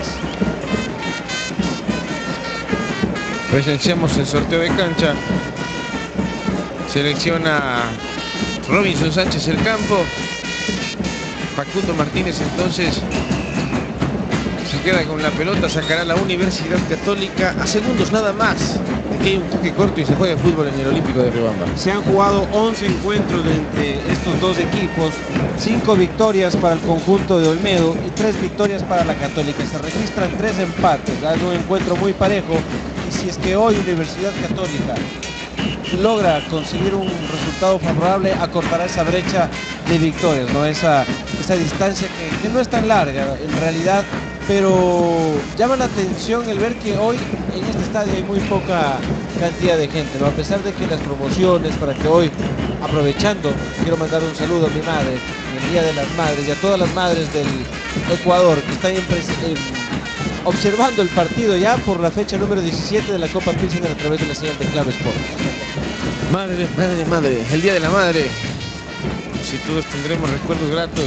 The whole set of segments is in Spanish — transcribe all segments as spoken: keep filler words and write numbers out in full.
Presenciamos el sorteo de cancha. Selecciona Robinson Sánchez el campo. Facundo Martínez entonces se queda con la pelota, sacará la Universidad Católica a segundos nada más de que hay un toque corto y se juega fútbol en el Olímpico de Riobamba. Se han jugado once encuentros entre estos dos equipos, cinco victorias para el conjunto de Olmedo y tres victorias para la Católica. Se registran tres empates, es un encuentro muy parejo, y si es que hoy Universidad Católica logra conseguir un resultado favorable, acortará esa brecha de victorias, ¿no? Esa, esa distancia que, que no es tan larga en realidad, pero llama la atención el ver que hoy en este estadio hay muy poca cantidad de gente, ¿no? A pesar de que las promociones, para que hoy, aprovechando, quiero mandar un saludo a mi madre, en el Día de las Madres, y a todas las madres del Ecuador que están en, en, observando el partido ya por la fecha número diecisiete de la Copa Pilsener a través de la señal de Claro Sport. Madre, madre, madre, el Día de la Madre. Si todos tendremos recuerdos gratos,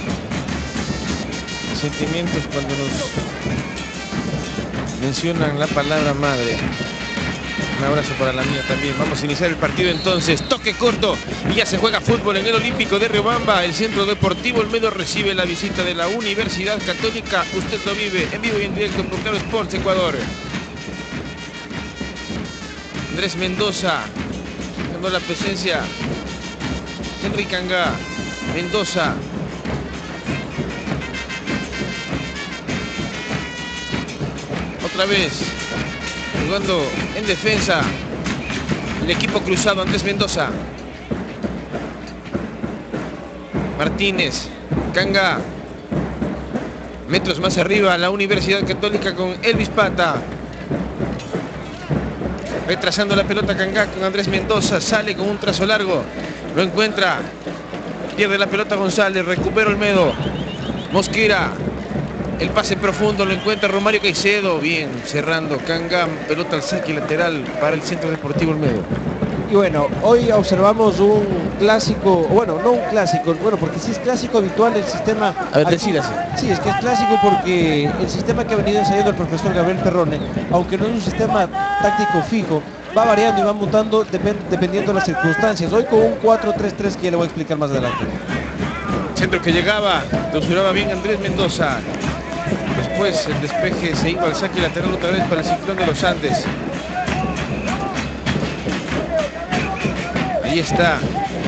sentimientos cuando nos mencionan la palabra madre. Un abrazo para la mía también. Vamos a iniciar el partido entonces. Toque corto y ya se juega fútbol en el Olímpico de Riobamba. El Centro Deportivo Olmedo recibe la visita de la Universidad Católica. Usted lo vive en vivo y en directo por Claro Sports Ecuador. Andrés Mendoza, dando la presencia. Henry Canga, Mendoza. Otra vez, jugando en defensa, el equipo cruzado, Andrés Mendoza. Martínez, Canga. Metros más arriba, la Universidad Católica con Elvis Pata. Retrasando la pelota Canga con Andrés Mendoza, sale con un trazo largo. Lo encuentra, pierde la pelota González, recupera Olmedo. Mosquera, el pase profundo, lo encuentra Romario Caicedo. Bien, cerrando Canga, pelota al saque lateral para el Centro Deportivo Olmedo. Y bueno, hoy observamos un clásico, bueno, no un clásico, bueno, porque sí es clásico habitual el sistema. A ver, decídase. Sí, es que es clásico porque el sistema que ha venido ensayando el profesor Gabriel Perrone, aunque no es un sistema táctico fijo, va variando y va mutando depend, dependiendo de las circunstancias. Hoy con un cuatro tres tres que ya le voy a explicar más adelante. Centro que llegaba, dosuraba bien Andrés Mendoza. Después el despeje se iba al saque lateral otra vez para el Ciclón de los Andes. Ahí está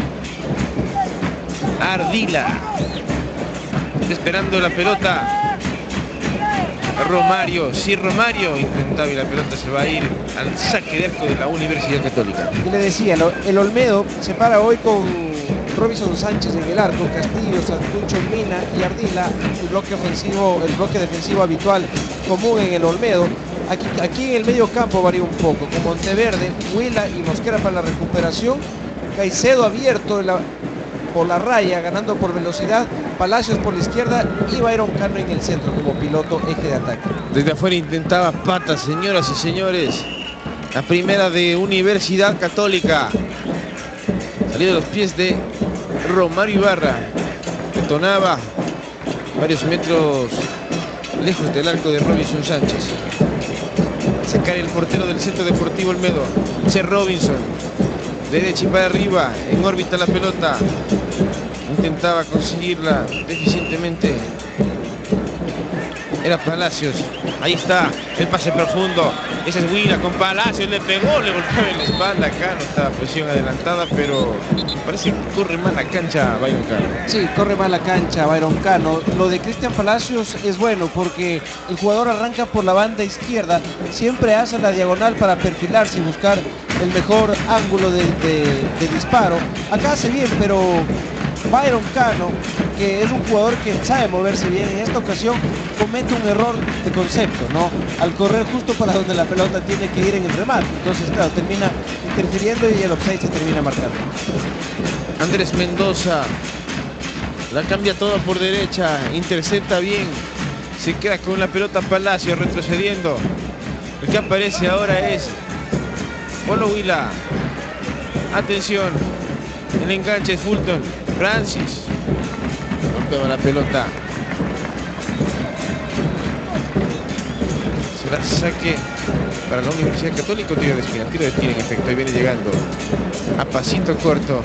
Ardila, esperando la pelota. Romario, sí, Romario intentaba y la pelota se va a ir al saque de arco de la Universidad Católica. Y le decía, el Olmedo se para hoy con Robinson Sánchez en el arco, Castillo, Santucho, Mina y Ardila, el bloque ofensivo, el bloque defensivo habitual común en el Olmedo. Aquí, aquí en el medio campo varía un poco, con Monteverde, Huila y Mosquera para la recuperación, Caicedo abierto en la, por la raya, ganando por velocidad, Palacios por la izquierda y Byron Cano en el centro como piloto eje de ataque. Desde afuera intentaba Pata, señoras y señores. La primera de Universidad Católica. Salió de los pies de Romario Ibarra. Detonaba varios metros lejos del arco de Robinson Sánchez. Se cae el portero del Centro Deportivo Olmedo. C. Robinson. De derecha y para arriba. En órbita la pelota. Intentaba conseguirla deficientemente. Era Palacios. Ahí está el pase profundo. Esa es Huila con Palacios. Le pegó, le golpeó en la espalda. Acá no estaba presión adelantada, pero parece que corre mal la cancha Byron Cano. Sí, corre mal la cancha Byron Cano. Lo de Cristian Palacios es bueno porque el jugador arranca por la banda izquierda. Siempre hace la diagonal para perfilarse y buscar el mejor ángulo de, de, de disparo. Acá hace bien, pero Byron Cano, que es un jugador que sabe moverse bien, en esta ocasión comete un error de concepto, ¿no? Al correr justo para donde la pelota tiene que ir en el remate. Entonces, claro, termina interfiriendo y el offside se termina marcando. Andrés Mendoza la cambia toda por derecha, intercepta bien, se queda con la pelota Palacio retrocediendo. El que aparece ahora es Polo Huila. Atención, el enganche es Fulton. Francis golpeaba la pelota. Será saque para la Universidad Católica. Tiro de esquina, tiro de tiro en efecto. Y viene llegando a pasito corto.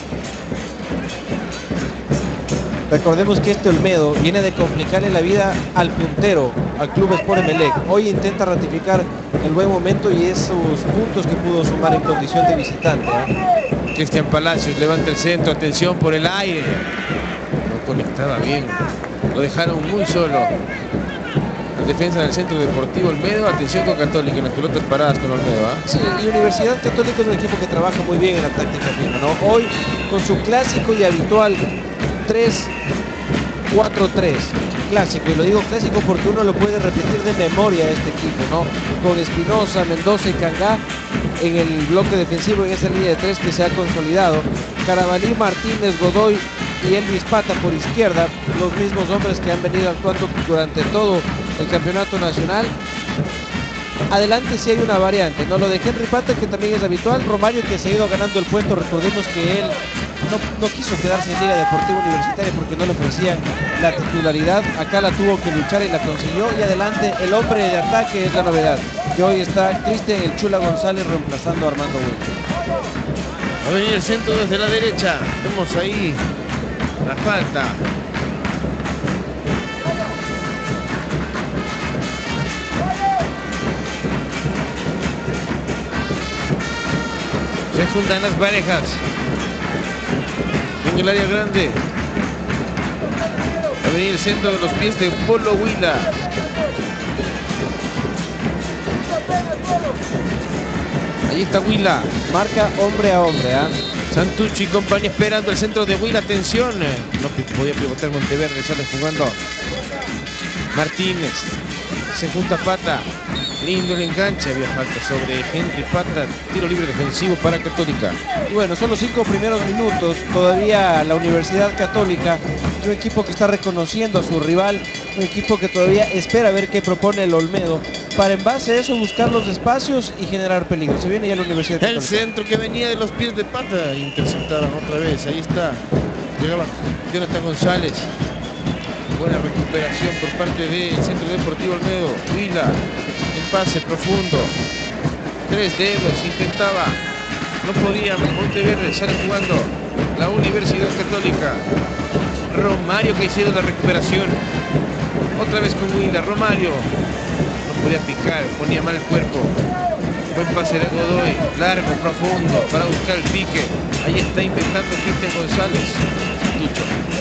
Recordemos que este Olmedo viene de complicarle la vida al puntero, al Club Sport Emelec. Hoy intenta ratificar el buen momento y esos puntos que pudo sumar en condición de visitante, ¿eh? Cristian Palacios levanta el centro, atención por el aire. No conectaba bien, lo dejaron muy solo. La defensa del Centro Deportivo Olmedo, atención con Católica en las pelotas paradas con Olmedo, ¿eh? Sí, y Universidad Católica es un equipo que trabaja muy bien en la táctica fija, ¿no? Hoy con su clásico y habitual tres cuatro tres, clásico, y lo digo clásico porque uno lo puede repetir de memoria este equipo, ¿no? Con Espinosa, Mendoza y Cangá en el bloque defensivo, en esa línea de tres que se ha consolidado. Carabalí, Martínez, Godoy y Elvis Pata por izquierda, los mismos hombres que han venido actuando durante todo el campeonato nacional. Adelante sí hay una variante, ¿no? Lo de Henry Pata, que también es habitual. Romario, que se ha ido ganando el puesto. Recordemos que él no, no quiso quedarse en Liga Deportiva Universitaria porque no le ofrecían la titularidad. Acá la tuvo que luchar y la consiguió. Y adelante el hombre de ataque es la novedad, que hoy está Cristian El Chula González reemplazando a Armando Wilson. Va a venir el centro desde la derecha. Vemos ahí la falta. Se juntan las parejas en el área grande. Va a venir el centro de los pies de Polo Huila. Ahí está Huila. Marca hombre a hombre, ¿eh? Santucci y compañía esperando el centro de Huila. Atención. No podía pivotar Monteverde. Sale jugando Martínez. Se junta Pata. Lindo el enganche. Había falta sobre Henry Pata. Tiro libre defensivo para Católica. Y bueno, son los cinco primeros minutos. Todavía la Universidad Católica, un equipo que está reconociendo a su rival, un equipo que todavía espera ver qué propone el Olmedo, para en base a eso buscar los espacios y generar peligro. Se viene ya la Universidad Católica. El centro que venía de los pies de Pata. Interceptaron otra vez. Ahí está. Llegaba Jonathan González. Buena recuperación por parte del Centro Deportivo Olmedo. Huila. El pase profundo. Tres dedos. Intentaba. No podía. Monteverde sale jugando la Universidad Católica. Romario que hicieron la recuperación. Otra vez con Huila. Romario. No podía picar. Ponía mal el cuerpo. Buen pase de Godoy. Largo, profundo. Para buscar el pique. Ahí está intentando Cristian González. Tucho.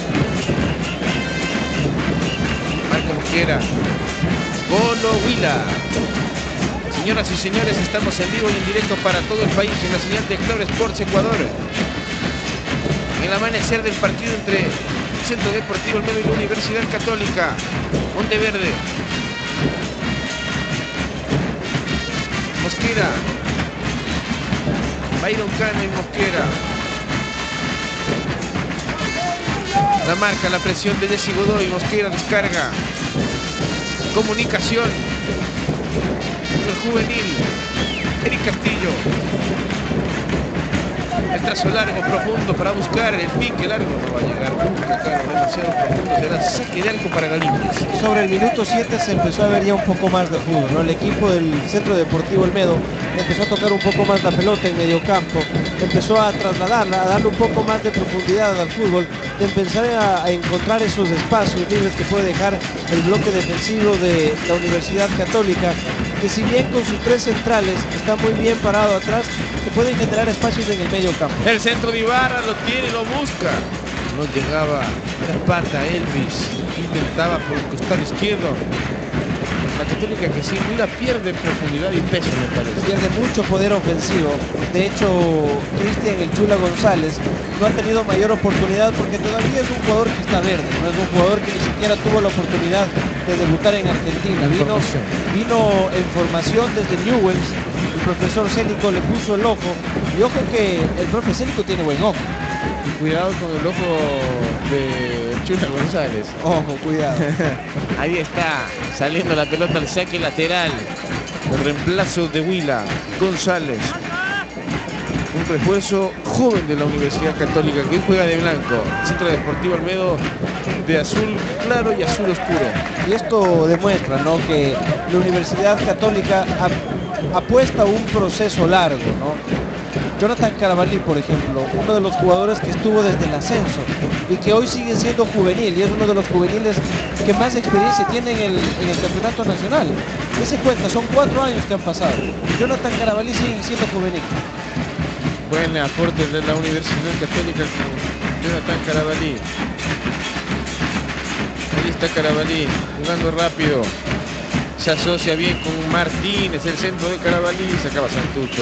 Marco Mosquera. Polo Huila. Señoras y señores, estamos en vivo y en directo para todo el país en la señal de Claro Sports Ecuador. En el amanecer del partido entre el Centro Deportivo Olmedo y la Universidad Católica. Monteverde. Mosquera. Byron Cano y Mosquera. La marca, la presión de Jesse Godoy. Mosquera descarga. Comunicación. El juvenil. Eric Castillo. El trazo largo, profundo para buscar el pique largo. No va a llegar nunca, claro, demasiado profundo. Será saque de arco para Galíndez. Sobre el minuto siete se empezó a ver ya un poco más de fútbol, ¿no? El equipo del Centro Deportivo Olmedo empezó a tocar un poco más la pelota en medio campo, empezó a trasladarla, a darle un poco más de profundidad al fútbol, de empezar a, a encontrar esos espacios libres que puede dejar el bloque defensivo de la Universidad Católica, que si bien con sus tres centrales está muy bien parado atrás, se pueden generar espacios en el medio campo. El centro de Ibarra lo tiene, lo busca. No llegaba la pata Elvis. Intentaba por el costado izquierdo. La Católica que sin duda pierde profundidad y peso, me parece. Pierde mucho poder ofensivo. De hecho, Cristian El Chula González no ha tenido mayor oportunidad porque todavía es un jugador que está verde. No es un jugador que ni siquiera tuvo la oportunidad de debutar en Argentina. Vino, vino en formación desde Newell's. El profesor Célico le puso el ojo. Y ojo que el profe Célico tiene buen ojo. Y cuidado con el ojo de Chula González. Ojo, cuidado. Ahí está, saliendo la pelota al saque lateral. El reemplazo de Huila. González. Un refuerzo joven de la Universidad Católica que hoy juega de blanco. Centro Deportivo Olmedo de azul claro y azul oscuro. Y esto demuestra, ¿no?, que la Universidad Católica ap apuesta a un proceso largo, ¿no? Jonathan Carabalí, por ejemplo, uno de los jugadores que estuvo desde el ascenso y que hoy sigue siendo juvenil, y es uno de los juveniles que más experiencia tiene en el, en el campeonato nacional. Dese cuenta, son cuatro años que han pasado. Jonathan Carabalí sigue siendo juvenil. Buen aporte de la Universidad Católica con Jonathan Carabalí. Ahí está Carabalí, jugando rápido. Se asocia bien con Martínez, el centro de Carabalí, se acaba Santucho.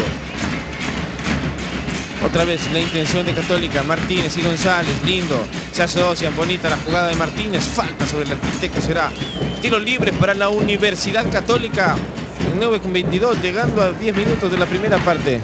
Otra vez la intención de Católica, Martínez y González, lindo. Se asocian, bonita la jugada de Martínez, falta sobre el arquitecto, será tiro libre para la Universidad Católica. nueve con veintidós, llegando a diez minutos de la primera parte.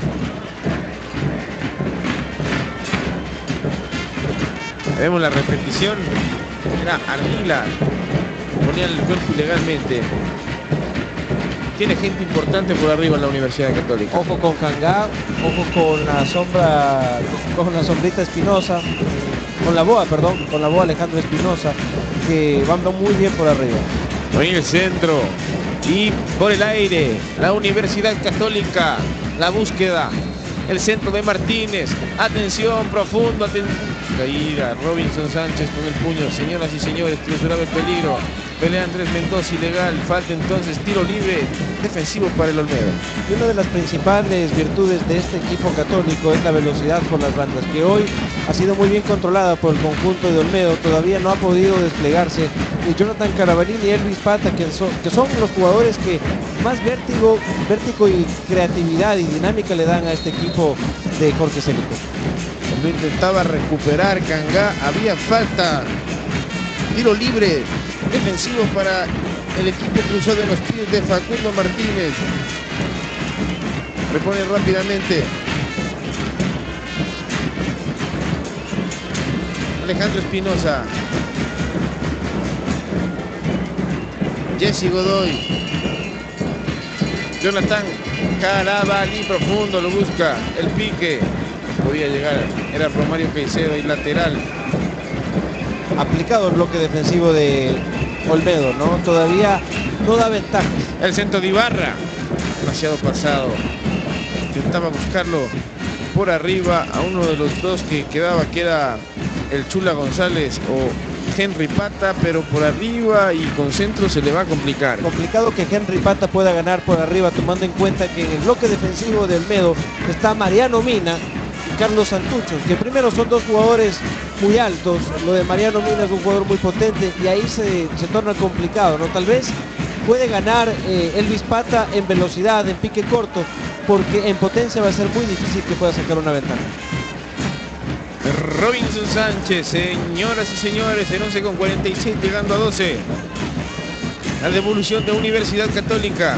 Vemos la repetición, era Armila, ponía el cuerpo ilegalmente. Tiene gente importante por arriba en la Universidad Católica. Ojo con Kangá, ojo con la sombra, con la sombrita Espinosa, con la boa, perdón, con la boa Alejandro Espinosa, que van muy bien por arriba. En el centro y por el aire, la Universidad Católica, la búsqueda, el centro de Martínez, atención, profundo, atención. Caída, Robinson Sánchez con el puño, señoras y señores, clausuraba el peligro. Pelea Andrés Mendoza ilegal, falta entonces tiro libre defensivo para el Olmedo. Y una de las principales virtudes de este equipo católico es la velocidad por las bandas, que hoy ha sido muy bien controlada por el conjunto de Olmedo. Todavía no ha podido desplegarse ni Jonathan Carabalí ni Elvis Pata, que son, que son los jugadores que más vértigo, vértigo y creatividad y dinámica le dan a este equipo de Jorge Célico. Lo intentaba recuperar Kangá, había falta, tiro libre defensivo para el equipo cruzado de los pies de Facundo Martínez. Repone rápidamente Alejandro Espinosa, Jesse Godoy, Jonathan Carabalí, profundo, lo busca, el pique, podía llegar, era Romario Caicedo y lateral. Aplicado el bloque defensivo de Olmedo, ¿no? Todavía no da ventajas. El centro de Ibarra, demasiado pasado. Intentaba buscarlo por arriba a uno de los dos que quedaba, que era el Chula González o Henry Pata, pero por arriba y con centro se le va a complicar. Complicado que Henry Pata pueda ganar por arriba, tomando en cuenta que en el bloque defensivo de Olmedo está Mariano Mina y Carlos Santucho, que primero son dos jugadores muy altos. Lo de Mariano Mina es un jugador muy potente y ahí se, se torna complicado, ¿no? Tal vez puede ganar eh, Elvis Pata en velocidad, en pique corto, porque en potencia va a ser muy difícil que pueda sacar una ventaja. Robinson Sánchez, señoras y señores, en once con cuarenta y seis, llegando a doce. La devolución de Universidad Católica.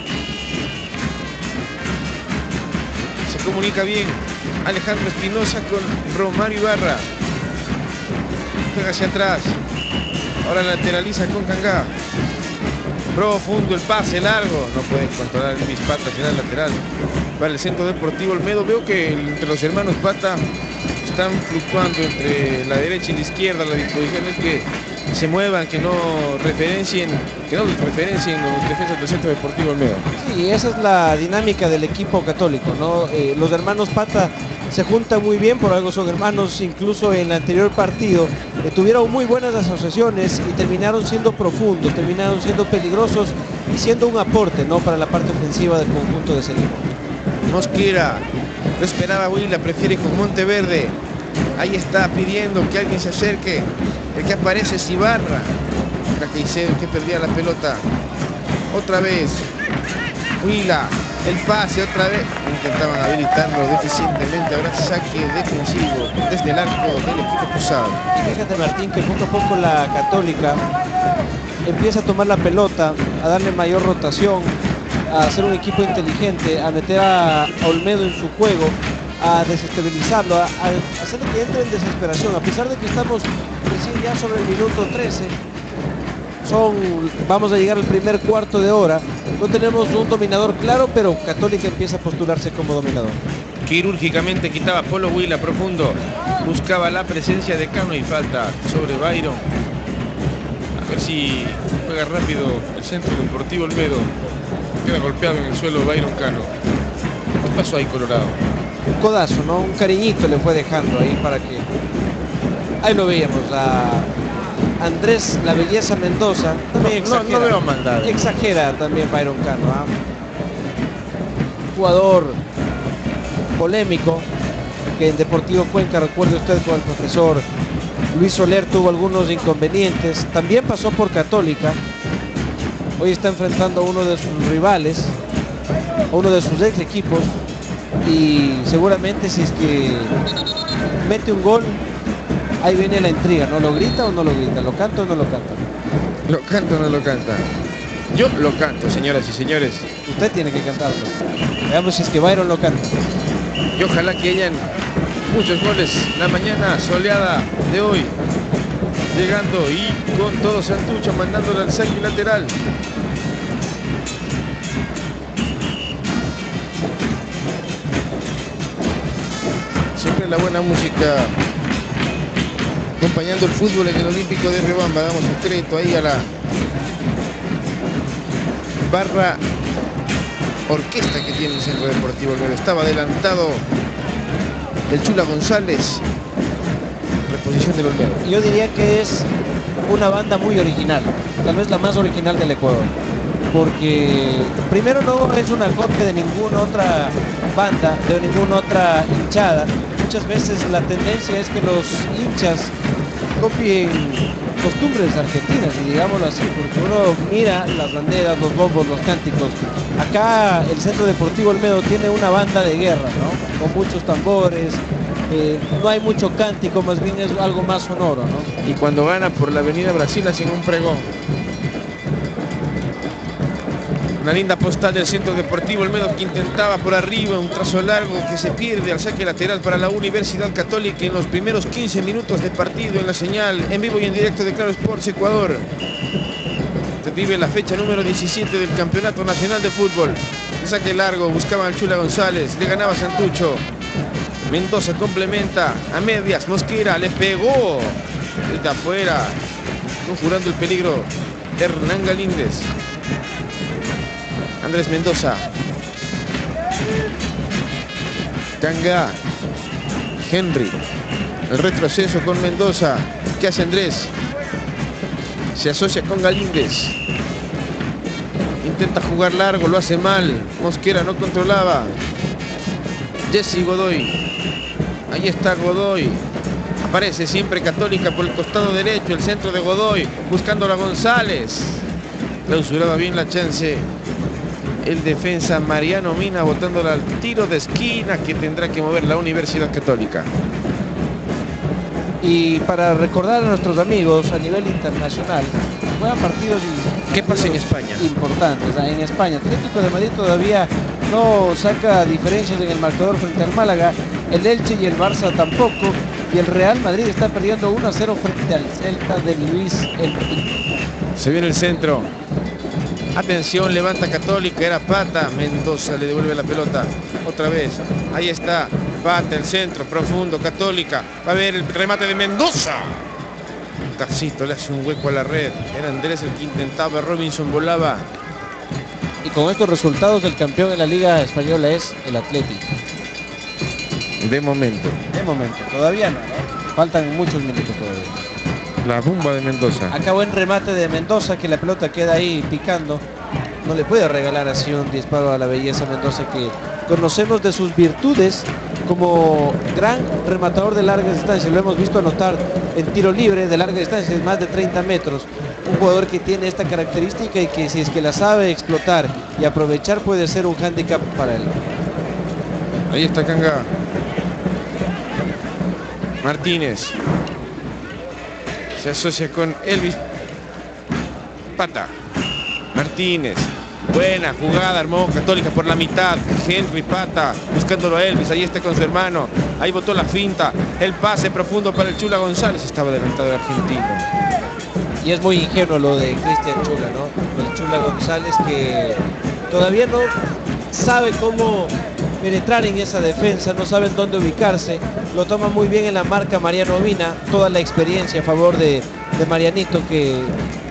Se comunica bien Alejandro Espinosa con Romario Ibarra. Juega hacia atrás. Ahora lateraliza con Kangá. Profundo el pase largo. No puede controlar el Pata, será el lateral. Para el Centro Deportivo Olmedo. Veo que entre los hermanos Pata están fluctuando entre la derecha y la izquierda. La disposición es que se muevan, que no referencien, que no los referencien los defensas del Centro Deportivo Olmedo. Sí, esa es la dinámica del equipo católico, ¿no? Eh, los hermanos Pata se juntan muy bien, por algo son hermanos. Incluso en el anterior partido eh, tuvieron muy buenas asociaciones y terminaron siendo profundos, terminaron siendo peligrosos y siendo un aporte, ¿no?, para la parte ofensiva del conjunto de Célico. Mosquera, lo esperaba Huila, prefiere con Monteverde. Ahí está pidiendo que alguien se acerque. El que aparece es Ibarra. Era Caicedo el que perdía la pelota. Otra vez Huila, el pase otra vez. Intentaban habilitarlo deficientemente. Ahora saque defensivo desde el arco del equipo cruzado. Y fíjate, Martín, que poco a poco la Católica empieza a tomar la pelota, a darle mayor rotación, a hacer un equipo inteligente, a meter a Olmedo en su juego, a desestabilizarlo, a, a hacer que entre en desesperación. A pesar de que estamos recién ya sobre el minuto trece, son, vamos a llegar al primer cuarto de hora, no tenemos un dominador claro, pero Católica empieza a postularse como dominador. Quirúrgicamente quitaba Polo Huila profundo, buscaba la presencia de Cano y falta sobre Byron. A ver si juega rápido el Centro Deportivo Olmedo. Queda golpeado en el suelo Byron Cano. ¿Qué pasó ahí, Colorado? Un codazo, ¿no? Un cariñito le fue dejando ahí para que... Ahí lo veíamos, a Andrés La Belleza Mendoza. También No, no, no veo maldad. Exagera también Byron Cano, ¿eh? Jugador polémico, que en Deportivo Cuenca, recuerde usted, con el profesor Luis Soler tuvo algunos inconvenientes. También pasó por Católica. Hoy está enfrentando a uno de sus rivales, a uno de sus ex equipos, y seguramente si es que mete un gol, ahí viene la intriga, ¿no? ¿Lo grita o no lo grita? ¿Lo canta o no lo canta? ¿Lo canta o no lo canta? Yo lo canto, señoras y señores. Usted tiene que cantarlo. Veamos si es que Byron lo canta. Y ojalá que hayan muchos goles la mañana soleada de hoy. Llegando y con todo Santucho mandándole al saque lateral. Siempre la buena música acompañando el fútbol en el Olímpico de Riobamba. Damos un crédito ahí a la barra orquesta que tiene el Centro Deportivo Olmedo. Estaba adelantado el Chula González. Reposición del Olmedo. Yo diría que es una banda muy original, tal vez la más original del Ecuador, porque primero no es una copia de ninguna otra banda, de ninguna otra hinchada. Muchas veces la tendencia es que los hinchas copien costumbres argentinas, y digámoslo así, porque uno mira las banderas, los bombos, los cánticos. Acá el Centro Deportivo Olmedo tiene una banda de guerra, ¿no? Con muchos tambores. Eh, no hay mucho cántico, más bien es algo más sonoro, ¿no? Y cuando gana por la Avenida Brasil hacen un pregón. Una linda postal del Centro Deportivo Olmedo, que intentaba por arriba un trazo largo que se pierde al saque lateral para la Universidad Católica en los primeros quince minutos de partido en la señal en vivo y en directo de Claro Sports Ecuador. Se vive la fecha número diecisiete del Campeonato Nacional de Fútbol. El saque largo, buscaba al Chula González, le ganaba Santucho. Mendoza complementa a medias, Mosquera le pegó desde afuera, conjurando el peligro Hernán Galíndez. Andrés Mendoza, Canga, Henry, el retroceso con Mendoza. ¿Qué hace Andrés? Se asocia con Galíndez, intenta jugar largo, lo hace mal. Mosquera no controlaba. Jesse Godoy, ahí está Godoy, aparece siempre Católica por el costado derecho, el centro de Godoy, buscando a González, clausuraba bien la chance el defensa Mariano Mina, botándola al tiro de esquina que tendrá que mover la Universidad Católica. Y para recordar a nuestros amigos a nivel internacional, juegan partidos, y ¿qué pasa en España? Importantes. En España, Atlético de Madrid todavía no saca diferencias en el marcador frente al Málaga, el Elche y el Barça tampoco, y el Real Madrid está perdiendo uno a cero frente al Celta de Luis Enrique. Se viene el centro. Atención, levanta Católica, era Pata. Mendoza le devuelve la pelota otra vez. Ahí está Pata, el centro profundo, Católica. Va a ver el remate de Mendoza. Tacito le hace un hueco a la red. Era Andrés el que intentaba, Robinson volaba. Y con estos resultados, el campeón de la Liga Española es el Atlético. De momento. De momento, todavía no, ¿no? Faltan muchos minutos todavía. La bomba de Mendoza. Acá buen remate de Mendoza, que la pelota queda ahí picando. No le puede regalar así un disparo a La Belleza Mendoza, que conocemos de sus virtudes como gran rematador de larga distancia. Lo hemos visto anotar en tiro libre de larga distancia, de más de treinta metros. Un jugador que tiene esta característica y que, si es que la sabe explotar y aprovechar, puede ser un hándicap para él. Ahí está Canga. Martínez se asocia con Elvis Pata. Martínez, buena jugada, armó Católica por la mitad. Henry Pata buscándolo a Elvis, ahí está con su hermano, ahí botó la finta, el pase profundo para el Chula González. Estaba adelantado el argentino. Y es muy ingenuo lo de Cristian Chula, ¿no? El Chula González, que todavía no sabe cómo penetrar en esa defensa, no saben dónde ubicarse. Lo toma muy bien en la marca Mariano Mina, toda la experiencia a favor de, de Marianito, que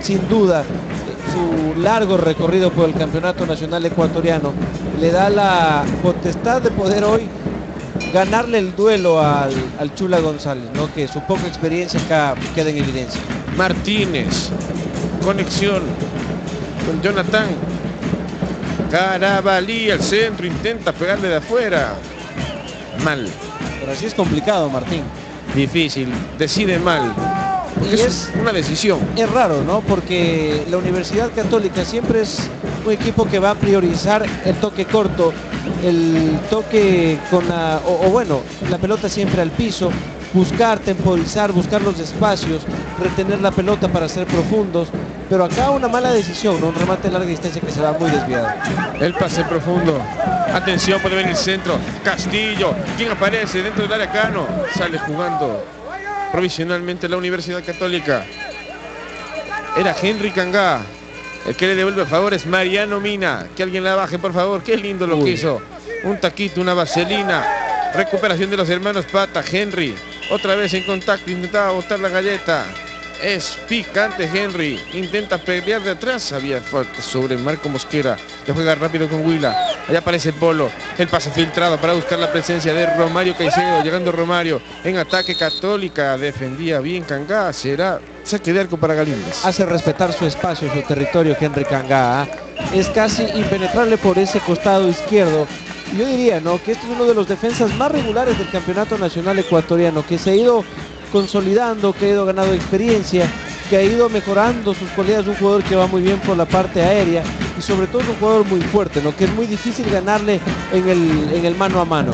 sin duda, su largo recorrido por el Campeonato Nacional Ecuatoriano le da la potestad de poder hoy ganarle el duelo al, al Chula González, ¿no? Que su poca experiencia acá queda en evidencia. Martínez, conexión con Jonathan Carabalí, al centro, intenta pegarle de afuera, mal. Pero así es complicado, Martín. Difícil, decide mal. Y es, es una decisión. Es raro, ¿no? Porque la Universidad Católica siempre es un equipo que va a priorizar el toque corto, el toque con la, o, o bueno, la pelota siempre al piso, buscar temporizar, buscar los espacios, retener la pelota para ser profundos. Pero acá una mala decisión, ¿no? Un remate de larga distancia que se va muy desviado. El pase profundo. Atención, puede venir el centro. Castillo. ¿Quién aparece dentro del área? Cano. Sale jugando provisionalmente la Universidad Católica. Era Henry Cangá. El que le devuelve a favor es Mariano Mina. Que alguien la baje, por favor. Qué lindo lo que hizo. Un taquito, una vaselina. Recuperación de los hermanos Pata. Henry. Otra vez en contacto. Intentaba botar la galleta. Es picante Henry, intenta pelear de atrás, había falta sobre Marco Mosquera, que juega rápido con Huila, allá aparece el Polo, el pase filtrado para buscar la presencia de Romario Caicedo, llegando Romario en ataque. Católica, defendía bien Cangá, será saque de arco para Galíndez. Hace respetar su espacio, su territorio Henry Cangá, ¿eh? Es casi impenetrable por ese costado izquierdo. Yo diría, ¿no?, que este es uno de los defensas más regulares del Campeonato Nacional Ecuatoriano, que se ha ido consolidando, que ha ido ganando experiencia, que ha ido mejorando sus cualidades. Un jugador que va muy bien por la parte aérea y sobre todo es un jugador muy fuerte, ¿no?, que es muy difícil ganarle en el, en el mano a mano.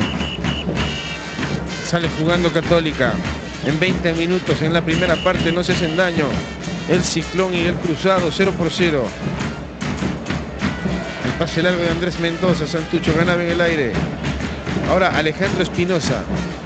Sale jugando Católica en veinte minutos en la primera parte, no se hacen daño el Ciclón y el Cruzado, cero por cero. El pase largo de Andrés Mendoza, Santucho ganaba en el aire. Ahora Alejandro Espinosa.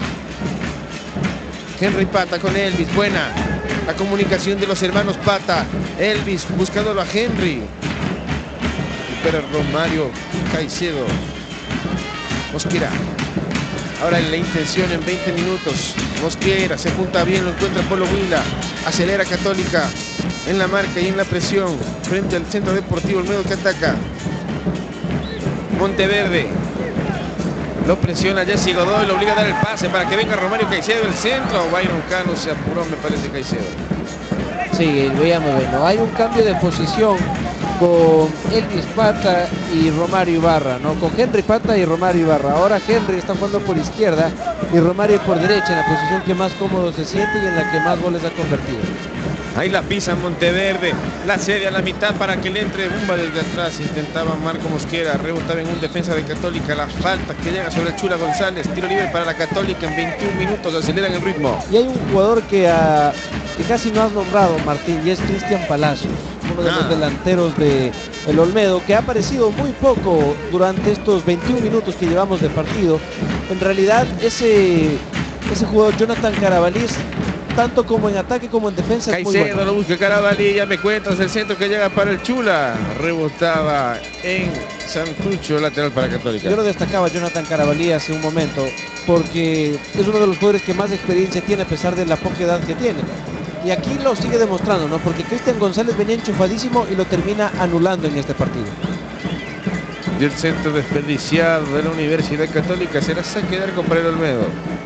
Henry Pata con Elvis, buena la comunicación de los hermanos Pata. Elvis buscándolo a Henry. Pero Romario Caicedo. Mosquera. Ahora en la intención en veinte minutos. Mosquera se junta bien, lo encuentra Polo Huila. Acelera Católica en la marca y en la presión. Frente al Centro Deportivo Olmedo que ataca. Monteverde. Lo presiona Jesse Godoy, lo obliga a dar el pase para que venga Romario Caicedo, el centro. Byron Cano se apuró, me parece, Caicedo. Sí, veamos, bueno, hay un cambio de posición con Elvis Pata y Romario Ibarra, ¿no? Con Henry Pata y Romario Ibarra. Ahora Henry está jugando por izquierda y Romario por derecha, en la posición que más cómodo se siente y en la que más goles ha convertido. Ahí la pisa Monteverde, la cede a la mitad para que le entre Bumba desde atrás. Intentaba Marco Mosquera, rebotaba en un defensa de Católica. La falta que llega sobre el Chula González. Tiro libre para la Católica en veintiún minutos, aceleran el ritmo. Y hay un jugador que, uh, que casi no has nombrado, Martín, y es Cristian Palacios, uno de ah. los delanteros de el Olmedo, que ha aparecido muy poco durante estos veintiún minutos que llevamos de partido. En realidad, ese, ese jugador, Jonathan Carabalí, tanto como en ataque como en defensa, Caicedo es muy bueno. Lo busca Carabalí, ya me cuentas el centro que llega para el Chula. Rebotaba en Santucho, lateral para Católica. Yo lo destacaba Jonathan Carabalí hace un momento, porque es uno de los jugadores que más experiencia tiene a pesar de la poca edad que tiene. Y aquí lo sigue demostrando, ¿no? Porque Cristian González venía enchufadísimo y lo termina anulando en este partido. Y el centro desperdiciado de la Universidad Católica será saque de arco para el Olmedo.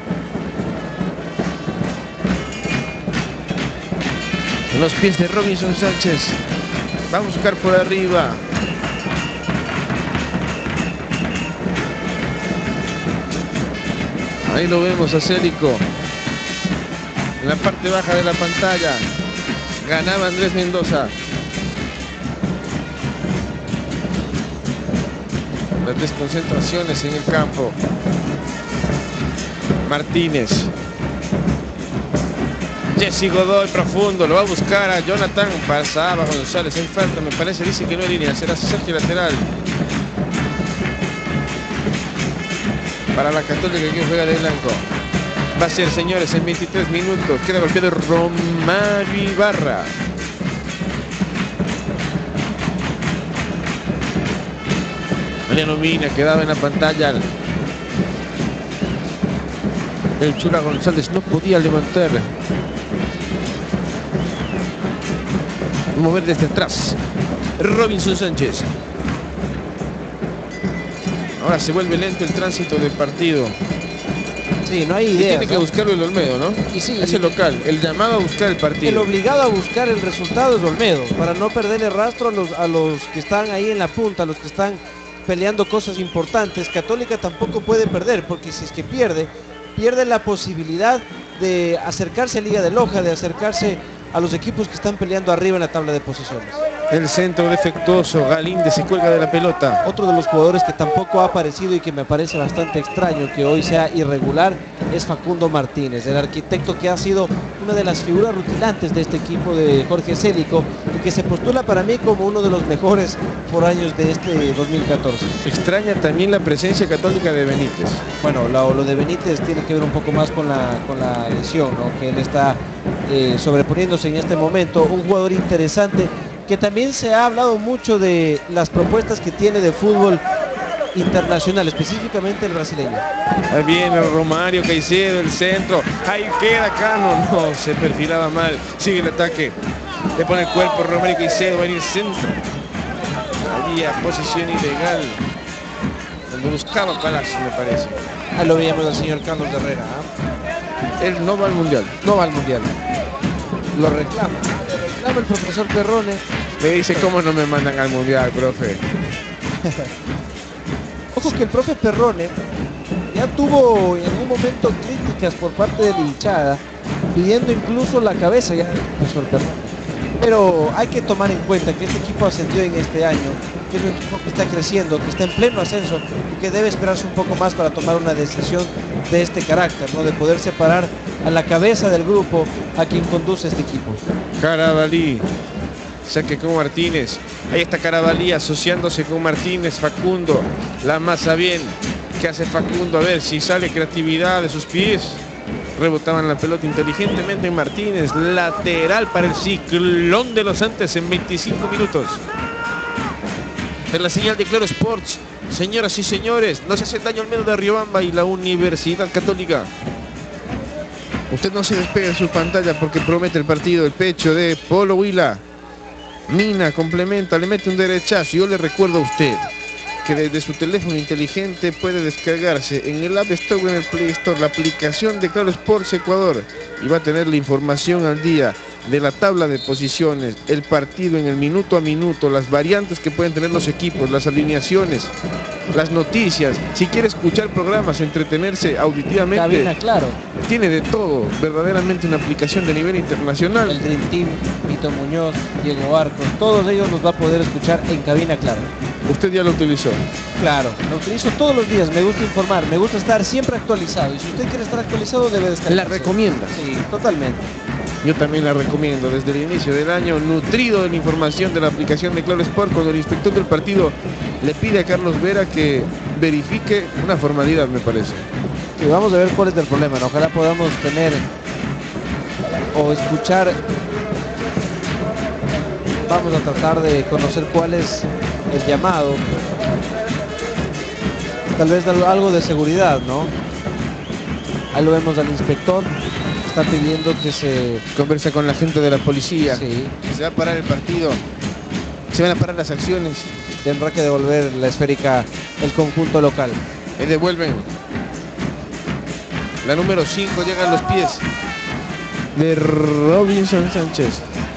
En los pies de Robinson Sánchez. Va a buscar por arriba. Ahí lo vemos a Célico. En la parte baja de la pantalla. Ganaba Andrés Mendoza. Las desconcentraciones en el campo. Martínez. Jesse Godoy profundo, lo va a buscar a Jonathan. Pasaba González en falta, me parece, dice que no hay línea, será Sergio lateral. Para la Católica que juega de blanco. Va a ser, señores, en veintitrés minutos. Queda golpeado Romario Ibarra. Mariano Mina quedaba en la pantalla. El Chula González no podía levantar. mover desde atrás. Robinson Sánchez. Ahora se vuelve lento el tránsito del partido. Sí, no hay Y idea. tiene que buscarlo el Olmedo, ¿no? Y sí, es el local, el llamado a buscar el partido. El obligado a buscar el resultado es Olmedo, para no perder el rastro a los, a los que están ahí en la punta, a los que están peleando cosas importantes. Católica tampoco puede perder, porque si es que pierde, pierde la posibilidad de acercarse a Liga de Loja, de acercarse a los equipos que están peleando arriba en la tabla de posiciones. El centro defectuoso, Galíndez se cuelga de la pelota. Otro de los jugadores que tampoco ha aparecido y que me parece bastante extraño que hoy sea irregular es Facundo Martínez, el arquitecto que ha sido una de las figuras rutilantes de este equipo de Jorge Célico y que se postula para mí como uno de los mejores por años de este dos mil catorce. Extraña también la presencia católica de Benítez. Bueno, lo, lo de Benítez tiene que ver un poco más con la, con la lesión, ¿no? Que él está eh, sobreponiéndose en este momento. Un jugador interesante que también se ha hablado mucho de las propuestas que tiene de fútbol internacional, específicamente el brasileño. Ahí viene Romario Caicedo, el centro. Ahí queda Cano. No, se perfilaba mal. Sigue el ataque. Le pone el cuerpo Romario Caicedo. Va en el centro. Había posición ilegal. Donde buscaba Palacio, me parece. Ahí lo veíamos al señor Carlos Herrera. ¿eh? Él no va al mundial. No va al mundial. Lo reclama. Lo reclama el profesor Perrone. Le dice, ¿cómo no me mandan al mundial, profe? Ojo que el profe Perrone ya tuvo en algún momento críticas por parte de la hinchada, pidiendo incluso la cabeza ya del profesor Perrone. Pero hay que tomar en cuenta que este equipo ascendió en este año, que es un equipo que está creciendo, que está en pleno ascenso y que debe esperarse un poco más para tomar una decisión de este carácter, ¿no? De poder separar a la cabeza del grupo a quien conduce este equipo. Carabalí. Saque con Martínez. Ahí está Carabalí asociándose con Martínez. Facundo. La masa bien. ¿Qué hace Facundo? A ver si sale creatividad de sus pies. Rebotaban la pelota inteligentemente en Martínez. Lateral para el Ciclón de los Andes en veinticinco minutos. En la señal de Claro Sports. Señoras y señores, no se hace daño al medio de Riobamba y la Universidad Católica. Usted no se despegue de su pantalla porque promete el partido. El pecho de Polo Huila. Mina complementa, le mete un derechazo. Yo le recuerdo a usted que desde su teléfono inteligente puede descargarse en el App Store o en el Play Store la aplicación de Claro Sports Ecuador y va a tener la información al día de la tabla de posiciones, el partido en el minuto a minuto, las variantes que pueden tener los equipos, las alineaciones, las noticias. Si quiere escuchar programas, entretenerse auditivamente, Cabina Claro. Tiene de todo, verdaderamente una aplicación de nivel internacional. El Dream Team, Vito Muñoz, Diego Arcos, todos ellos los va a poder escuchar en Cabina Claro. Usted ya lo utilizó. Claro, lo utilizo todos los días, me gusta informar, me gusta estar siempre actualizado. Y si usted quiere estar actualizado, debe descargar. ¿La recomienda? Sí, totalmente. Yo también la recomiendo desde el inicio del año, nutrido de la información de la aplicación de Claro Sport, cuando el inspector del partido le pide a Carlos Vera que verifique una formalidad, me parece. Sí, vamos a ver cuál es el problema, ¿no? Ojalá podamos tener o escuchar. Vamos a tratar de conocer cuál es el llamado. Tal vez algo de seguridad, ¿no? Ahí lo vemos al inspector. Está pidiendo que se conversa con la gente de la policía. Sí. Se va a parar el partido. Se van a parar las acciones. Tendrá que devolver la esférica el conjunto local. Le devuelven. La número cinco llega a los pies de Robinson Sánchez.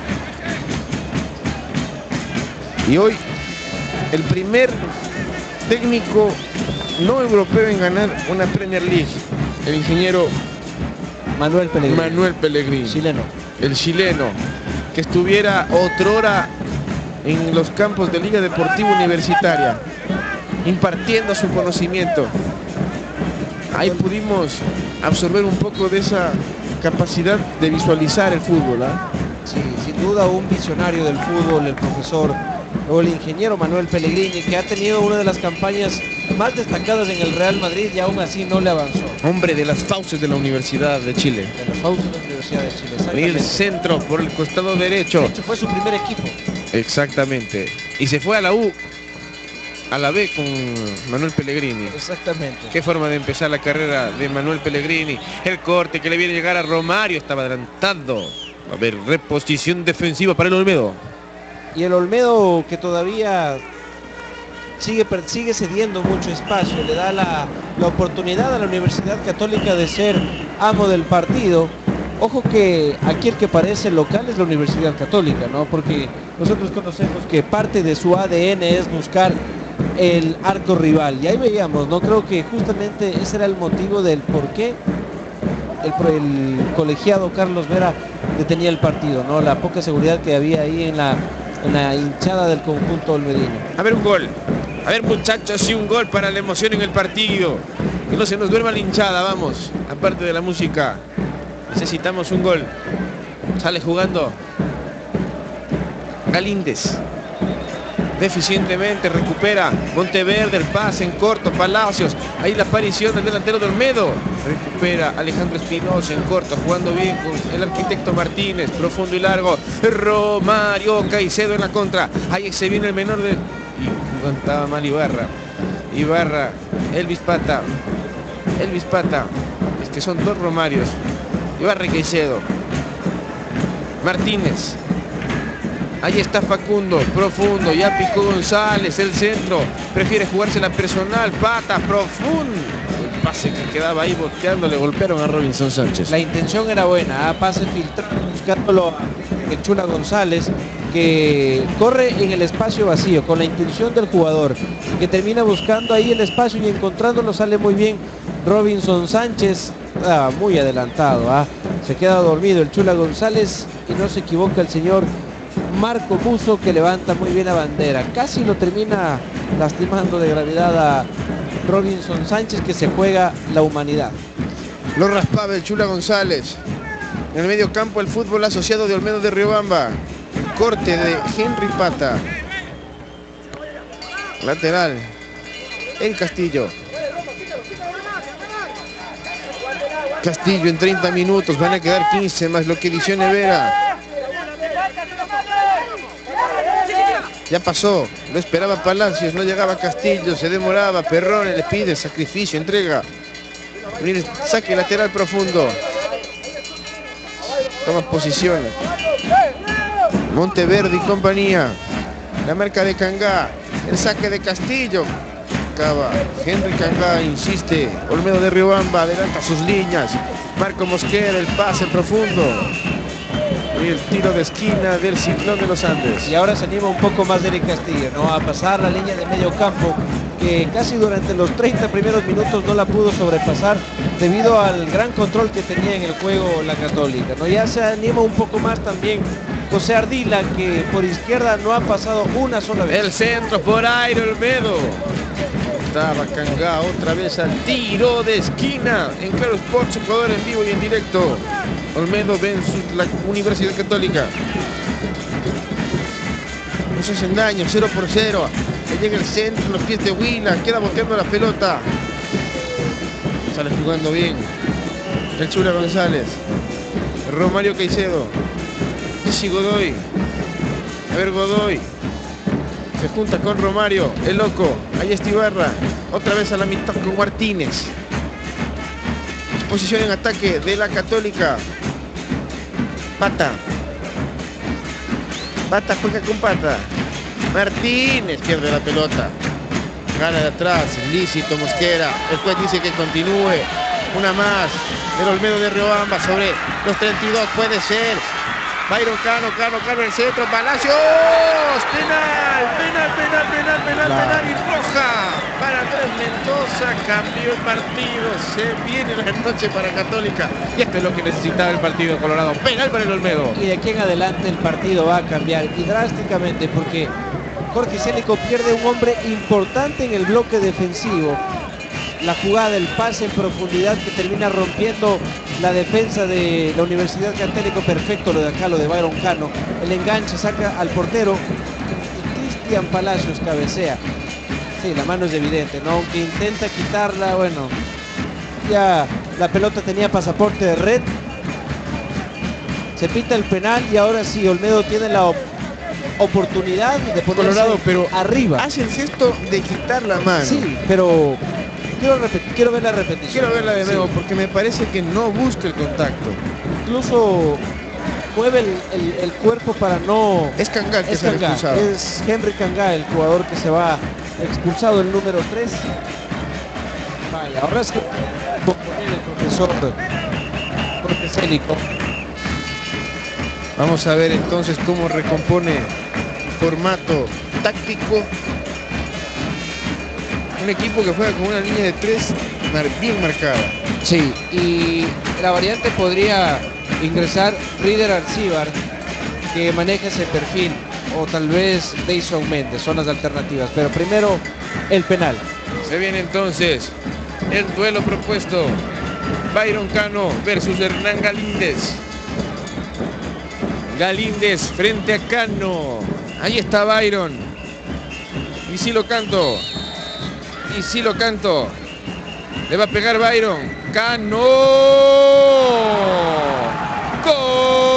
Y hoy el primer técnico no europeo en ganar una Premier League, el ingeniero Manuel Pellegrini. Manuel Pellegrini. Chileno. El chileno, que estuviera otrora en los campos de Liga Deportiva Universitaria, impartiendo su conocimiento. Ahí pudimos absorber un poco de esa capacidad de visualizar el fútbol, ¿eh? Sí, sin duda un visionario del fútbol, el profesor o el ingeniero Manuel Pellegrini, que ha tenido una de las campañas más destacadas en el Real Madrid y aún así no le avanzó. Hombre de las fauces de la Universidad de Chile. De las fauces de la Universidad de Chile. En el centro, por el costado derecho. De hecho, fue su primer equipo. Exactamente. Y se fue a la U, a la B con Manuel Pellegrini. Exactamente. Qué forma de empezar la carrera de Manuel Pellegrini. El corte que le viene a llegar a Romario. Estaba adelantando. A ver, reposición defensiva para el Olmedo. Y el Olmedo, que todavía sigue, sigue cediendo mucho espacio, le da la, la oportunidad a la Universidad Católica de ser amo del partido. Ojo que aquí el que parece local es la Universidad Católica, ¿no? Porque nosotros conocemos que parte de su A D N es buscar el arco rival. Y ahí veíamos, ¿no? Creo que justamente ese era el motivo del por qué el, el colegiado Carlos Vera detenía el partido, ¿no? La poca seguridad que había ahí en la, en la hinchada del conjunto olmedeño. A ver, un gol. A ver, muchachos, sí, un gol para la emoción en el partido. Que no se nos duerma la hinchada, vamos. Aparte de la música, necesitamos un gol. Sale jugando Galíndez. Deficientemente recupera Monteverde, el pase en corto, Palacios. Ahí la aparición del delantero de Olmedo. Recupera Alejandro Espinosa en corto, jugando bien con el arquitecto Martínez. Profundo y largo. Romario Caicedo en la contra. Ahí se viene el menor de... Y aguantaba mal Ibarra. Ibarra, Elvis Pata. Elvis Pata. Es que son dos Romarios. Ibarra y Caicedo. Martínez. Ahí está Facundo, profundo, ya picó González, el centro, prefiere jugarse la personal, Pata, profundo. El pase que quedaba ahí boteando, le golpearon a Robinson Sánchez. La intención era buena, ¿eh? Pase filtrado, buscándolo el Chula González, que corre en el espacio vacío, con la intención del jugador, que termina buscando ahí el espacio y encontrándolo sale muy bien Robinson Sánchez, ah, muy adelantado, ¿eh? Se queda dormido el Chula González y no se equivoca el señor Marco Muso, que levanta muy bien la bandera. Casi lo termina lastimando de gravedad a Robinson Sánchez, que se juega la humanidad. Lo raspaba el Chula González. En el medio campo el fútbol asociado de Olmedo de Riobamba. Corte de Henry Pata. Lateral. El Castillo. Castillo en treinta minutos. Van a quedar quince más lo que adicione Vera. Ya pasó, lo esperaba Palacios, no llegaba Castillo, se demoraba, Perrone le pide sacrificio, entrega. Miren, saque lateral profundo. Toma posición. Monteverde y compañía. La marca de Cangá, el saque de Castillo. Acaba, Henry Cangá insiste, Olmedo de Riobamba adelanta sus líneas. Marco Mosquera, el pase profundo. Y el tiro de esquina del Ciclón de los Andes. Y ahora se anima un poco más Eric Castillo, ¿no? A pasar la línea de medio campo, que casi durante los treinta primeros minutos no la pudo sobrepasar debido al gran control que tenía en el juego la Católica, ¿no? Ya se anima un poco más también José Ardila, que por izquierda no ha pasado una sola vez. El centro por aire, Olmedo. Estaba Cangá otra vez al tiro de esquina en Claro Sports, Ecuador, en vivo y en directo. Olmedo versus la Universidad Católica. No se hacen daño, cero por cero. Que llega el centro, los pies de Huila, queda boteando la pelota. Sale jugando bien el Chula González. Romario Caicedo. Jesse Godoy. A ver, Godoy. Se junta con Romario, el loco. Ahí está Ibarra. Otra vez a la mitad con Martínez. Posición en ataque de la Católica. Pata. Pata juega con Pata. Martínez pierde la pelota. Gana de atrás. Lícito Mosquera. El juez dice que continúe. Una más. El Olmedo de Riobamba sobre los treinta y dos. Puede ser. Byron Cano, Cano, Cano en el centro. Palacios. Penal, penal, penal, penal, penal, la... penal y roja para Andrés Mendoza. Cambió el partido. Se viene la noche para Católica. Y esto es lo que necesitaba el partido colorado. Penal para el Olmedo. Y de aquí en adelante el partido va a cambiar y drásticamente, porque Jorge Célico pierde un hombre importante en el bloque defensivo. La jugada, el pase en profundidad que termina rompiendo la defensa de la Universidad Católica. Perfecto lo de acá, lo de Byron Cano. El enganche saca al portero y Cristian Palacios cabecea. Sí, la mano es evidente, ¿no? Aunque intenta quitarla, bueno, ya la pelota tenía pasaporte de red. Se pita el penal y ahora sí, Olmedo tiene la op oportunidad de ponerse Colorado, pero arriba. Hace el gesto de quitar la mano. Sí, pero... Quiero, quiero ver la repetición. Quiero verla de nuevo, sí, porque me parece que no busca el contacto. Incluso mueve el, el, el cuerpo para no... Es Cangá el que es se ha Cangá, expulsado. es Henry Cangá, el jugador que se va expulsado, el número tres. Vale, ahora es que poner el profesor Jorge Célico. Vamos a ver entonces cómo recompone formato táctico. Un equipo que juega con una línea de tres bien marcada. Sí, y la variante podría ingresar Rieder Arcíbar, que maneja ese perfil, o tal vez Deison Méndez, son las alternativas. Pero primero el penal. Se viene entonces el duelo propuesto. Byron Cano versus Hernán Galíndez. Galíndez frente a Cano. Ahí está Byron. Y si lo canto. Y si lo canto. Le va a pegar Byron. Cano. ¡Gol!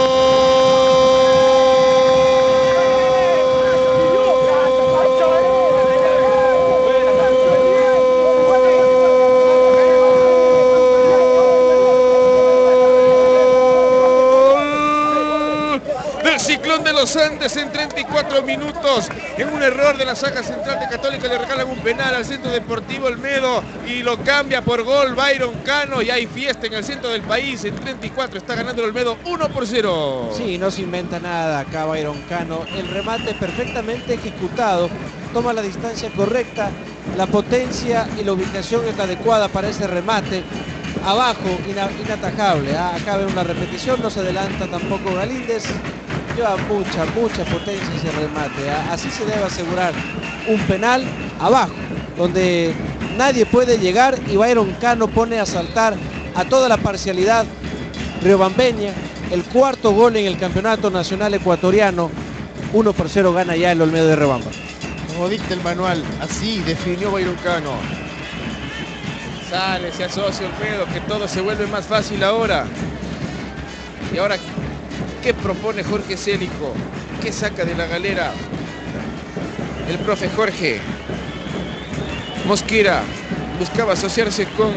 Ciclón de los Andes en treinta y cuatro minutos. En un error de la saga central de Católica le regalan un penal al Centro Deportivo Olmedo y lo cambia por gol Byron Cano. Y hay fiesta en el centro del país. En treinta y cuatro está ganando el Olmedo uno por cero. Sí, no se inventa nada acá Byron Cano. El remate perfectamente ejecutado. Toma la distancia correcta. La potencia y la ubicación es la adecuada para ese remate. Abajo, inatajable. Ah, acá ve una repetición. No se adelanta tampoco Galíndez. Lleva mucha, mucha potencia ese remate. Así se debe asegurar un penal abajo, donde nadie puede llegar y Byron Cano pone a saltar a toda la parcialidad riobambeña. El cuarto gol en el campeonato nacional ecuatoriano. uno por cero gana ya el Olmedo de Riobamba. Como dicta el manual, así definió Byron Cano. Sale, se asocia Olmedo, que todo se vuelve más fácil ahora. Y ahora, ¿qué propone Jorge Célico? ¿Qué saca de la galera el profe Jorge? Mosquera buscaba asociarse con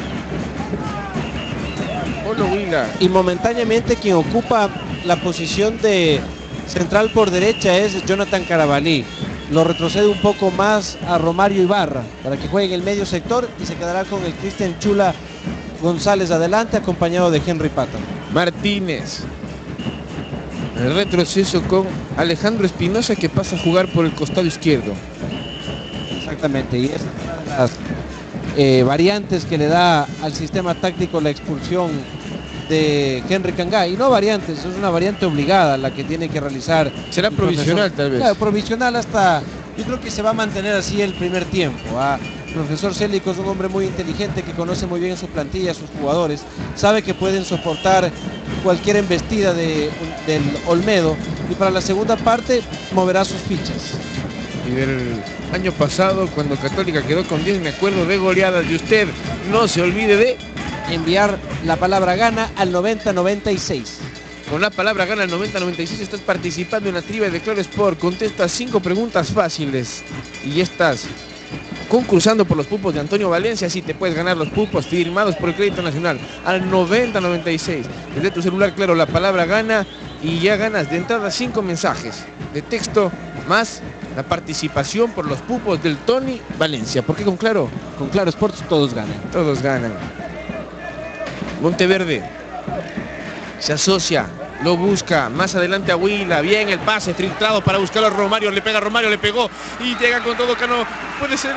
Polo Huila. Y momentáneamente quien ocupa la posición de central por derecha es Jonathan Carabalí. Lo retrocede un poco más a Romario Ibarra para que juegue en el medio sector y se quedará con el Cristian Chula González adelante, acompañado de Henry Pata. Martínez. El retroceso con Alejandro Espinosa, que pasa a jugar por el costado izquierdo. Exactamente, y es una de las eh, variantes que le da al sistema táctico la expulsión de Henry Cangá. Y no variantes, es una variante obligada la que tiene que realizar. Será provisional tal vez. Claro, provisional hasta, yo creo que se va a mantener así el primer tiempo. ¿ah? El profesor Célico es un hombre muy inteligente que conoce muy bien su plantilla, sus jugadores, sabe que pueden soportar cualquier embestida de, del Olmedo, y para la segunda parte moverá sus fichas. Y del año pasado, cuando Católica quedó con diez, me acuerdo de goleadas, y usted no se olvide de enviar la palabra gana al noventa noventa y seis. Con la palabra gana al noventa noventa y seis estás participando en la trivia de Claro Sport. Contesta cinco preguntas fáciles y estás concursando por los pupos de Antonio Valencia. Así te puedes ganar los pupos firmados por el Crédito Nacional al noventa noventa y seis. Desde tu celular, claro, la palabra gana, y ya ganas de entrada cinco mensajes de texto más la participación por los pupos del Tony Valencia. ¿Por qué con Claro? Con Claro Sports todos ganan. Todos ganan. Monteverde se asocia, lo busca más adelante a Huila. Bien el pase filtrado para buscarlo a Romario. Le pega a Romario, le pegó y llega con todo Cano. Puede ser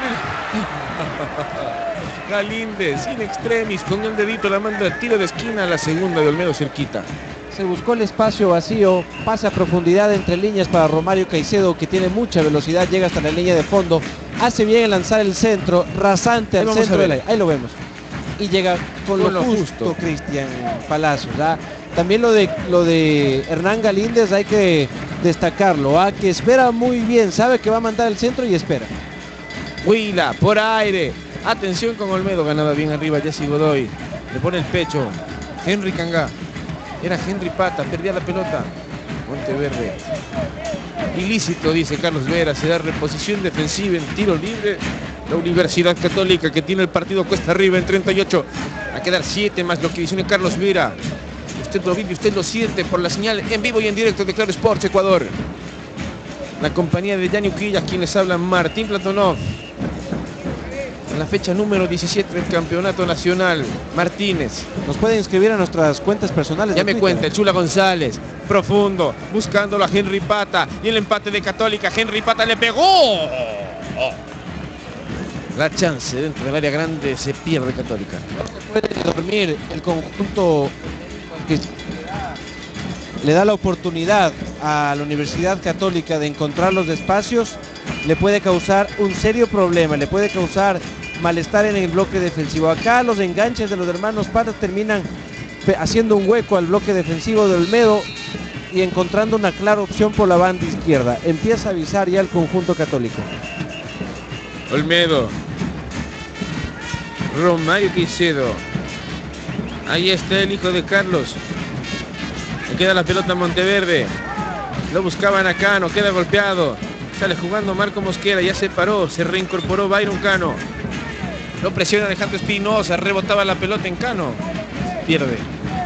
Galíndez in extremis con el dedito la manda al tiro de esquina a la segunda de Olmedo cerquita. Se buscó el espacio vacío, pasa a profundidad entre líneas para Romario Caicedo, que tiene mucha velocidad, llega hasta la línea de fondo, hace bien en lanzar el centro, rasante al centro del aire. Ahí lo vemos. Y llega con, con lo, lo justo, justo. Cristian Palacios. ¿ah? También lo de lo de Hernán Galíndez hay que destacarlo, ¿ah? que espera muy bien, sabe que va a mandar el centro y espera. Huila por aire, atención con Olmedo, ganaba bien arriba Jesse Godoy, le pone el pecho Henry Cangá, era Henry Pata, perdía la pelota. Monteverde, ilícito, dice Carlos Vera, se da reposición defensiva en tiro libre. La Universidad Católica, que tiene el partido cuesta arriba en treinta y ocho, a quedar siete más lo que dice Carlos Vera. usted lo vive, usted lo siente por la señal en vivo y en directo de Claro Sports Ecuador. La compañía de Yanni Uquilla, quienes hablan Martín Platonov. En la fecha número diecisiete del Campeonato Nacional, Martínez. Nos pueden inscribir a nuestras cuentas personales. Ya me cuenta, el Chula González, profundo, buscándolo a Henry Pata. Y el empate de Católica, Henry Pata le pegó. La chance dentro del área grande se pierde Católica. No se puede dormir el conjunto que le da la oportunidad a la Universidad Católica de encontrar los espacios. Le puede causar un serio problema, le puede causar malestar en el bloque defensivo. Acá los enganches de los hermanos Patas terminan haciendo un hueco al bloque defensivo de Olmedo y encontrando una clara opción por la banda izquierda. Empieza a avisar ya el conjunto católico. Olmedo, Romario Caicedo, ahí está el hijo de Carlos. Le queda la pelota a Monteverde, lo buscaban a Cano, queda golpeado. Sale jugando Marco Mosquera, ya se paró, se reincorporó Byron Cano. Lo presiona Alejandro Espinosa, rebotaba la pelota en Cano. Pierde.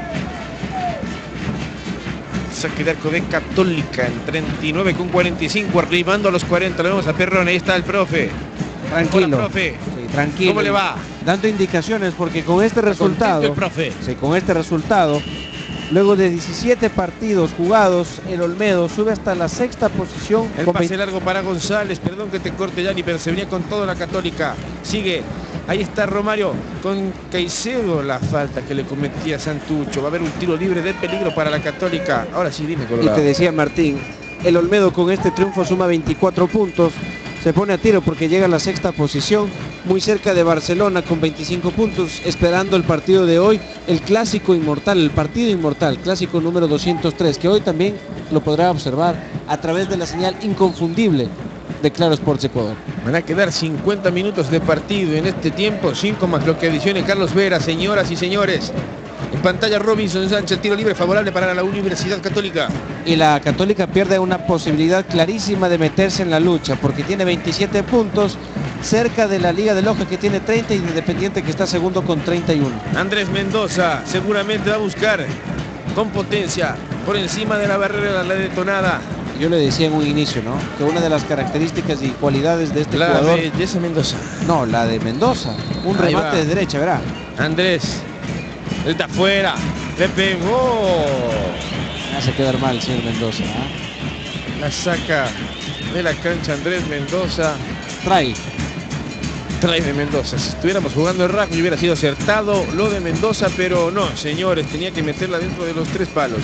Saque de arco de Católica en treinta y nueve con cuarenta y cinco, arribando a los cuarenta. Lo vemos a Perrón, ahí está el profe. Tranquilo. Hola, profe. Sí, tranquilo. ¿Cómo le va? Dando indicaciones porque con este resultado, el profe. Sí, con este resultado, luego de diecisiete partidos jugados, el Olmedo sube hasta la sexta posición. El con pase veinte... largo para González, perdón que te corte, Yanni, pero se venía con todo la Católica. Sigue, ahí está Romario con Caicedo, la falta que le cometía Santucho. Va a haber un tiro libre de peligro para la Católica. Ahora sí, dime, Colorado. Y te decía Martín, el Olmedo con este triunfo suma veinticuatro puntos. Se pone a tiro porque llega a la sexta posición, muy cerca de Barcelona con veinticinco puntos, esperando el partido de hoy, el clásico inmortal, el partido inmortal, clásico número doscientos tres, que hoy también lo podrá observar a través de la señal inconfundible de Claro Sports Ecuador. Van a quedar cincuenta minutos de partido en este tiempo, cinco más lo que adicione Carlos Vera, señoras y señores. En pantalla Robinson Sánchez, tiro libre favorable para la Universidad Católica. Y la Católica pierde una posibilidad clarísima de meterse en la lucha, porque tiene veintisiete puntos, cerca de la Liga de Loja que tiene treinta y de Independiente que está segundo con treinta y uno. Andrés Mendoza seguramente va a buscar con potencia por encima de la barrera, la detonada. Yo le decía en un inicio, ¿no?, que una de las características y cualidades de este la jugador... de ese Mendoza. No, la de Mendoza. Un Ahí remate va. de derecha, verá. Andrés, él está afuera, le pegó. Me hace quedar mal el señor Mendoza, ¿eh? La saca de la cancha Andrés Mendoza. Trae. Trae de Mendoza. Si estuviéramos jugando el rugby hubiera sido acertado lo de Mendoza, pero no, señores, tenía que meterla dentro de los tres palos.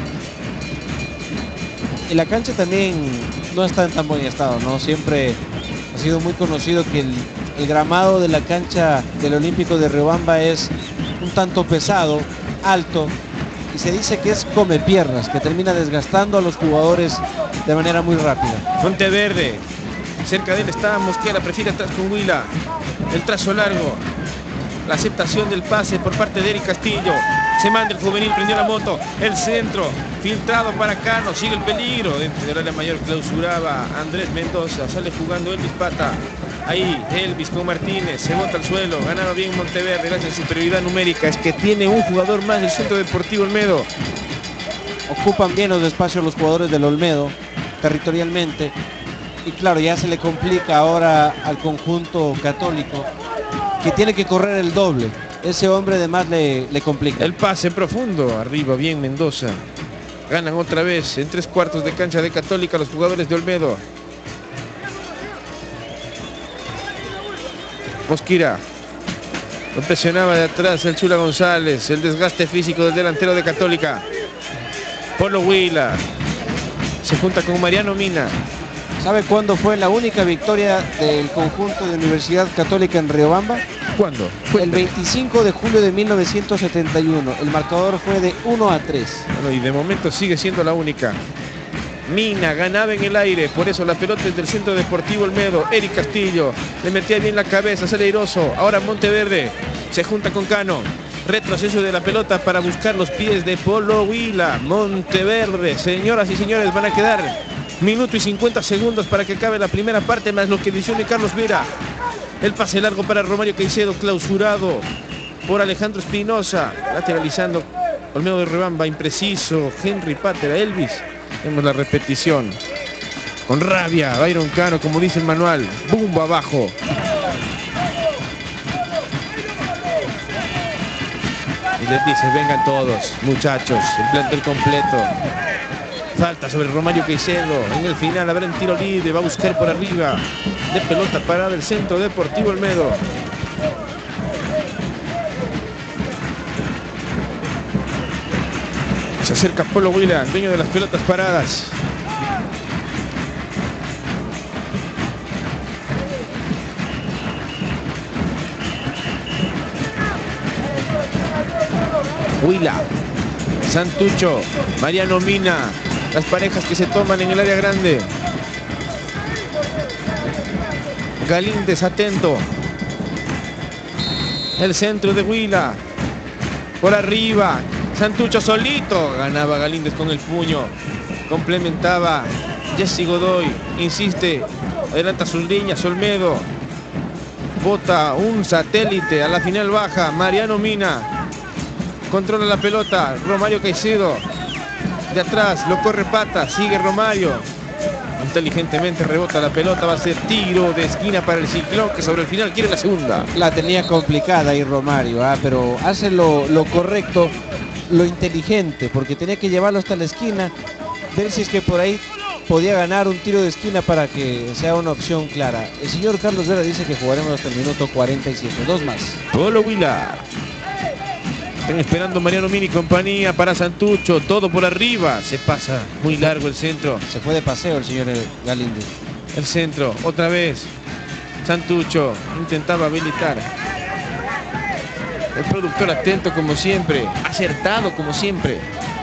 Y la cancha también no está en tan buen estado, ¿no? Siempre ha sido muy conocido que el, el gramado de la cancha del Olímpico de Riobamba es un tanto pesado, alto, y se dice que es come piernas, que termina desgastando a los jugadores de manera muy rápida. Monteverde, cerca de él está Mosquera, prefiere atrás con Huila. El trazo largo, la aceptación del pase por parte de Eric Castillo. Se manda el juvenil, prendió la moto, el centro, filtrado para Cano, sigue el peligro. Dentro del área mayor clausuraba Andrés Mendoza, sale jugando Elvis Pata. Ahí Elvis con Martínez, se bota al suelo, ganaba bien Monteverde gracias a su superioridad numérica. Es que tiene un jugador más del Centro Deportivo Olmedo. Ocupan bien los espacios los jugadores del Olmedo, territorialmente. Y claro, ya se le complica ahora al conjunto católico, que tiene que correr el doble. Ese hombre además le, le complica. El pase profundo, arriba bien Mendoza. Ganan otra vez en tres cuartos de cancha de Católica los jugadores de Olmedo. Mosquera. Lo presionaba de atrás el Chula González. El desgaste físico del delantero de Católica. Polo Huila. Se junta con Mariano Mina. ¿Sabe cuándo fue la única victoria del conjunto de Universidad Católica en Riobamba? ¿Cuándo? El veinticinco de julio de mil novecientos setenta y uno. El marcador fue de uno a tres. Bueno, y de momento sigue siendo la única. Mina ganaba en el aire, por eso la pelota es del Centro Deportivo Olmedo. Eric Castillo le metía bien la cabeza, sale airoso. Ahora Monteverde se junta con Cano. Retroceso de la pelota para buscar los pies de Polo Huila. Monteverde, señoras y señores, van a quedar minuto y cincuenta segundos para que acabe la primera parte, más lo que adicione Carlos Vera. El pase largo para Romario Caicedo, clausurado por Alejandro Espinosa, lateralizando Olmedo de Rebamba, impreciso. Henry Pata era Elvis. Vemos la repetición. Con rabia, Byron Cano, como dice el manual. Bumbo abajo. Y les dice, vengan todos, muchachos, el plantel completo. Falta sobre Romario Caicedo. En el final habrá un tiro libre, va a buscar por arriba. De pelota parada el Centro Deportivo Olmedo. Se acerca Polo Huila, dueño de las pelotas paradas. Huila, Santucho, Mariano Mina, las parejas que se toman en el área grande. Galíndez atento. El centro de Huila. Por arriba. Santucho solito. Ganaba Galíndez con el puño. Complementaba Jesse Godoy. Insiste. Adelanta sus líneas. Olmedo. Bota un satélite. A la final baja. Mariano Mina. Controla la pelota. Romario Caicedo. De atrás. Lo corre Pata. Sigue Romario. Inteligentemente rebota la pelota. Va a ser tiro de esquina para el Ciclón, que sobre el final quiere la segunda. La tenía complicada ahí Romario, ¿ah? Pero hace lo, lo correcto, lo inteligente, porque tenía que llevarlo hasta la esquina. Ver si es que por ahí podía ganar un tiro de esquina para que sea una opción clara. El señor Carlos Vera dice que jugaremos hasta el minuto cuarenta y siete. Dos más. Polo Huila. Están esperando Mariano Mini y compañía para Santucho. Todo por arriba. Se pasa muy largo el centro. Se fue de paseo el señor Galíndez. El centro. Otra vez. Santucho intentaba habilitar. El productor atento como siempre. Acertado como siempre.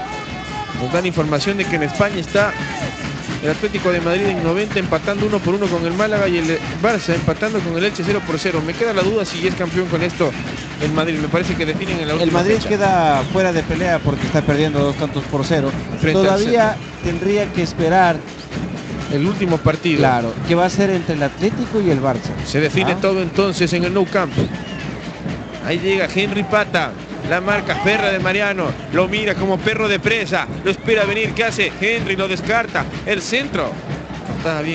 Nos dan información de que en España está el Atlético de Madrid en noventa empatando uno por uno con el Málaga y el Barça empatando con el Elche cero por cero. Me queda la duda si es campeón con esto el Madrid. Me parece que definen en la última El Madrid fecha. Queda fuera de pelea porque está perdiendo dos tantos por cero. Frente Todavía tendría que esperar el último partido. Claro, que va a ser entre el Atlético y el Barça. Se define ¿Ah? todo entonces en el Nou Camp. Ahí llega Henry Pata. La marca Ferra de Mariano. Lo mira como perro de presa. Lo espera venir. ¿Qué hace? Henry lo descarta. El centro. No está bien.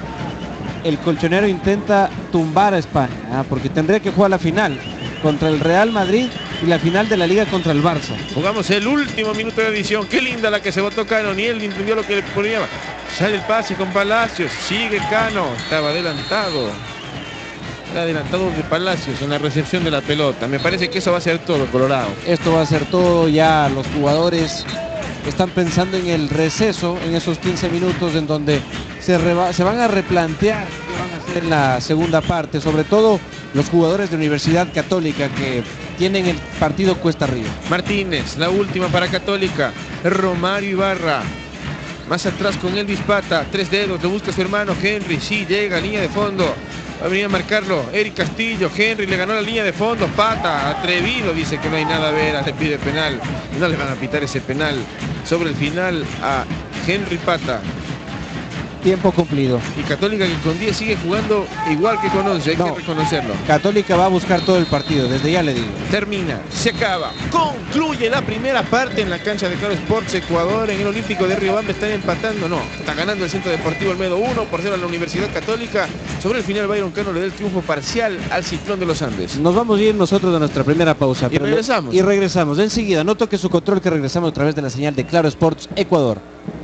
El colchonero intenta tumbar a España, ¿ah? Porque tendría que jugar la final contra el Real Madrid y la final de la Liga contra el Barça. Jugamos el último minuto de edición. Qué linda la que se botó Cano. Ni él entendió lo que le ponía. Sale el pase con Palacios. Sigue Cano. Estaba adelantado. Adelantado de Palacios en la recepción de la pelota. Me parece que eso va a ser todo, Colorado. Esto va a ser todo. Ya los jugadores están pensando en el receso, en esos quince minutos en donde se, se van a replantear qué van a hacer en la segunda parte, sobre todo los jugadores de Universidad Católica que tienen el partido cuesta arriba. Martínez, la última para Católica. Romario Ibarra. Más atrás con Elvis Pata. Tres dedos, lo busca su hermano Henry. Sí, llega a línea de fondo. Va a venir a marcarlo Eric Castillo. Henry le ganó la línea de fondo. Pata, atrevido, dice que no hay nada a ver. Le pide penal. No le van a pitar ese penal sobre el final a Henry Pata. Tiempo cumplido. Y Católica que con diez sigue jugando igual que con once, hay no, que reconocerlo. Católica va a buscar todo el partido, desde ya le digo. Termina, se acaba, concluye la primera parte en la cancha de Claro Sports Ecuador. En el Olímpico de Riobamba están empatando, no, está ganando el Centro Deportivo Olmedo uno por cero a la Universidad Católica. Sobre el final Byron Cano le da el triunfo parcial al Ciclón de los Andes. Nos vamos a ir nosotros de nuestra primera pausa. Y regresamos. Y regresamos, enseguida, no toque su control que regresamos a través de la señal de Claro Sports Ecuador.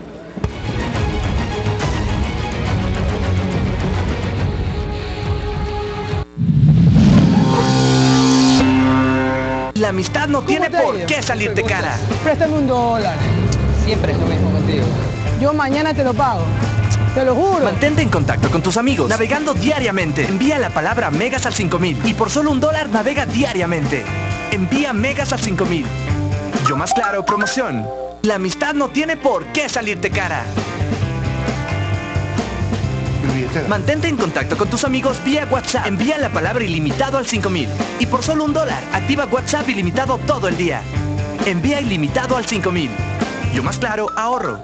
La amistad no tiene por qué salirte cara. Préstame un dólar. Siempre es lo mismo contigo. Yo mañana te lo pago. Te lo juro. Mantente en contacto con tus amigos, navegando diariamente. Envía la palabra Megas al cinco mil y por solo un dólar navega diariamente. Envía Megas al cinco mil. Yo Más Claro, promoción. La amistad no tiene por qué salirte cara. Mantente en contacto con tus amigos vía WhatsApp. Envía la palabra ilimitado al cinco mil. Y por solo un dólar, activa WhatsApp ilimitado todo el día. Envía ilimitado al cinco mil. Yo Más Claro, ahorro.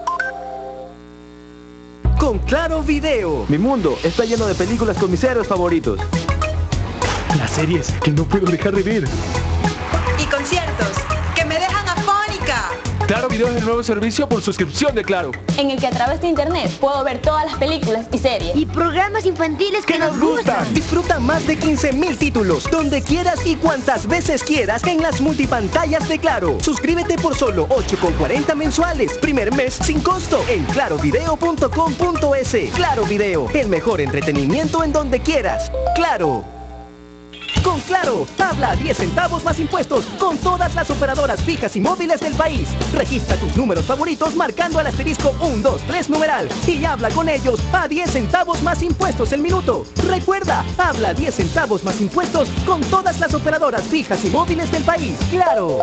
Con Claro Video. Mi mundo está lleno de películas con mis héroes favoritos. Las series que no puedo dejar de ver. Y conciertos que me dejan afónica. Claro Video es el nuevo servicio por suscripción de Claro, en el que a través de internet puedo ver todas las películas y series y programas infantiles que, que nos gustan. gustan. Disfruta más de quince mil títulos, donde quieras y cuantas veces quieras en las multipantallas de Claro. Suscríbete por solo ocho con cuarenta mensuales, primer mes sin costo, en claro video punto com punto es. Claro Video, el mejor entretenimiento en donde quieras. Claro. Con Claro, habla a diez centavos más impuestos con todas las operadoras fijas y móviles del país. Registra tus números favoritos marcando al asterisco uno dos tres numeral y habla con ellos a diez centavos más impuestos el minuto. Recuerda, habla a diez centavos más impuestos con todas las operadoras fijas y móviles del país. Claro.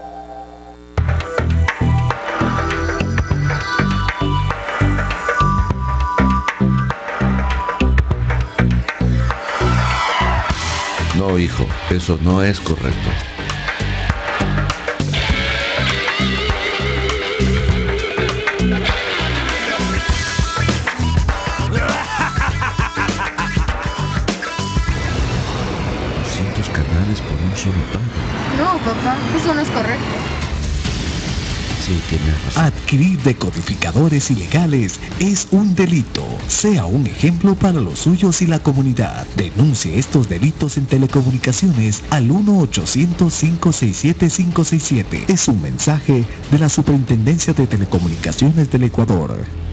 No, hijo, eso no es correcto. doscientos canales por un solo pago. No, papá, eso no es correcto. Sí, tienes razón. Adquirir decodificadores ilegales es un delito. Sea un ejemplo para los suyos y la comunidad. Denuncie estos delitos en telecomunicaciones al uno ochocientos, cinco seis siete, cinco seis siete. Es un mensaje de la Superintendencia de Telecomunicaciones del Ecuador.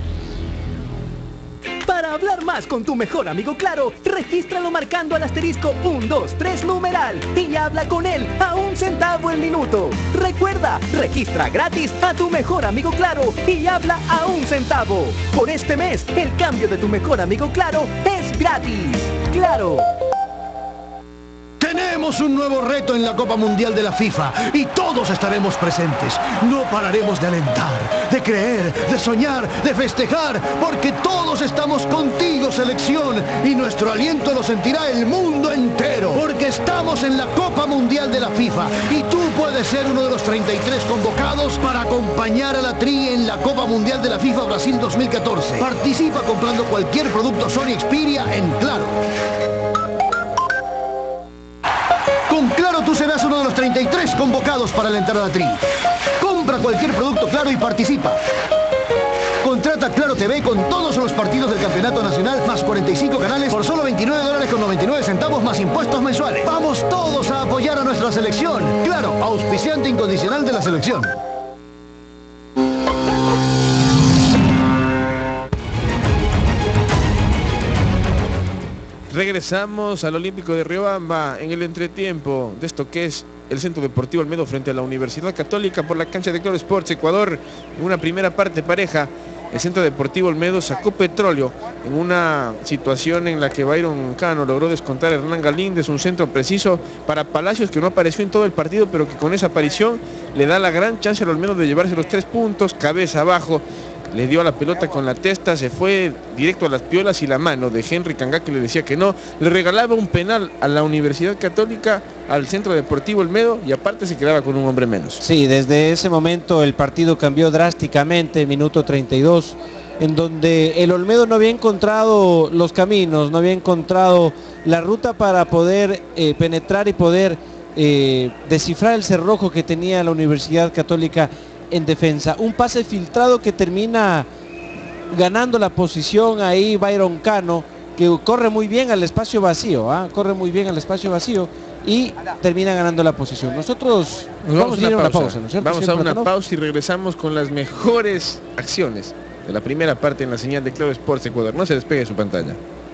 Para hablar más con tu mejor amigo Claro, regístralo marcando al asterisco uno dos tres numeral y habla con él a un centavo el minuto. Recuerda, registra gratis a tu mejor amigo Claro y habla a un centavo. Por este mes, el cambio de tu mejor amigo Claro es gratis. Claro. Tenemos un nuevo reto en la Copa Mundial de la FIFA y todos estaremos presentes. No pararemos de alentar, de creer, de soñar, de festejar, porque todos estamos contigo, selección, y nuestro aliento lo sentirá el mundo entero, porque estamos en la Copa Mundial de la FIFA y tú puedes ser uno de los treinta y tres convocados para acompañar a la Tri en la Copa Mundial de la FIFA Brasil dos mil catorce. Participa comprando cualquier producto Sony Xperia en Claro. Con Claro tú serás uno de los treinta y tres convocados para alentar a la Tri. Compra cualquier producto Claro y participa. Contrata Claro T V con todos los partidos del Campeonato Nacional más cuarenta y cinco canales por solo veintinueve dólares con noventa y nueve centavos más impuestos mensuales. Vamos todos a apoyar a nuestra selección. Claro, auspiciante incondicional de la selección. Regresamos al Olímpico de Riobamba en el entretiempo de esto que es el Centro Deportivo Olmedo frente a la Universidad Católica por la cancha de Claro Sports Ecuador. En una primera parte pareja, el Centro Deportivo Olmedo sacó petróleo en una situación en la que Byron Cano logró descontar a Hernán Galíndez, un centro preciso para Palacios que no apareció en todo el partido, pero que con esa aparición le da la gran chance al Olmedo de llevarse los tres puntos, cabeza abajo. Le dio a la pelota con la testa, se fue directo a las piolas y la mano de Henry Cangá, que le decía que no. Le regalaba un penal a la Universidad Católica, al Centro Deportivo Olmedo, y aparte se quedaba con un hombre menos. Sí, desde ese momento el partido cambió drásticamente, minuto treinta y dos, en donde el Olmedo no había encontrado los caminos, no había encontrado la ruta para poder eh, penetrar y poder eh, descifrar el cerrojo que tenía la Universidad Católica en defensa. Un pase filtrado que termina ganando la posición ahí Byron Cano, que corre muy bien al espacio vacío, ¿eh? corre muy bien al espacio vacío y termina ganando la posición. Nosotros Nos vamos, vamos a ir a una pausa, ¿no es cierto? Vamos a una pausa y regresamos con las mejores acciones de la primera parte en la señal de Claro Sports Ecuador. No se despegue de su pantalla.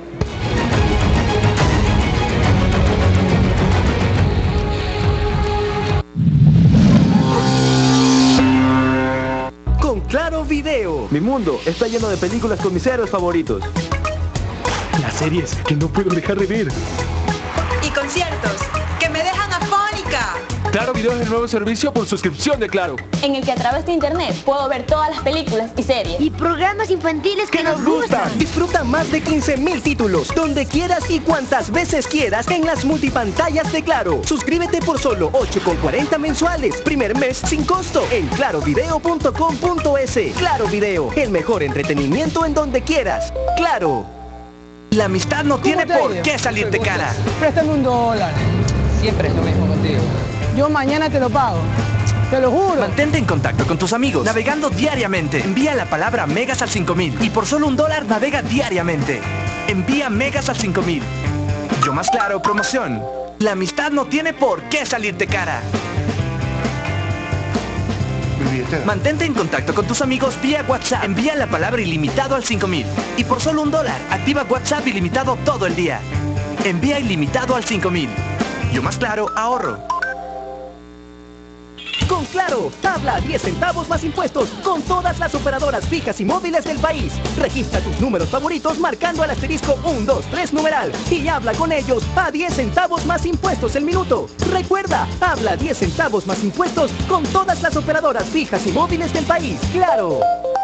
Claro Video. Mi mundo está lleno de películas con mis héroes favoritos. Las series que no puedo dejar de ver. Y conciertos que me dejan afónica. Claro Video es el nuevo servicio por suscripción de Claro, en el que a través de internet puedo ver todas las películas y series y programas infantiles que, que nos gustan. gustan. Disfruta más de quince mil títulos, donde quieras y cuantas veces quieras en las multipantallas de Claro. Suscríbete por solo ocho con cuarenta mensuales, primer mes sin costo, en claro video punto com punto es. Claro Video, el mejor entretenimiento en donde quieras. Claro. La amistad no tiene por qué salir de cara. Préstame un dólar. Siempre es lo mismo contigo. Yo mañana te lo pago. Te lo juro. Mantente en contacto con tus amigos, navegando diariamente. Envía la palabra Megas al cinco mil y por solo un dólar navega diariamente. Envía Megas al cinco mil. Yo Más Claro, promoción. La amistad no tiene por qué salirte cara. Mantente en contacto con tus amigos vía WhatsApp. Envía la palabra ilimitado al cinco mil. Y por solo un dólar, activa WhatsApp ilimitado todo el día. Envía ilimitado al cinco mil. Yo Más Claro, ahorro. Con Claro, habla a diez centavos más impuestos con todas las operadoras fijas y móviles del país. Registra tus números favoritos marcando el asterisco uno dos tres numeral y habla con ellos a diez centavos más impuestos el minuto. Recuerda, habla a diez centavos más impuestos con todas las operadoras fijas y móviles del país. ¡Claro!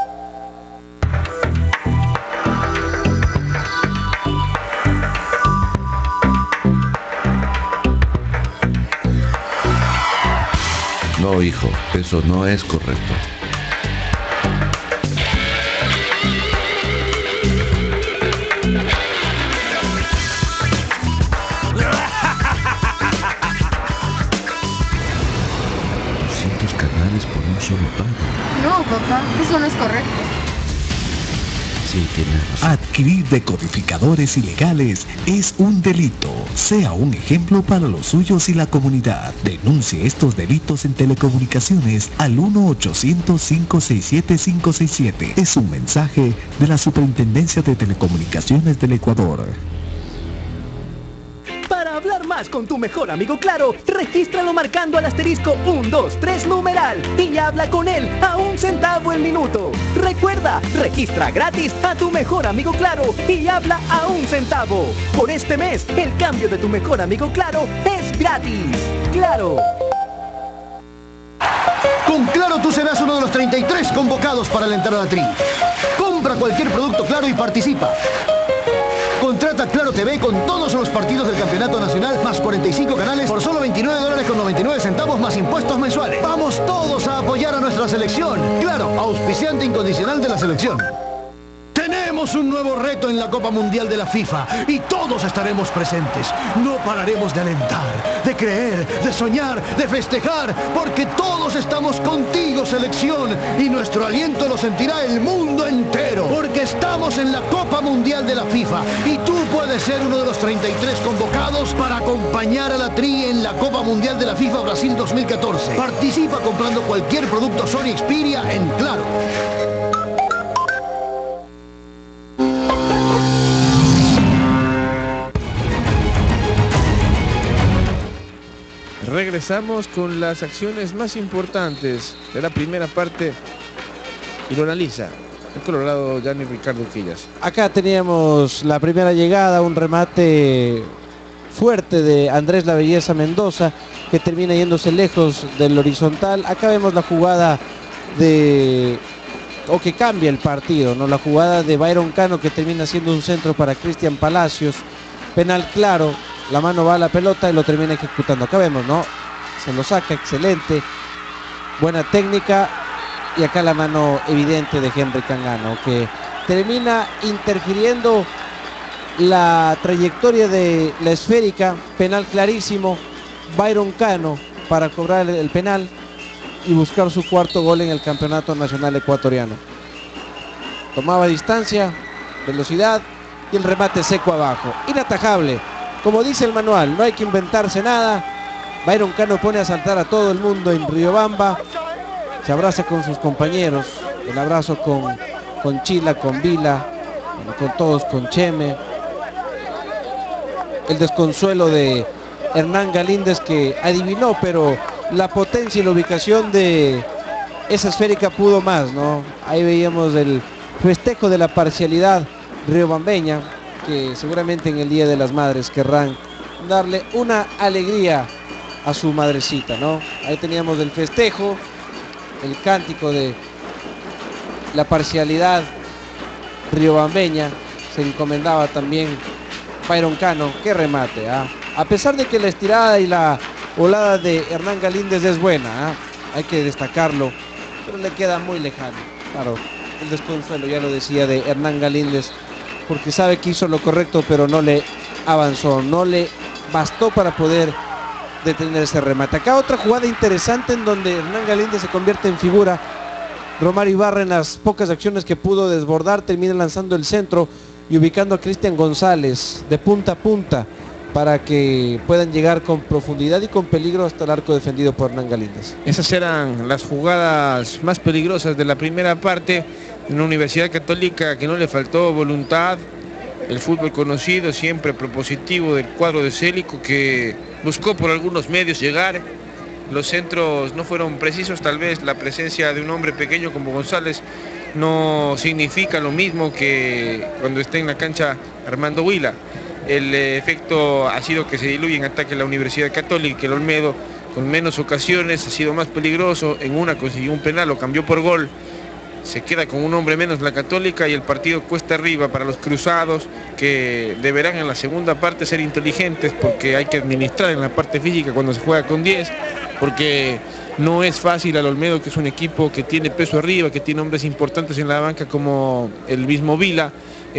No, hijo, eso no es correcto. doscientos canales por un solo pago. No, papá, eso no es correcto. Sí, tienes razón. Adquirir decodificadores ilegales es un delito. Sea un ejemplo para los suyos y la comunidad. Denuncie estos delitos en telecomunicaciones al uno ochocientos, cinco seis siete, cinco seis siete. Es un mensaje de la Superintendencia de Telecomunicaciones del Ecuador. Para hablar más con tu mejor amigo Claro, regístralo marcando al asterisco uno dos tres numeral y habla con él a un centavo el minuto. Recuerda, registra gratis a tu mejor amigo Claro y habla a un centavo. Por este mes, el cambio de tu mejor amigo Claro es gratis. ¡Claro! Con Claro tú serás uno de los treinta y tres convocados para alentar a la tri. Compra cualquier producto Claro y participa. Contrata Claro T V con todos los partidos del Campeonato Nacional más cuarenta y cinco canales por solo veintinueve dólares con noventa y nueve centavos más impuestos mensuales. ¡Vamos todos a apoyar a nuestra selección! Claro, auspiciante incondicional de la selección. Tenemos un nuevo reto en la Copa Mundial de la FIFA y todos estaremos presentes. No pararemos de alentar, de creer, de soñar, de festejar, porque todos estamos contigo, selección, y nuestro aliento lo sentirá el mundo entero, porque estamos en la Copa Mundial de la FIFA y tú puedes ser uno de los treinta y tres convocados para acompañar a la tri en la Copa Mundial de la FIFA Brasil dos mil catorce. Participa comprando cualquier producto Sony Xperia en Claro. Regresamos con las acciones más importantes de la primera parte y lo analiza el colorado Gianni Ricardo Quillas. Acá teníamos la primera llegada, un remate fuerte de Andrés La Belleza Mendoza que termina yéndose lejos del horizontal. Acá vemos la jugada de o que cambia el partido, ¿no? La jugada de Byron Cano que termina siendo un centro para Cristian Palacios. Penal claro, la mano va a la pelota y lo termina ejecutando. Acá vemos, ¿no? Se lo saca, excelente. Buena técnica. Y acá la mano evidente de Henry Cangano, que termina interfiriendo la trayectoria de la esférica. Penal clarísimo. Byron Cano para cobrar el penal y buscar su cuarto gol en el Campeonato Nacional Ecuatoriano. Tomaba distancia, velocidad y el remate seco abajo. Inatajable. Como dice el manual, no hay que inventarse nada. Byron Cano pone a saltar a todo el mundo en Riobamba. Se abraza con sus compañeros. El abrazo con, con Chila, con Vila, con todos, con Cheme. El desconsuelo de Hernán Galíndez, que adivinó, pero la potencia y la ubicación de esa esférica pudo más, ¿no? Ahí veíamos el festejo de la parcialidad riobambeña, que seguramente en el Día de las Madres querrán darle una alegría a su madrecita, ¿no? Ahí teníamos el festejo, el cántico de la parcialidad riobambeña. Se encomendaba también Byron Cano. Qué remate, ¿ah? A pesar de que la estirada y la volada de Hernán Galíndez es buena, ¿ah? Hay que destacarlo, pero le queda muy lejano. Claro, el desconsuelo, ya lo decía, de Hernán Galíndez, porque sabe que hizo lo correcto, pero no le avanzó, no le bastó para poder detener ese remate. Acá otra jugada interesante en donde Hernán Galíndez se convierte en figura. Romario Ibarra, en las pocas acciones que pudo desbordar, termina lanzando el centro y ubicando a Cristian González de punta a punta para que puedan llegar con profundidad y con peligro hasta el arco defendido por Hernán Galíndez. Esas eran las jugadas más peligrosas de la primera parte en una Universidad Católica que no le faltó voluntad, el fútbol conocido, siempre propositivo del cuadro de Célico, que buscó por algunos medios llegar. Los centros no fueron precisos, tal vez la presencia de un hombre pequeño como González no significa lo mismo que cuando esté en la cancha Armando Huila. El efecto ha sido que se diluye en ataque la Universidad Católica, que el Olmedo con menos ocasiones ha sido más peligroso, en una consiguió un penal, lo cambió por gol, se queda con un hombre menos la Católica y el partido cuesta arriba para los cruzados, que deberán en la segunda parte ser inteligentes porque hay que administrar en la parte física cuando se juega con diez, porque no es fácil al Olmedo, que es un equipo que tiene peso arriba, que tiene hombres importantes en la banca como el mismo Vila,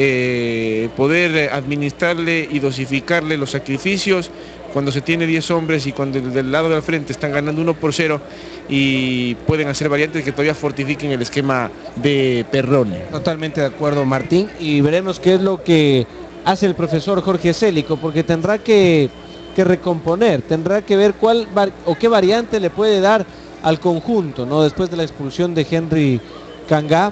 eh, poder administrarle y dosificarle los sacrificios cuando se tiene diez hombres y cuando del lado del frente están ganando uno por cero y pueden hacer variantes que todavía fortifiquen el esquema de Perrone. Totalmente de acuerdo, Martín, y veremos qué es lo que hace el profesor Jorge Célico, porque tendrá que, que recomponer, tendrá que ver cuál o qué variante le puede dar al conjunto, ¿no? Después de la expulsión de Henry Kangá,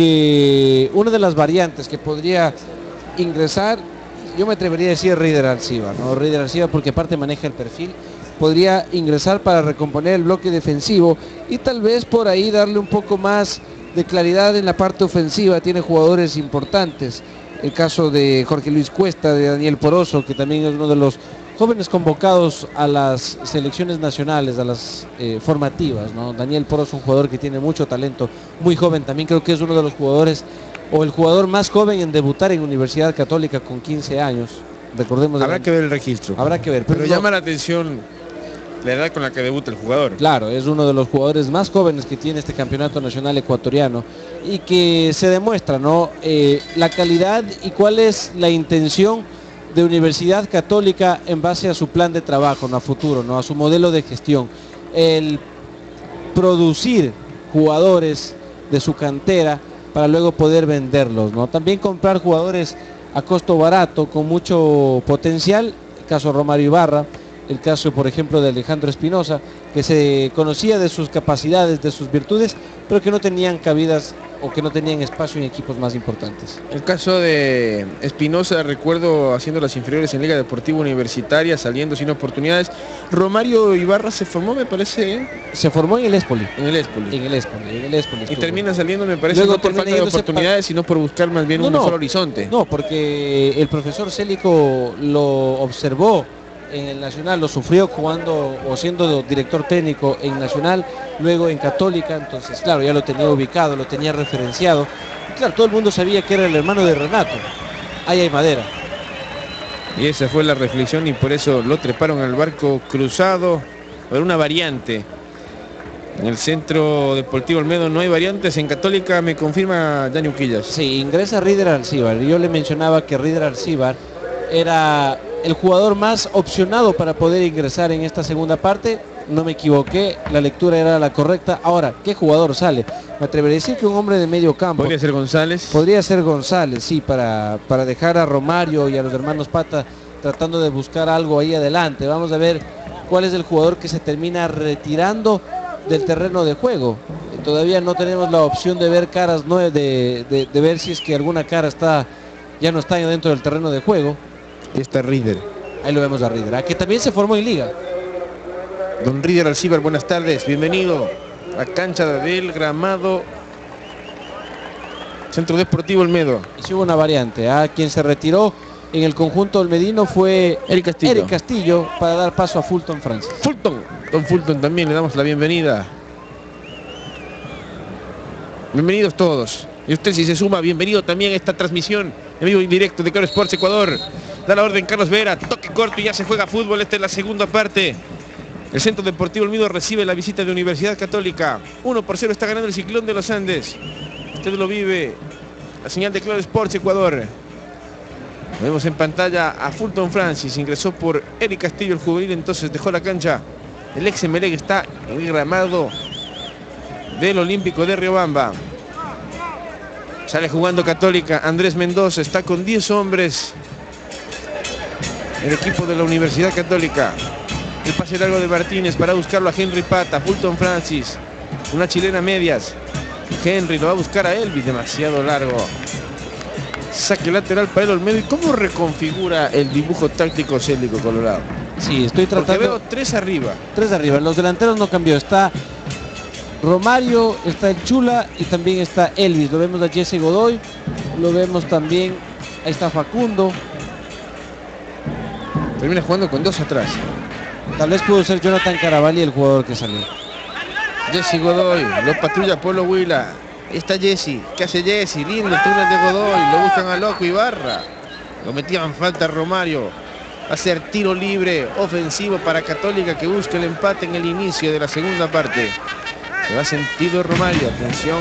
que una de las variantes que podría ingresar, yo me atrevería a decir Ryder Arcibar, ¿no? Ryder Arcibar, porque aparte maneja el perfil, podría ingresar para recomponer el bloque defensivo y tal vez por ahí darle un poco más de claridad en la parte ofensiva. Tiene jugadores importantes, el caso de Jorge Luis Cuesta, de Daniel Poroso, que también es uno de los jóvenes convocados a las selecciones nacionales, a las eh, formativas, ¿no? Daniel Poroso, un jugador que tiene mucho talento, muy joven, también creo que es uno de los jugadores o el jugador más joven en debutar en Universidad Católica con quince años. Recordemos. Habrá que ver el registro. Habrá que ver. Pero, pero no, llama la atención la edad con la que debuta el jugador. Claro, es uno de los jugadores más jóvenes que tiene este campeonato nacional ecuatoriano y que se demuestra, ¿no? Eh, la calidad y cuál es la intención de Universidad Católica en base a su plan de trabajo, ¿no? A futuro, ¿no? A su modelo de gestión. El producir jugadores de su cantera para luego poder venderlos, ¿no? También comprar jugadores a costo barato, con mucho potencial, el caso Romario Ibarra, el caso, por ejemplo, de Alejandro Espinosa, que se conocía de sus capacidades, de sus virtudes, pero que no tenían cabidas o que no tenían espacio en equipos más importantes. El caso de Espinosa, recuerdo haciendo las inferiores en Liga Deportiva Universitaria, saliendo sin oportunidades. Romario Ibarra se formó, me parece, ¿eh? Se formó en el Espoli. En el Espoli. En el Espoli, en el Espoli. Y termina saliendo, me parece, luego no por falta de oportunidades, sino por buscar más bien no, un no, mejor horizonte. No, porque el profesor Célico lo observó en el Nacional, lo sufrió jugando o siendo director técnico en Nacional, luego en Católica, entonces claro, ya lo tenía ubicado, lo tenía referenciado, y claro, todo el mundo sabía que era el hermano de Renato. Ahí hay madera. Y esa fue la reflexión y por eso lo treparon al barco cruzado, por una variante. En el Centro Deportivo Olmedo no hay variantes, en Católica me confirma Dani Uquillas. Sí, ingresa Ryder Arcibar, yo le mencionaba que Ryder Arcibar era el jugador más opcionado para poder ingresar en esta segunda parte. No me equivoqué, la lectura era la correcta. Ahora, ¿qué jugador sale? Me atrevería a decir que un hombre de medio campo. ¿Podría ser González? Podría ser González, sí, para, para dejar a Romario y a los hermanos Pata tratando de buscar algo ahí adelante. Vamos a ver cuál es el jugador que se termina retirando del terreno de juego. Todavía no tenemos la opción de ver caras, no, de, de, de ver si es que alguna cara está ya no está dentro del terreno de juego. Y está Ryder. Ahí lo vemos a Ryder, ¿eh? Que también se formó en Liga. Don Ryder Arcibar, buenas tardes, bienvenido a cancha del Gramado Centro Deportivo Olmedo. Y sí hubo una variante, ¿eh? Quien se retiró en el conjunto olmedino fue Eric Castillo. Eric Castillo para dar paso a Fulton Francis. Fulton, Don Fulton también le damos la bienvenida. Bienvenidos todos. Y usted, si se suma, bienvenido también a esta transmisión en vivo y directo de Claro Sports Ecuador. Da la orden Carlos Vera, toque corto y ya se juega fútbol. Esta es la segunda parte. El Centro Deportivo Olmedo recibe la visita de Universidad Católica. uno por cero está ganando el Ciclón de los Andes. Usted lo vive. La señal de Claro Sports Ecuador. Vemos en pantalla a Fulton Francis, ingresó por Eric Castillo, el juvenil, entonces dejó la cancha. El ex Emelec está en el gramado del Olímpico de Riobamba. Sale jugando Católica, Andrés Mendoza está con diez hombres. El equipo de la Universidad Católica. El pase largo de Martínez para buscarlo a Henry Pata, Fulton Francis. Una chilena a medias. Henry lo va a buscar a Elvis, demasiado largo. Saque lateral para el Olmedo. ¿Y cómo reconfigura el dibujo táctico Célico Colorado? Sí, estoy tratando... Porque veo tres arriba. Tres arriba. Los delanteros no cambió. Está Romario, está el Chula y también está Elvis. Lo vemos a Jesse Godoy. Lo vemos también. Ahí está Facundo. Termina jugando con dos atrás. Tal vez pudo ser Jonathan Caravalli el jugador que salió. Jesse Godoy, lo patrulla Polo Huila. Ahí está Jesse. ¿Qué hace Jesse? Lindo el túnel de Godoy. Lo buscan a Loco Ibarra. Lo metían falta Romario. Va a ser tiro libre ofensivo para Católica, que busca el empate en el inicio de la segunda parte. Se va sentido Romario. Atención.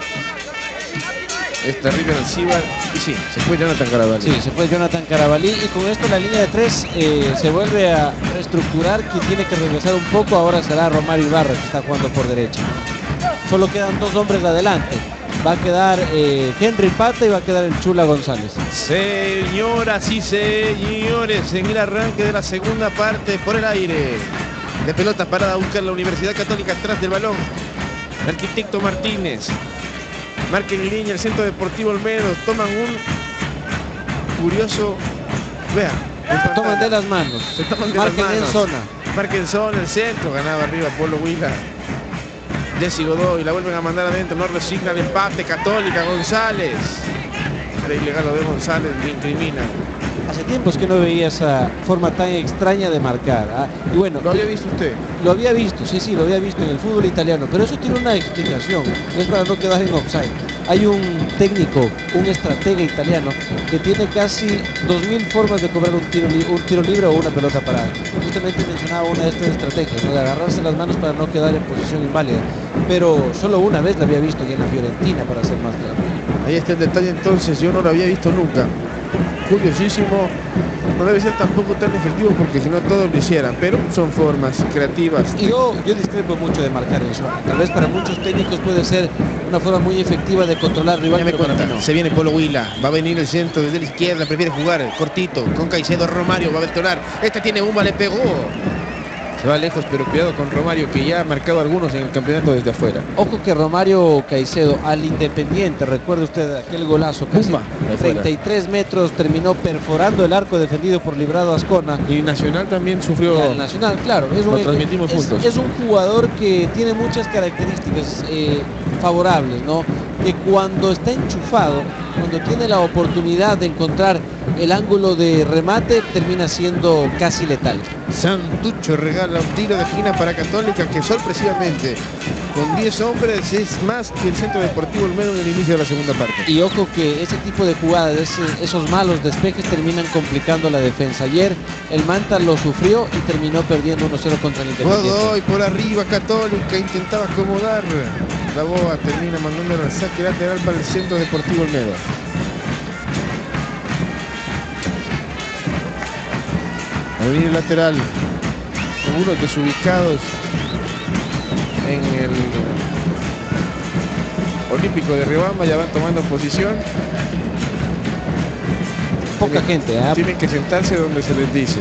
Es terrible el Cibar. Y sí, se fue Jonathan Caravalli. Sí, se fue Jonathan Caravalli. Y con esto la línea de tres eh, se vuelve a reestructurar. Quien tiene que regresar un poco ahora será Romario Ibarra, que está jugando por derecha. Solo quedan dos hombres adelante. Va a quedar eh, Henry Pata y va a quedar el Chula González. Señoras y señores, en el arranque de la segunda parte por el aire. De pelota parada a buscar la Universidad Católica atrás del balón. El arquitecto Martínez. Marca en línea el Centro Deportivo Olmedo. Toman un curioso... Vean. Se toman de las manos. Se toman de Marquen las manos. en zona. Marquen en zona, el centro. Ganaba arriba Polo Huila. Jesse Godoy, la vuelven a mandar adentro, no resigna el empate. Católica, González. Era ilegal lo de González, le incrimina. Hace tiempos que no veía esa forma tan extraña de marcar. ¿ah? Y bueno, ¿Lo había visto usted? Lo había visto, sí, sí, lo había visto en el fútbol italiano, pero eso tiene una explicación, es para no quedar en offside. Hay un técnico, un estratega italiano, que tiene casi dos mil formas de cobrar un tiro, un tiro libre o una pelota parada. Justamente mencionaba una de estas estrategias, ¿no? De agarrarse las manos para no quedar en posición inválida. Pero solo una vez la había visto ya en la Fiorentina, para ser más claro. Ahí está el detalle entonces, yo no lo había visto nunca. Curiosísimo, no debe ser tampoco tan efectivo porque si no todos lo hicieran, pero son formas creativas. Y yo, yo discrepo mucho de marcar en zona. Tal vez para muchos técnicos puede ser una forma muy efectiva de controlar rival. Me cuenta, no. Se viene Polo Huila, va a venir el centro desde la izquierda, prefiere jugar cortito con Caicedo. Romario va a detonar, este tiene Uma, le pegó. Se va lejos, pero cuidado con Romario, que ya ha marcado algunos en el campeonato desde afuera. Ojo que Romario Caicedo al Independiente, recuerde usted aquel golazo, casi Pumba, treinta y tres metros, terminó perforando el arco defendido por Librado Ascona. Y Nacional también sufrió. El Nacional, claro, es lo un, transmitimos es, juntos. es un jugador que tiene muchas características eh, favorables, ¿no? Que cuando está enchufado, cuando tiene la oportunidad de encontrar el ángulo de remate, termina siendo casi letal. Santucho regala un tiro de esquina para Católica, que sorpresivamente con diez hombres es más que el Centro Deportivo Olmedo en el inicio de la segunda parte. Y ojo que ese tipo de jugadas, ese, esos malos despejes terminan complicando la defensa. Ayer el Manta lo sufrió y terminó perdiendo uno cero contra el Independiente. Godoy por arriba, Católica intentaba acomodar. La Boa termina mandándolo al saque lateral para el Centro Deportivo Olmedo. A venir el lateral, unos desubicados en el Olímpico de Riobamba, ya van tomando posición. Poca tienen, gente, ¿eh? Tienen que sentarse donde se les dice.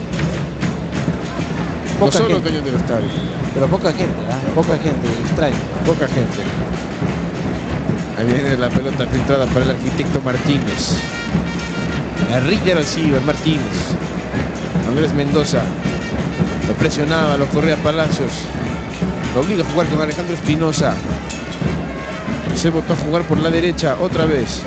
Poca no son gente. los dueños del estadio. Pero poca gente, ¿eh? Poca gente, extraño. Poca gente. Ahí viene la pelota filtrada para el arquitecto Martínez. Enrique Arcibar Martínez. Andrés Mendoza. Lo presionaba, lo corría a Palacios. Lo obliga a jugar con Alejandro Espinosa. Se botó a jugar por la derecha otra vez.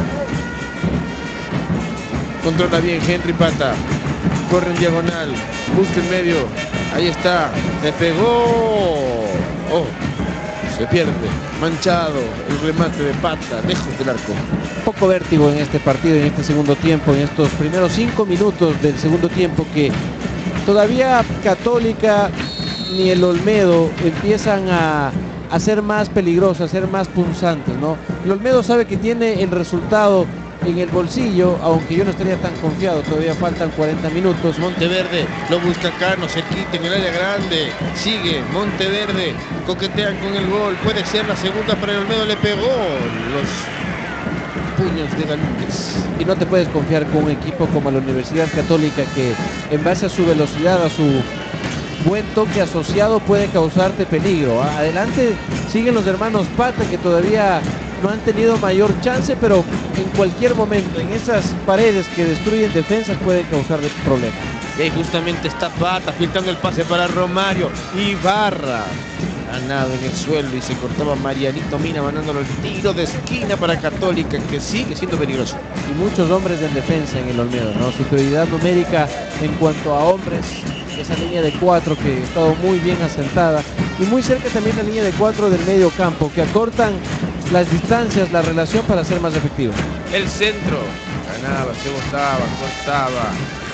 Controla bien Henry Pata. Corre en diagonal. Busca en medio. Ahí está. Le pegó. Oh. Se pierde. Manchado. El remate de Pata. Lejos del arco. Poco vértigo en este partido, en este segundo tiempo, en estos primeros cinco minutos del segundo tiempo, que todavía Católica ni el Olmedo empiezan a, a ser más peligrosos, a ser más punzantes, ¿no? El Olmedo sabe que tiene el resultado en el bolsillo, aunque yo no estaría tan confiado, todavía faltan cuarenta minutos. Monteverde lo busca Cano, se quita en el área grande, sigue Monteverde, coquetean con el gol, puede ser la segunda para el Olmedo, le pegó los puños de Galíndez. Y no te puedes confiar con un equipo como la Universidad Católica, que en base a su velocidad, a su buen toque asociado, puede causarte peligro. Adelante siguen los hermanos Pata, que todavía no han tenido mayor chance, pero en cualquier momento en esas paredes que destruyen defensas pueden causar problemas. Y ahí justamente está Pata filtrando el pase para Romario. Ibarra ganado en el suelo y se cortaba Marianito Mina, mandándolo el tiro de esquina para Católica, que sigue siendo peligroso. Y muchos hombres en defensa en el Olmedo, ¿no? Superioridad numérica en cuanto a hombres, esa línea de cuatro que ha estado muy bien asentada, y muy cerca también la línea de cuatro del medio campo, que acortan las distancias, la relación para ser más efectivo. El centro ganaba, se botaba, cortaba.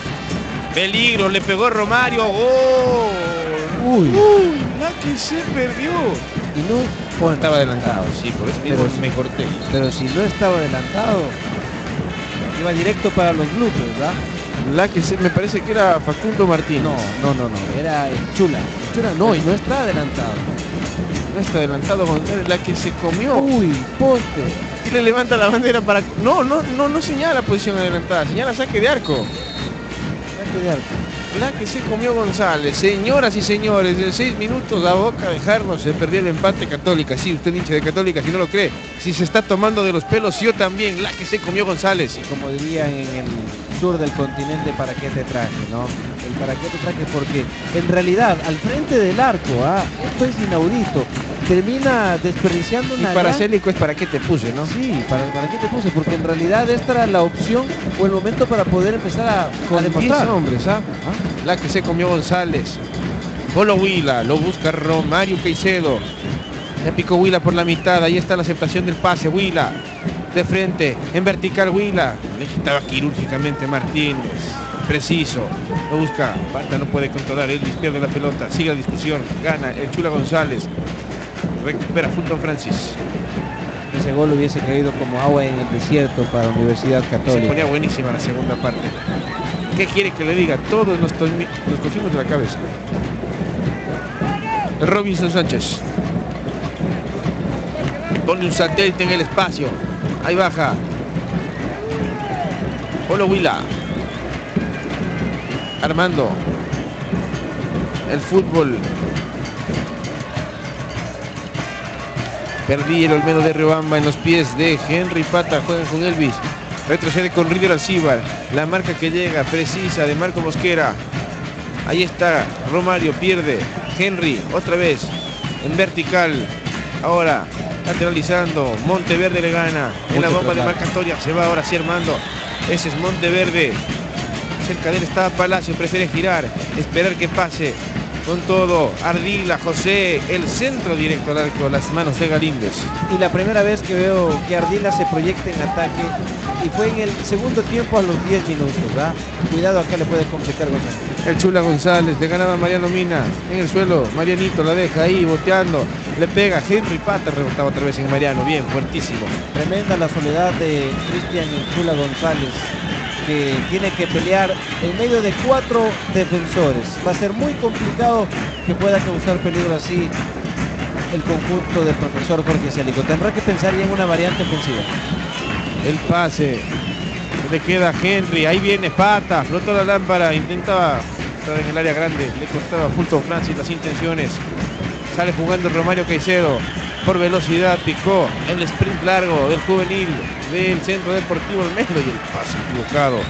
Peligro, le pegó Romario. ¡Gol! Uy, Uy, la que se perdió. Y no, bueno, estaba adelantado, sí, por eso mismo pero, me corté. Pero si no estaba adelantado, iba directo para los glúteos, ¿verdad? La que se, me parece que era Facundo Martínez. No, no, no, no, era el Chula. El Chula no, y no está adelantado. No está adelantado, la que se comió. Uy, poste. Y le levanta la bandera para... No, no, no, no señala posición adelantada, señala saque de arco. Saque de arco. La que se comió González. Señoras y señores, en seis minutos a boca de Jarno se perdió el empate. Católica. Sí, usted hincha de Católica, si no lo cree. Si se está tomando de los pelos, yo también. La que se comió González. Y como dirían en el sur del continente, ¿para qué te traje? ¿No? El para qué te traje, porque en realidad al frente del arco, ¿ah? Esto es inaudito. Termina desperdiciando una... Y para Célico es para qué te puse, ¿no? Sí, para, para qué te puse, porque en realidad esta era la opción o el momento para poder empezar a, a demostrar. Hombres, ¿ah? ¿Ah? La que se comió González. Golo Huila, lo busca Romario Caicedo. Le picó Huila por la mitad, ahí está la aceptación del pase. Huila, de frente, en vertical Huila. Le quitaba quirúrgicamente Martínez. Preciso, lo busca. Pata no puede controlar, él pierde la pelota. Sigue la discusión, gana el Chula González. Recupera Fulton Francis. Ese gol hubiese caído como agua en el desierto para la Universidad Católica. Se ponía buenísima la segunda parte. ¿Qué quiere que le diga? Todos nos, nos cogimos de la cabeza. Robinson Sánchez. Pone un satélite en el espacio. Ahí baja. Polo Huila. Armando. El fútbol. Perdí el Olmedo de Riobamba en los pies de Henry Pata. Juegan con Elvis. Retrocede con River Alcibar. La marca que llega precisa de Marco Mosquera. Ahí está Romario, pierde. Henry otra vez en vertical. Ahora lateralizando. Monteverde le gana. En la bomba de marcatoria se va ahora sí Armando. Ese es Monteverde. Cerca de él está Palacio. Prefiere girar. Esperar que pase. Con todo, Ardila, José, el centro directo al arco, las manos de Galíndez. Y la primera vez que veo que Ardila se proyecta en ataque, y fue en el segundo tiempo a los diez minutos, ¿verdad? Cuidado, acá le puede complicar González. El Chula González, le ganaba Mariano Mina en el suelo, Marianito la deja ahí, boteando, le pega, Henry Pata, rebotaba otra vez en Mariano, bien, fuertísimo. Tremenda la soledad de Cristian y Chula González, que tiene que pelear en medio de cuatro defensores. Va a ser muy complicado que pueda causar peligro así el conjunto del profesor Jorge Célico. Tendrá que pensar ya en una variante ofensiva. El pase, le queda Henry, ahí viene Pata, flotó la lámpara, intentaba estar en el área grande, le costaba a Fulton Francis las intenciones. Sale jugando Romario Caicedo, por velocidad picó el sprint largo del juvenil del Centro Deportivo Olmedo y el pase equivocado.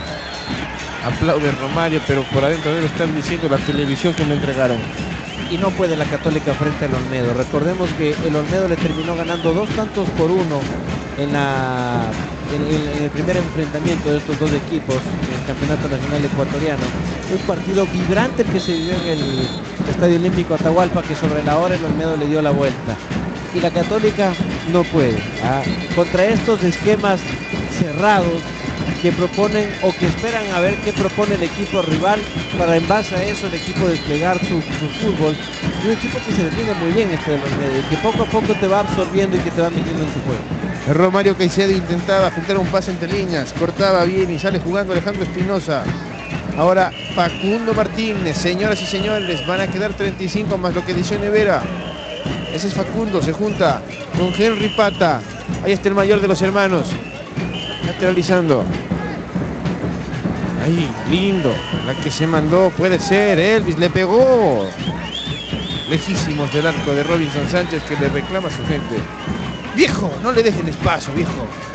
Aplaude Romario, pero por adentro de él están diciendo la televisión que me entregaron. Y no puede la Católica frente al Olmedo. Recordemos que el Olmedo le terminó ganando dos tantos por uno en, la, en, en, en el primer enfrentamiento de estos dos equipos en el Campeonato Nacional Ecuatoriano. Un partido vibrante que se vivió en el Estadio Olímpico Atahualpa, que sobre la hora el Olmedo le dio la vuelta. Y la Católica no puede. ¿ah? Contra estos esquemas cerrados que proponen o que esperan a ver qué propone el equipo rival para en base a eso el equipo desplegar su, su fútbol. Y un equipo que se defiende muy bien este de los medios, que poco a poco te va absorbiendo y que te va metiendo en su juego. Romario Caicedo intentaba juntar un pase entre líneas, cortaba bien y sale jugando Alejandro Espinosa. Ahora Facundo Martínez. Señoras y señores, van a quedar treinta y cinco más lo que dice Nevera. Ese es Facundo, se junta con Henry Pata. Ahí está el mayor de los hermanos, lateralizando. Ahí, lindo, la que se mandó, puede ser, Elvis le pegó. Lejísimos del arco de Robinson Sánchez, que le reclama a su gente. Viejo, no le dejen espacio, viejo.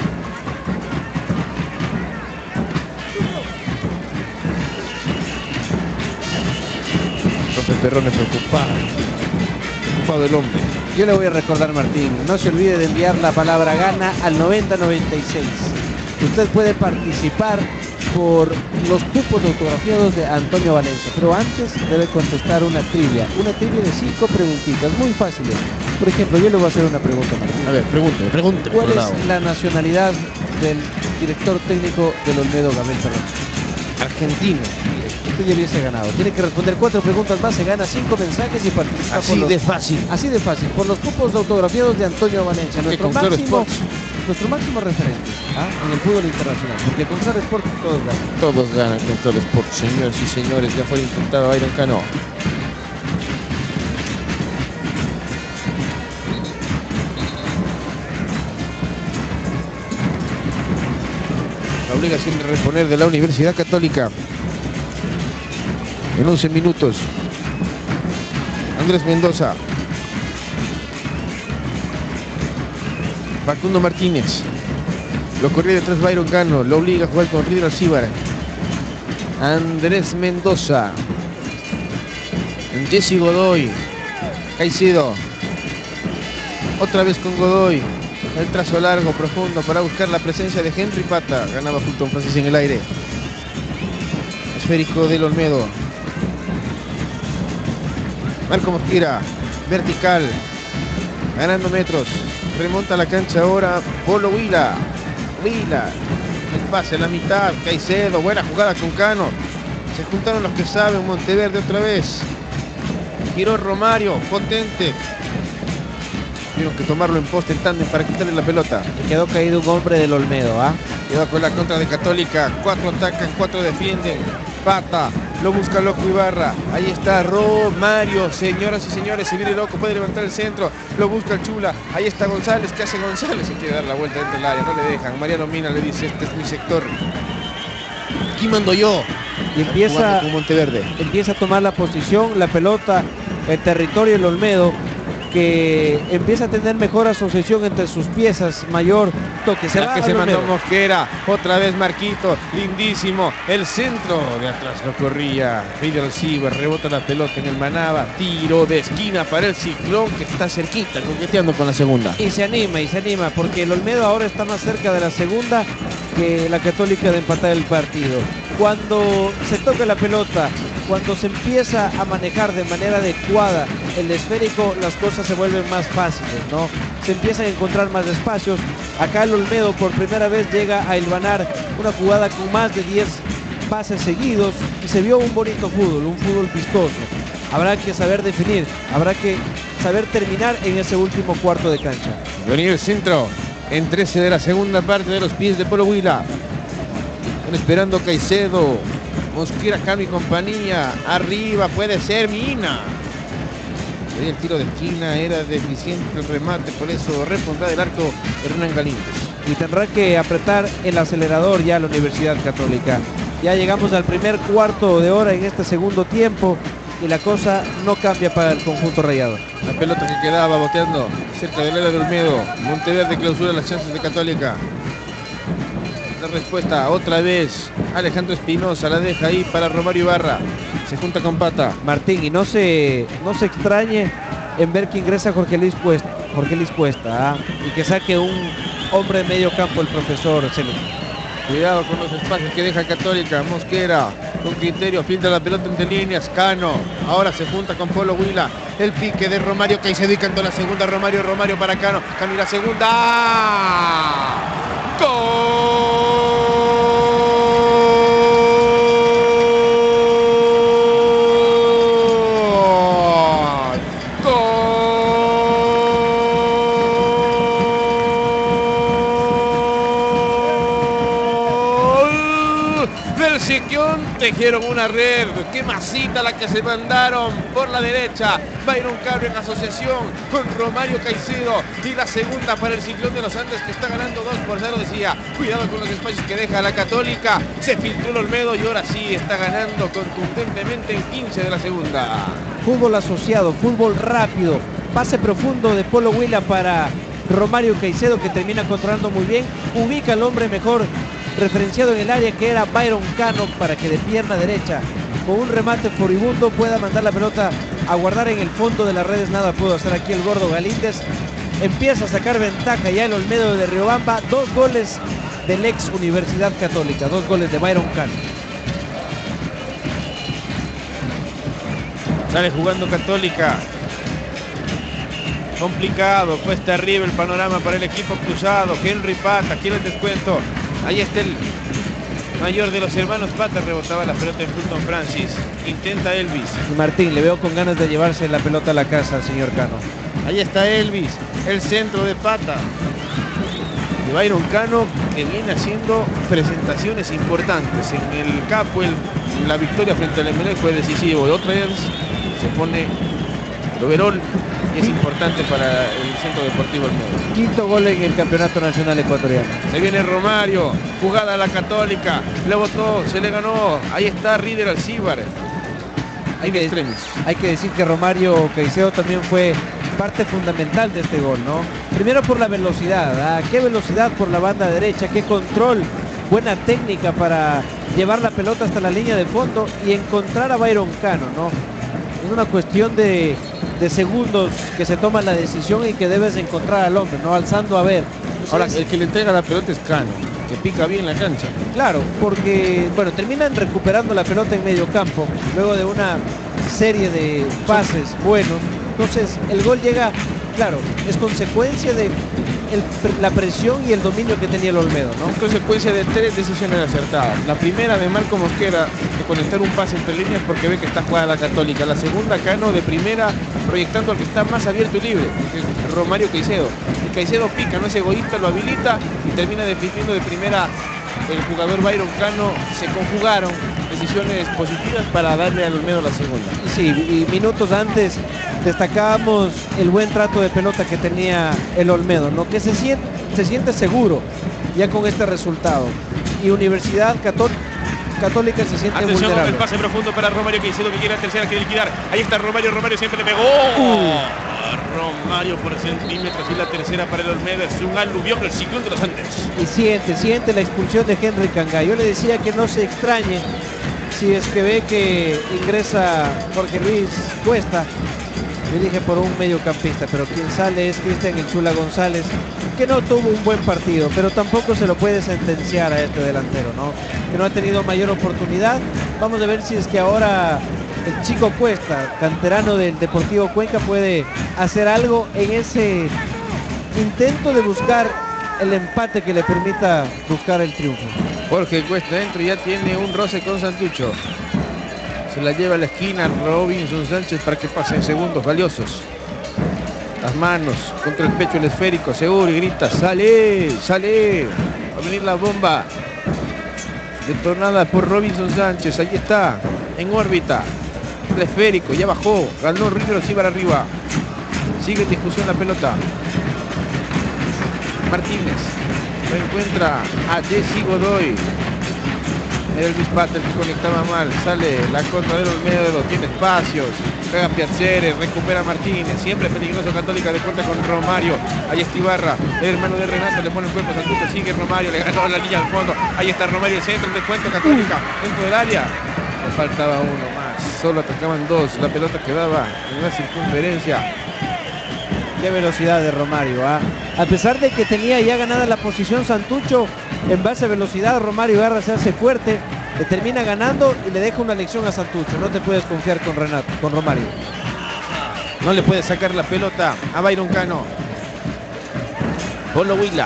Profe Perrone preocupado. Preocupado el hombre. Yo le voy a recordar, Martín, no se olvide de enviar la palabra gana al noventa noventa y seis. Usted puede participar por los cupos autografiados de Antonio Valencia, pero antes debe contestar una trivia, una trivia de cinco preguntitas, muy fáciles. Por ejemplo, yo le voy a hacer una pregunta, Martín. A ver, pregúnteme, pregúnteme. ¿Cuál es la nacionalidad del director técnico del Olmedo, Gabriel Perrone? Argentino. Usted ya hubiese ganado. Tiene que responder cuatro preguntas más, se gana cinco mensajes y participa. Así por los, de fácil. Así de fácil, por los cupos autografiados de Antonio Valencia, nuestro máximo, nuestro máximo referente ¿ah? en el fútbol internacional. Porque con Claro Sport todos ganan. Todos ganan con Claro Sport, señores y señores. Ya fue intentado Iron Cano. La obligación de reponer de la Universidad Católica. En once minutos. Andrés Mendoza. Facundo Martínez. Lo corría detrás Byron Cano. Lo obliga a jugar con River Alcíbar. Andrés Mendoza. Jesse Godoy. Caicedo. Otra vez con Godoy. El trazo largo, profundo para buscar la presencia de Henry Pata. Ganaba Fulton Francis en el aire. Esférico del Olmedo. Marco Mosquera, vertical, ganando metros, remonta a la cancha ahora Polo Huila, Huila, el pase a la mitad, Caicedo, buena jugada con Cano, se juntaron los que saben, Monteverde otra vez, giró Romario, potente, tuvieron que tomarlo en poste en tándem para quitarle la pelota. Y quedó caído un hombre del Olmedo, ¿ah? Quedó con la contra de Católica, cuatro atacan, cuatro defienden, Pata. Lo busca Loco Ibarra. Ahí está Romario. Señoras y señores, se viene Loco. Puede levantar el centro. Lo busca el Chula. Ahí está González. ¿Qué hace González? Se quiere dar la vuelta dentro del área. No le dejan. Mariano Mina le dice: este es mi sector. Aquí mando yo. Y empieza, con Monteverde. empieza a tomar la posición, la pelota, el territorio del Olmedo, que empieza a tener mejor asociación entre sus piezas. Mayor toque, se la va que se mandó Olmedo. Mosquera, otra vez Marquito, lindísimo, el centro de atrás lo corría River Alcíbar, rebota la pelota en el Manaba, tiro de esquina para el Ciclón, que está cerquita, coqueteando con la segunda. Y se anima, y se anima, porque el Olmedo ahora está más cerca de la segunda que la Católica de empatar el partido. Cuando se toca la pelota, cuando se empieza a manejar de manera adecuada el esférico, las cosas se vuelven más fáciles, ¿no? Se empiezan a encontrar más espacios. Acá el Olmedo por primera vez llega a hilvanar una jugada con más de diez pases seguidos y se vio un bonito fútbol, un fútbol vistoso. Habrá que saber definir, habrá que saber terminar en ese último cuarto de cancha. Venía el centro en trece de la segunda parte de los pies de Polo Huila. Están esperando Caicedo, Mosquera, Cano y compañía. Arriba puede ser Mina. El tiro de esquina era deficiente el remate, por eso respondrá del arco Hernán Galíndez. Y tendrá que apretar el acelerador ya la Universidad Católica. Ya llegamos al primer cuarto de hora en este segundo tiempo y la cosa no cambia para el conjunto rayado. La pelota que quedaba boteando cerca del área de Olmedo. Monteverde clausura las chances de Católica. La respuesta otra vez Alejandro Espinosa, la deja ahí para Romario Ibarra, se junta con Pata. Martín, y no se, no se extrañe en ver que ingresa Jorge Luis Puesta, Jorge Luis Puesta ¿ah? y que saque un hombre de medio campo el profesor Celeste. Cuidado con los espacios que deja Católica. Mosquera con criterio filtra la pelota entre líneas. Cano ahora se junta con Polo Huila. El pique de Romario Caicedo y cantó la segunda. Romario, Romario para Cano. Cano y la segunda. ¡Gol! tejieron una red. Qué masita la que se mandaron por la derecha. Byron Cano en asociación con Romario Caicedo. Y la segunda para el Ciclón de los Andes, que está ganando dos por cero, decía. Cuidado con los espacios que deja la Católica. Se filtró el Olmedo y ahora sí está ganando contundentemente en quince de la segunda. Fútbol asociado, fútbol rápido. Pase profundo de Polo Huila para Romario Caicedo, que termina controlando muy bien. Ubica al hombre mejor referenciado en el área, que era Byron Cano, para que de pierna derecha, con un remate furibundo, pueda mandar la pelota a guardar en el fondo de las redes. Nada pudo hacer aquí el gordo Galíndez. Empieza a sacar ventaja ya el Olmedo de Riobamba. Dos goles del ex Universidad Católica, dos goles de Byron Cano. Sale jugando Católica. Complicado, cuesta arriba el panorama para el equipo cruzado. Henry Pata, quiere el descuento. Ahí está el mayor de los hermanos Pata, rebotaba la pelota en Fulton Francis. Intenta Elvis. Y Martín, le veo con ganas de llevarse la pelota a la casa al señor Cano. Ahí está Elvis, el centro de Pata. De Byron Cano, que viene haciendo presentaciones importantes. En el Capo, el, la victoria frente al Emelec fue decisivo. De otra vez se pone el overall y es importante para el Centro Deportivo Olmedo. Quinto gol en el Campeonato Nacional Ecuatoriano. Se viene Romario, jugada a la Católica, le botó, se le ganó. Ahí está Rieder Alcíbar. Hay que, hay que decir que Romario Caicedo también fue parte fundamental de este gol, ¿no? Primero por la velocidad, ¿ah? Qué velocidad por la banda derecha, qué control, buena técnica para llevar la pelota hasta la línea de fondo y encontrar a Byron Cano, ¿no? Es una cuestión de, de segundos que se toma la decisión y que debes encontrar al hombre, ¿no? Alzando a ver. Ahora, el que le entrega la pelota es Cano, que pica bien la cancha. Claro, porque, bueno, terminan recuperando la pelota en medio campo, luego de una serie de pases buenos. Entonces, el gol llega, claro, es consecuencia de el, la presión y el dominio que tenía el Olmedo, ¿no? Es consecuencia de tres decisiones acertadas. La primera de Marco Mosquera, de conectar un pase entre líneas porque ve que está jugada la Católica. La segunda, Cano, de primera, proyectando al que está más abierto y libre, que es Romario Caicedo. Y Caicedo pica, no es egoísta, lo habilita y termina definiendo de primera el jugador Byron Cano. Se conjugaron decisiones positivas para darle al Olmedo la segunda. Sí, y minutos antes destacábamos el buen trato de pelota que tenía el Olmedo, ¿no? Que se siente, se siente seguro ya con este resultado. Y Universidad Católica Católica se siente Atención vulnerable. Con el pase profundo para Romario Caicedo, que quiere la tercera, quiere liquidar. Ahí está Romario, Romario siempre le pegó. Uh. Romario por centímetros y la tercera para el Olmedo. Es un aluvión el Ciclón de los Andes. Y siente, siente la expulsión de Henry Cangá. Yo le decía que no se extrañe si es que ve que ingresa Jorge Luis Cuesta. Yo dije por un mediocampista, pero quien sale es Cristian El Chula González, que no tuvo un buen partido, pero tampoco se lo puede sentenciar a este delantero, ¿no? Que no ha tenido mayor oportunidad. Vamos a ver si es que ahora el chico Cuesta, canterano del Deportivo Cuenca, puede hacer algo en ese intento de buscar el empate que le permita buscar el triunfo. Jorge Cuesta dentro, ya tiene un roce con Santucho. Se la lleva a la esquina Robinson Sánchez para que pasen segundos valiosos. Las manos contra el pecho, el esférico, seguro, y grita: ¡sale! ¡Sale! Va a venir la bomba. Detonada por Robinson Sánchez. Ahí está, en órbita. El esférico, ya bajó. Ganó River Alcíbar arriba. Sigue en discusión la pelota. Martínez lo encuentra a Jesse Godoy. Elvis Pata, el que conectaba mal. Sale la contra del Olmedo, tiene espacios. Pega Piacere, recupera Martínez. Siempre peligroso Católica, de cuenta con Romario. Ahí está Ibarra, el hermano de Renato, le pone el cuerpo a Santucho. Sigue Romario, le ganó la línea al fondo. Ahí está Romario, el centro, el descuento Católica dentro del área. Le faltaba uno más, solo atacaban dos. La pelota quedaba en la circunferencia. Qué velocidad de Romario, ¿eh? A pesar de que tenía ya ganada la posición Santucho, en base a velocidad Romario Ibarra se hace fuerte, le termina ganando y le deja una lección a Santucho. No te puedes confiar con Renato, con Romario. No le puede sacar la pelota a Byron Cano. Polo Huila,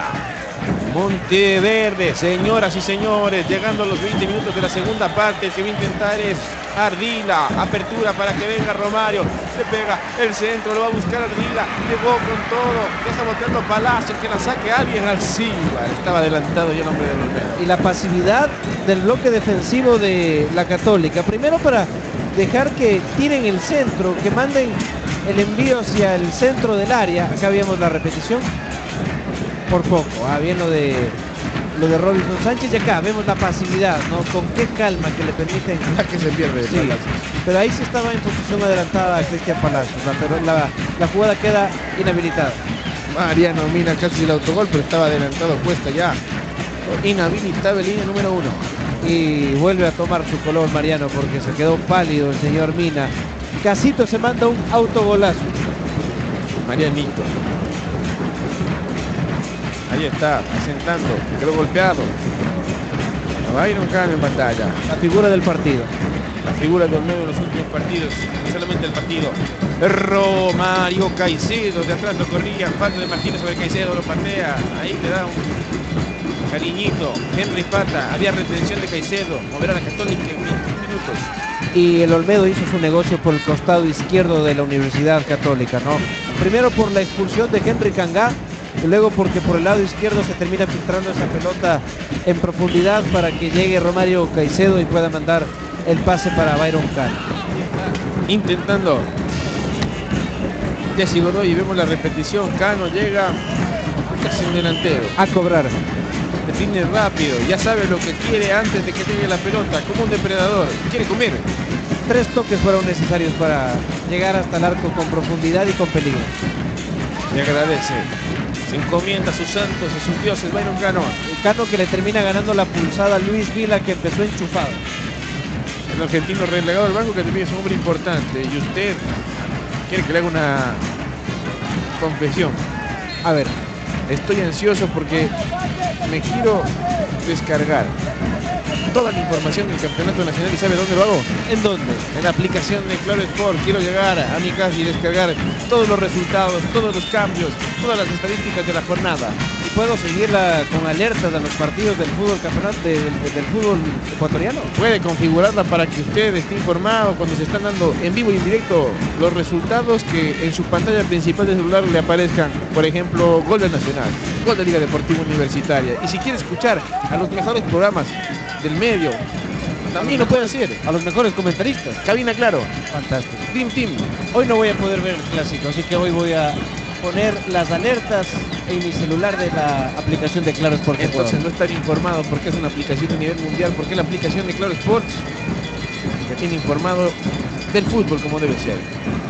Monteverde, señoras y señores, llegando a los veinte minutos de la segunda parte. El que va a intentar es Ardila, apertura para que venga Romario, se pega el centro, lo va a buscar Ardila, llegó con todo, deja boteando Palacio, que la saque alguien al Silva, estaba adelantado ya el hombre de Olmedo. Y la pasividad del bloque defensivo de la Católica, primero para dejar que tiren el centro, que manden el envío hacia el centro del área. Acá vemos la repetición por poco, ah, bien lo de lo de Robinson Sánchez, y acá vemos la pasividad, ¿no? Con qué calma que le permiten a que se pierde. Sí, pero ahí sí estaba en posición adelantada a Cristian Palacios, ¿no? Pero la, la jugada queda inhabilitada. Mariano Mina casi el autogol, pero estaba adelantado, Cuesta ya inhabilitable, línea número uno. Y vuelve a tomar su color Mariano, porque se quedó pálido el señor Mina. Casito se manda un autogolazo. Marianito. Ahí está, asentando, quedó golpeado. Byron Cano en batalla. La figura del partido. La figura de Olmedo en los últimos partidos, no solamente el partido. Romario Caicedo, de atrás lo corría, falta de Martínez sobre Caicedo, lo patea. Ahí le da un cariñito. Henry Pata, había retención de Caicedo, moverá a la Católica en veinte minutos. Y el Olmedo hizo su negocio por el costado izquierdo de la Universidad Católica, ¿no? Primero por la expulsión de Henry Cangá, y luego porque por el lado izquierdo se termina filtrando esa pelota en profundidad para que llegue Romario Caicedo y pueda mandar el pase para Byron Cano. Intentando Jesse Godoy, y vemos la repetición. Cano llega casi un delantero a cobrar, define rápido, ya sabe lo que quiere antes de que llegue la pelota, como un depredador, quiere comer. Tres toques fueron necesarios para llegar hasta el arco con profundidad y con peligro. Le agradece, se encomienda a sus santos, a sus dioses, Byron Cano. El Cano que le termina ganando la pulsada a Luis Vila, que empezó enchufado. El argentino relegado al banco, que también es un hombre importante. Y usted quiere que le haga una confesión. A ver, estoy ansioso porque me quiero descargar toda la información del campeonato nacional. ¿Y sabe dónde lo hago? ¿En dónde? En la aplicación de Claro Sport. Quiero llegar a mi casa y descargar todos los resultados, todos los cambios, todas las estadísticas de la jornada. ¿Y puedo seguirla con alertas de los partidos del fútbol campeonato del, del fútbol ecuatoriano? Puede configurarla para que usted esté informado cuando se están dando en vivo y en directo los resultados, que en su pantalla principal de celular le aparezcan, por ejemplo, gol del Nacional, gol de Liga Deportiva Universitaria. Y si quiere escuchar a los mejores programas del medio, también lo puede hacer. A los mejores comentaristas. Cabina Claro. Fantástico. Dream Team. Hoy no voy a poder ver el clásico, así que hoy voy a poner las alertas en mi celular de la aplicación de Claro Sports. Entonces no estar informado porque es una aplicación a nivel mundial, porque la aplicación de Claro Sports que tiene informado del fútbol como debe ser.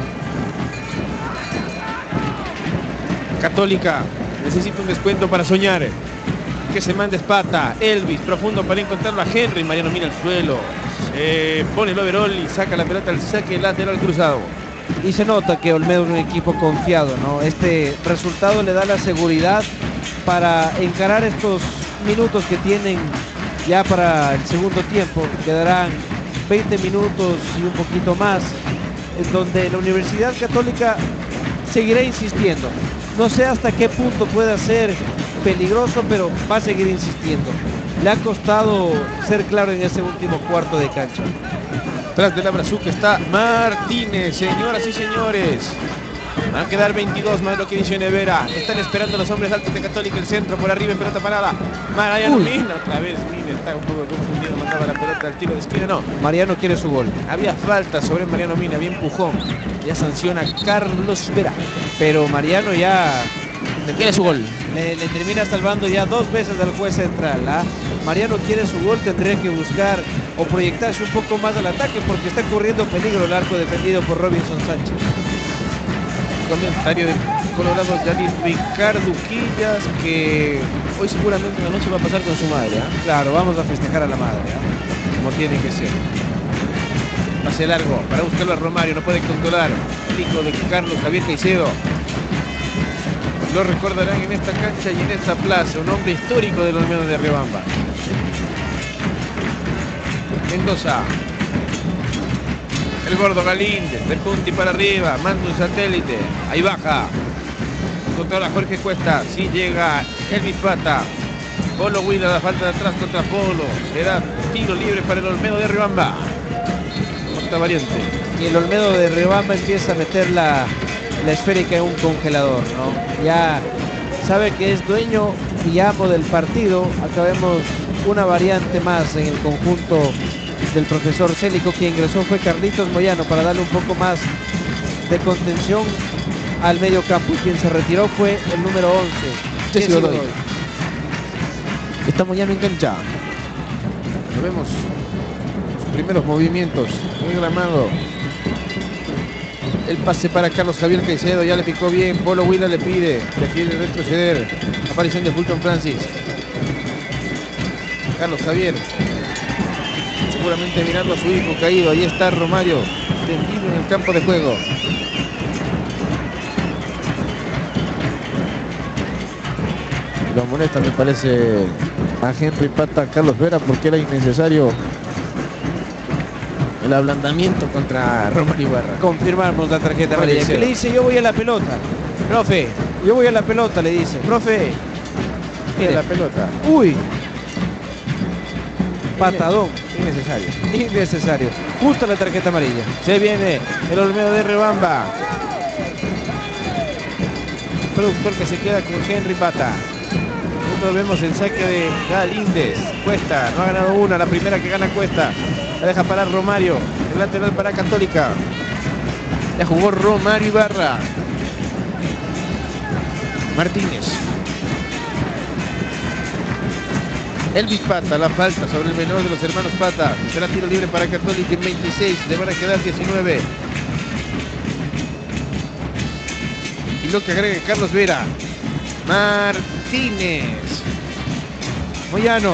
Católica necesita un descuento para soñar. Que se mande Espata, Elvis, profundo para encontrarlo a Henry. Mariano mira el suelo, eh, pone el overall y saca la pelota al saque lateral cruzado. Y se nota que Olmedo es un equipo confiado, ¿no? Este resultado le da la seguridad para encarar estos minutos que tienen ya para el segundo tiempo. Quedarán veinte minutos y un poquito más, en donde la Universidad Católica seguirá insistiendo. No sé hasta qué punto pueda ser peligroso, pero va a seguir insistiendo. Le ha costado ser claro en ese último cuarto de cancha. Tras de la brazuca está Martínez, señoras y señores. Van a quedar veintidós más lo que dice Nevera. Están esperando los hombres altos de Católica, el centro por arriba en pelota parada. Mariano Mina, otra vez Mina está un poco confundido, mandaba la pelota al tiro de esquina, no. Mariano quiere su gol. Había falta sobre Mariano Mina, había empujón. Ya sanciona Carlos Vera. Pero Mariano ya le quiere su gol. Le, le termina salvando ya dos veces al juez central. ¿ah? Mariano quiere su gol, tendría que buscar o proyectarse un poco más al ataque porque está corriendo peligro el arco defendido por Robinson Sánchez. Comentario de Colorado Yadir Ricardo Quillas, que hoy seguramente la noche va a pasar con su madre. ¿eh? Claro, vamos a festejar a la madre, ¿eh? como tiene que ser. Pase largo para buscarlo a Romario, no puede controlar el hijo de Carlos Javier Caicedo. Lo recordarán en esta cancha y en esta plaza, un hombre histórico del Olmedo de Riobamba. Mendoza. El gordo Galíndez, de punti para arriba, manda un satélite, ahí baja. Controla Jorge Cuesta, sí llega Elvis Pata. Polo Huida da falta de atrás contra Polo. Será tiro libre para el Olmedo de Riobamba. esta variante. Y el Olmedo de Riobamba empieza a meter la, la esférica en un congelador, ¿no? Ya sabe que es dueño y amo del partido. Acá vemos una variante más en el conjunto del profesor Célico. Quien ingresó fue Carlitos Moyano para darle un poco más de contención al medio campo. Quien se retiró fue el número once, Jesse Godoy. Está Moyano en cancha. Lo vemos. Sus primeros movimientos en el gramado. El pase para Carlos Javier Caicedo, ya le picó bien. Polo Huila le pide, le quiere retroceder. Aparición de Fulton Francis. Carlos Javier, seguramente mirando a su hijo caído. Ahí está Romario, tendido en el campo de juego. Lo molesta, me parece, a Henry Pata Carlos Vera, porque era innecesario el ablandamiento contra Romario Ibarra. Confirmamos la tarjeta amarilla. ¿Qué le dice? Yo voy a la pelota. Profe, yo voy a la pelota, le dice. Profe, mire la pelota. Uy. Patadón. Innecesario. Innecesario. Justo la tarjeta amarilla. Se viene el Olmedo de Riobamba. Productor que se queda con Henry Pata. Nosotros vemos el saque de Galíndez. Cuesta, no ha ganado una. La primera que gana Cuesta. La deja parar Romario. El lateral para Católica. La jugó Romario Ibarra. Martínez. Elvis Pata, la falta sobre el menor de los hermanos Pata. Será tiro libre para Católica en veintiséis. Le van a quedar diecinueve. Y lo que agrega Carlos Vera. Martínez. Moyano.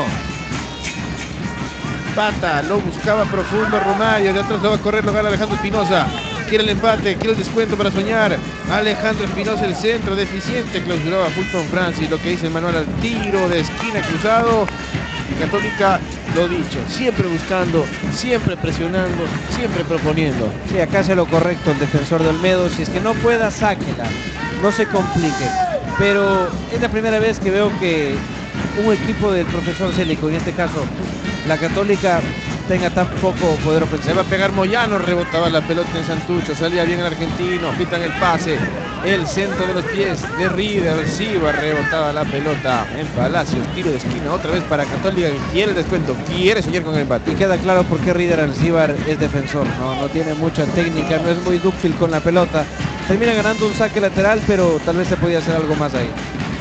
Pata, lo buscaba profundo Romario. De atrás lo va a correr, lo gana Alejandro Espinosa. Quiere el empate, quiere el descuento para soñar. Alejandro Espinosa, el centro deficiente. Clausuraba Fulton Francis. Lo que dice el manual al tiro de esquina cruzado. Y Católica, lo dicho, siempre buscando, siempre presionando, siempre proponiendo. Sí, acá hace lo correcto el defensor de Olmedo. Si es que no pueda, sáquela. No se complique. Pero es la primera vez que veo que un equipo del profesor Célico, en este caso la Católica, tenga tan poco poder ofensivo. Se va a pegar Moyano, rebotaba la pelota en Santucho, salía bien el argentino, pitan el pase, el centro de los pies de Rieder, Alcibar, rebotaba la pelota en Palacios, tiro de esquina otra vez para Católica, quiere el descuento, quiere soñar con el empate. Y queda claro por qué Rieder Alcibar es defensor, no, no tiene mucha técnica, no es muy dúctil con la pelota, termina ganando un saque lateral, pero tal vez se podía hacer algo más ahí.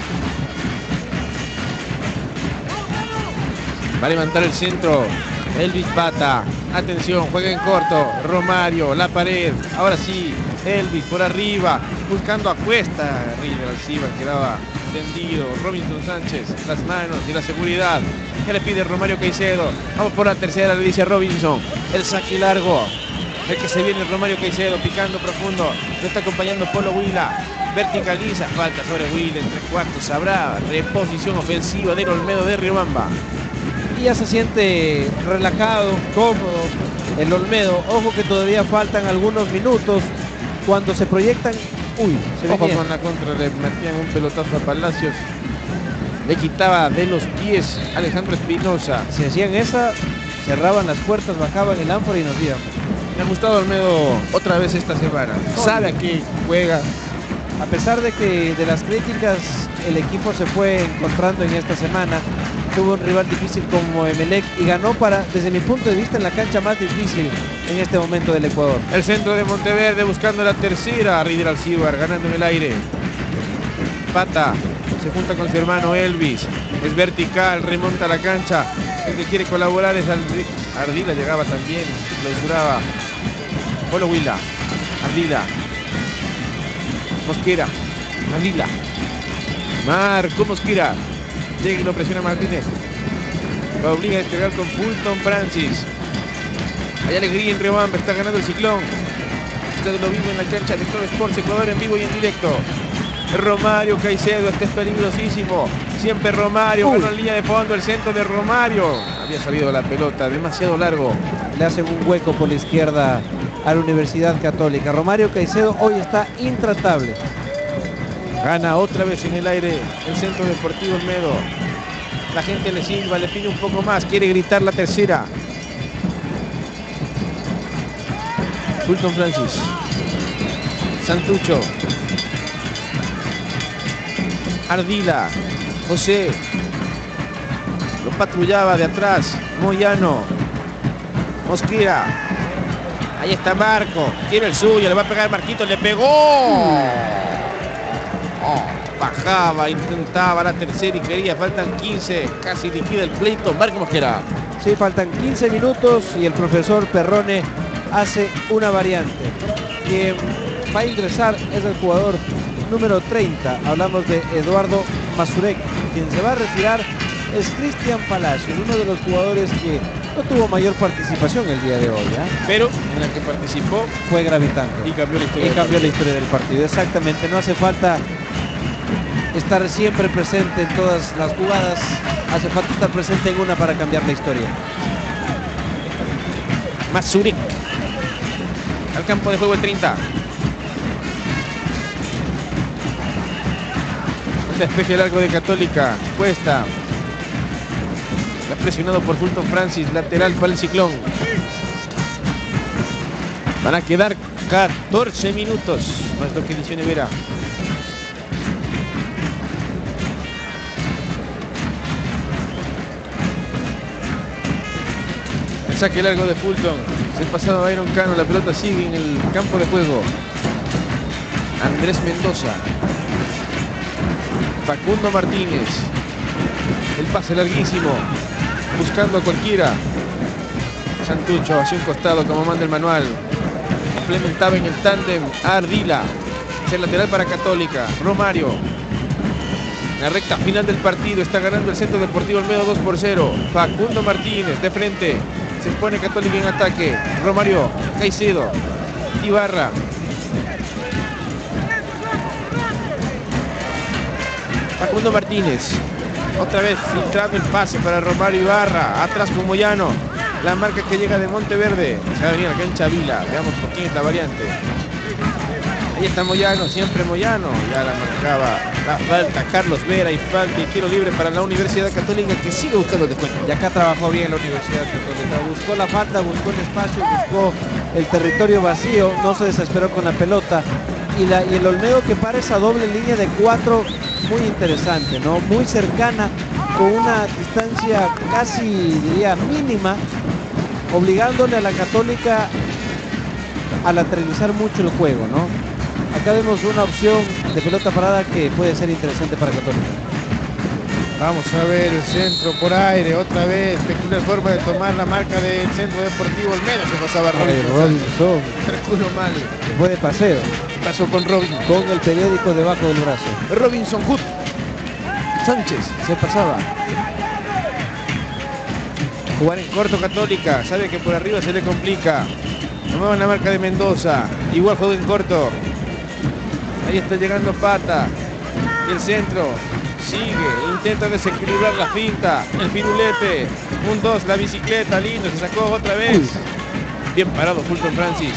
Va a levantar el centro Elvis Pata, atención, juega en corto, Romario, la pared, ahora sí, Elvis por arriba, buscando a Cuesta, Rieder Alcibar quedaba tendido, Robinson Sánchez, las manos y la seguridad, que le pide Romario Caicedo, vamos por la tercera, le dice Robinson, el saque largo, el que se viene Romario Caicedo, picando profundo, lo está acompañando Polo Huila, verticaliza, falta sobre Huila, entre cuartos, habrá reposición ofensiva del Olmedo de Riobamba. Ya se siente relajado, cómodo el Olmedo. Ojo que todavía faltan algunos minutos cuando se proyectan. Uy, se ojo con la contra, le metían un pelotazo a Palacios, le quitaba de los pies Alejandro Espinosa. Si hacían esa, cerraban las puertas, bajaban el ánfora y nos iban. Me ha gustado Olmedo otra vez esta semana, sabe a qué juega. A pesar de que de las críticas el equipo se fue encontrando en esta semana, tuvo un rival difícil como Emelec y ganó para, desde mi punto de vista, en la cancha más difícil en este momento del Ecuador. El centro de Monteverde buscando la tercera, Rieder Alcibar ganando en el aire. Pata se junta con su hermano Elvis, es vertical, remonta a la cancha, el que quiere colaborar es Ardila, llegaba también, clausuraba Polo Huila, Ardila, Mosquera, Ardila, Marco Mosquera, llega y lo presiona Martínez, lo obliga a despegar con Fulton Francis. Hay alegría en Riobamba, está ganando el Ciclón. Ustedes lo viven en la cancha de Club Sports Ecuador en vivo y en directo. Romario Caicedo, este es peligrosísimo. Siempre Romario, ganó en línea de fondo, el centro de Romario. Había salido la pelota, demasiado largo. Le hacen un hueco por la izquierda a la Universidad Católica. Romario Caicedo hoy está intratable. Gana otra vez en el aire el Centro Deportivo Olmedo. La gente le silba, le pide un poco más, quiere gritar la tercera. Fulton Francis. Santucho. Ardila. José. Lo patrullaba de atrás. Moyano. Mosquera. Ahí está Marco. Tiene el suyo. Le va a pegar Marquito. Le pegó. Oh, bajaba, intentaba la tercera y quería. Faltan quince. Casi liquida el pleito. Marco Mosquera. Sí, faltan quince minutos y el profesor Perrone hace una variante. Quien va a ingresar es el jugador número treinta. Hablamos de Eduardo Mazurek. Quien se va a retirar es Cristian Palacios, uno de los jugadores que no tuvo mayor participación el día de hoy, ¿eh? Pero en la que participó fue gravitante y cambió la historia, y cambió la historia del partido. Exactamente, no hace falta estar siempre presente en todas las jugadas, hace falta estar presente en una para cambiar la historia. Mazurek al campo de juego el treinta. Un despeje largo de Católica. Cuesta. Está presionado por Fulton Francis. Lateral para el Ciclón. Van a quedar catorce minutos. Más lo que dice Nevera. El saque largo de Fulton. Se ha pasado a Byron Cano. La pelota sigue en el campo de juego. Andrés Mendoza. Facundo Martínez. El pase larguísimo. Buscando a cualquiera. Santucho hacia un costado como manda el manual. Complementaba en el tándem a Ardila. Es el lateral para Católica. Romario. En la recta final del partido está ganando el Centro Deportivo Olmedo dos por cero. Facundo Martínez de frente. Se pone Católica en ataque. Romario. Caicedo. Ibarra. Facundo Martínez. Otra vez filtrando el pase para Romario Ibarra. Atrás con Moyano. La marca que llega de Monteverde. Se va a venir a la cancha Vila. Veamos por quién es la variante. Ahí está Moyano. Siempre Moyano. Ya la marcaba la falta. Carlos Vera y falta y tiro libre para la Universidad Católica, que sigue buscando el descuento. Y acá trabajó bien la Universidad Católica. Buscó la falta, buscó el espacio, buscó el territorio vacío. No se desesperó con la pelota. Y, la, y el Olmedo que para esa doble línea de cuatro muy interesante, ¿no? Muy cercana, con una distancia casi, diría, mínima, obligándole a la Católica a lateralizar mucho el juego, ¿no? Acá vemos una opción de pelota parada que puede ser interesante para Católica. Vamos a ver el centro por aire, otra vez, peculiar forma de tomar la marca del Centro Deportivo Olmedo. Se pasaba Robinson. Robinson. Reculo mal. Fue de paseo. Pasó con Robinson. Con el periódico debajo del brazo. Robinson Hood. Sánchez. Se pasaba. Jugar en corto Católica. Sabe que por arriba se le complica. Tomaban la marca de Mendoza. Igual juego en corto. Ahí está llegando Pata. Y el centro. Sigue, intenta desequilibrar la finta, el firulete, un dos, la bicicleta, lindo, se sacó otra vez. Uy. Bien parado Fulton Francis.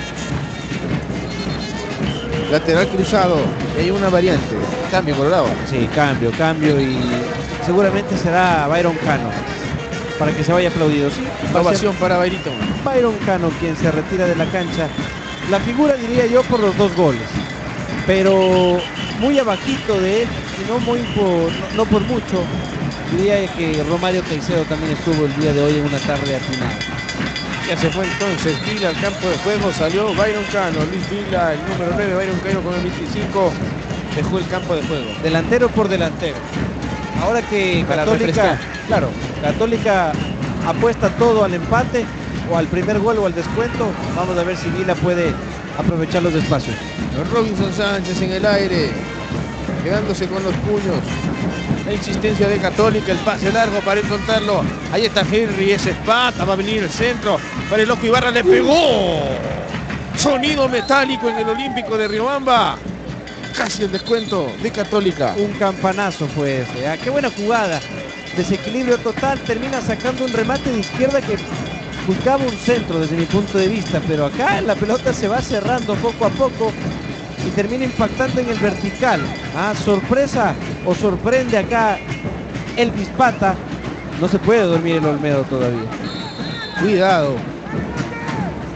Lateral cruzado, y hay una variante, cambio Colorado. Sí, cambio, cambio y seguramente será Byron Cano, para que se vaya aplaudido. Sí, ovación para Bayrito. Byron Cano quien se retira de la cancha. La figura diría yo por los dos goles, pero muy abajito de él y no muy por, no, no por mucho. Diría que Romario Caicedo también estuvo el día de hoy en una tarde atinada. Ya se fue entonces Vila al campo de juego, salió Byron Cano, Luis Vila, el número nueve, Byron Cano con el veinticinco, dejó el campo de juego. Delantero por delantero. Ahora que para Católica, refrescar. claro, Católica apuesta todo al empate o al primer gol o al descuento, vamos a ver si Vila puede aprovechar los espacios. Robinson Sánchez en el aire, quedándose con los puños. La insistencia de Católica, el pase largo para encontrarlo. Ahí está Henry, ese es Pata, va a venir el centro. Para el ojo Ibarra, le pegó. Sonido metálico en el Olímpico de Riobamba. Casi el descuento de Católica. Un campanazo fue ese. ¿eh? Qué buena jugada. Desequilibrio total, termina sacando un remate de izquierda que buscaba un centro desde mi punto de vista, pero acá la pelota se va cerrando poco a poco y termina impactando en el vertical. Ah, sorpresa o sorprende acá Elvis Pata. No se puede dormir el Olmedo todavía. Cuidado.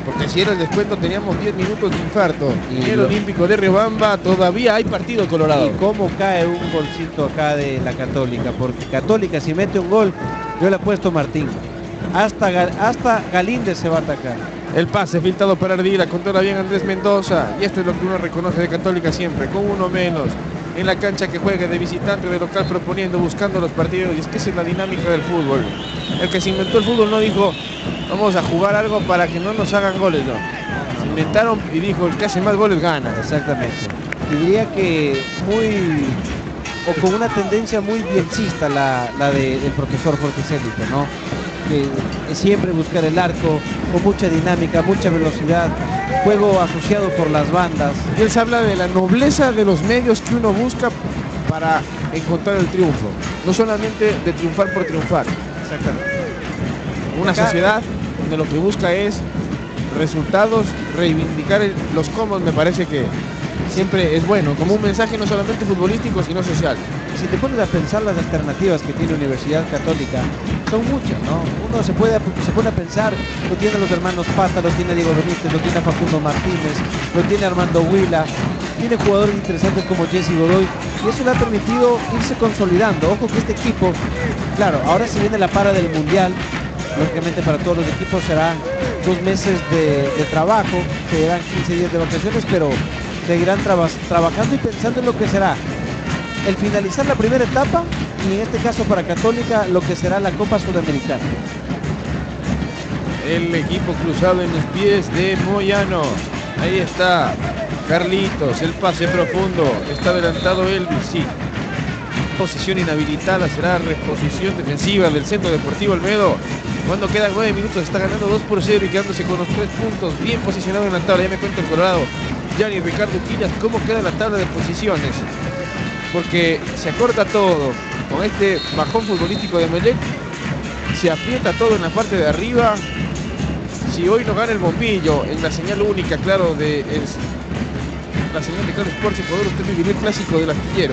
porque si era el descuento teníamos diez minutos de infarto. Y en el lo... Olímpico de Riobamba todavía hay partido Colorado. Y cómo cae un golcito acá de la Católica, porque Católica si mete un gol, yo le he puesto Martín. Hasta, hasta Galíndez se va a atacar. El pase filtrado para Ardila, controla bien Andrés Mendoza. Y esto es lo que uno reconoce de Católica siempre, con uno menos. En la cancha que juegue de visitante o de local, proponiendo, buscando los partidos. Y es que esa es la dinámica del fútbol. El que se inventó el fútbol no dijo, vamos a jugar algo para que no nos hagan goles, no. Se inventaron y dijo, el que hace más goles gana. Exactamente. Y diría que muy, o con una tendencia muy bielcista la, la de, del profesor Jorge Célito, ¿no? Que es siempre buscar el arco, con mucha dinámica, mucha velocidad, juego asociado por las bandas. Y él se habla de la nobleza de los medios que uno busca para encontrar el triunfo, no solamente de triunfar por triunfar. Exactamente. Una sociedad donde lo que busca es resultados, reivindicar el, los cómodos, me parece que siempre es bueno, como un mensaje no solamente futbolístico, sino social. Si te pones a pensar las alternativas que tiene Universidad Católica, son muchas, ¿no? Uno se, puede, se pone a pensar, lo tiene los hermanos Pata, lo tiene Diego Benítez, lo tiene Facundo Martínez, lo tiene Armando Huila, tiene jugadores interesantes como Jesse Godoy, y eso le ha permitido irse consolidando. Ojo que este equipo, claro, ahora se viene la para del Mundial, lógicamente para todos los equipos serán dos meses de, de trabajo, serán quince días de vacaciones, pero seguirán traba, trabajando y pensando en lo que será el finalizar la primera etapa, y en este caso para Católica lo que será la Copa Sudamericana. El equipo cruzado en los pies de Moyano. Ahí está Carlitos, el pase profundo, está adelantado Elvis, sí. Posición inhabilitada, será reposición defensiva del Centro Deportivo Olmedo. Cuando quedan nueve minutos está ganando dos por cero y quedándose con los tres puntos, bien posicionado en la tabla. Ya me cuenta el Colorado, Gianni Ricardo Quillas, cómo queda la tabla de posiciones. Porque se acorta todo con este bajón futbolístico de Emelec, se aprieta todo en la parte de arriba. Si hoy no gana el bombillo en la señal única, claro, de es, la señal de Claro Sports, Ecuador, usted vivirá el clásico del astillero.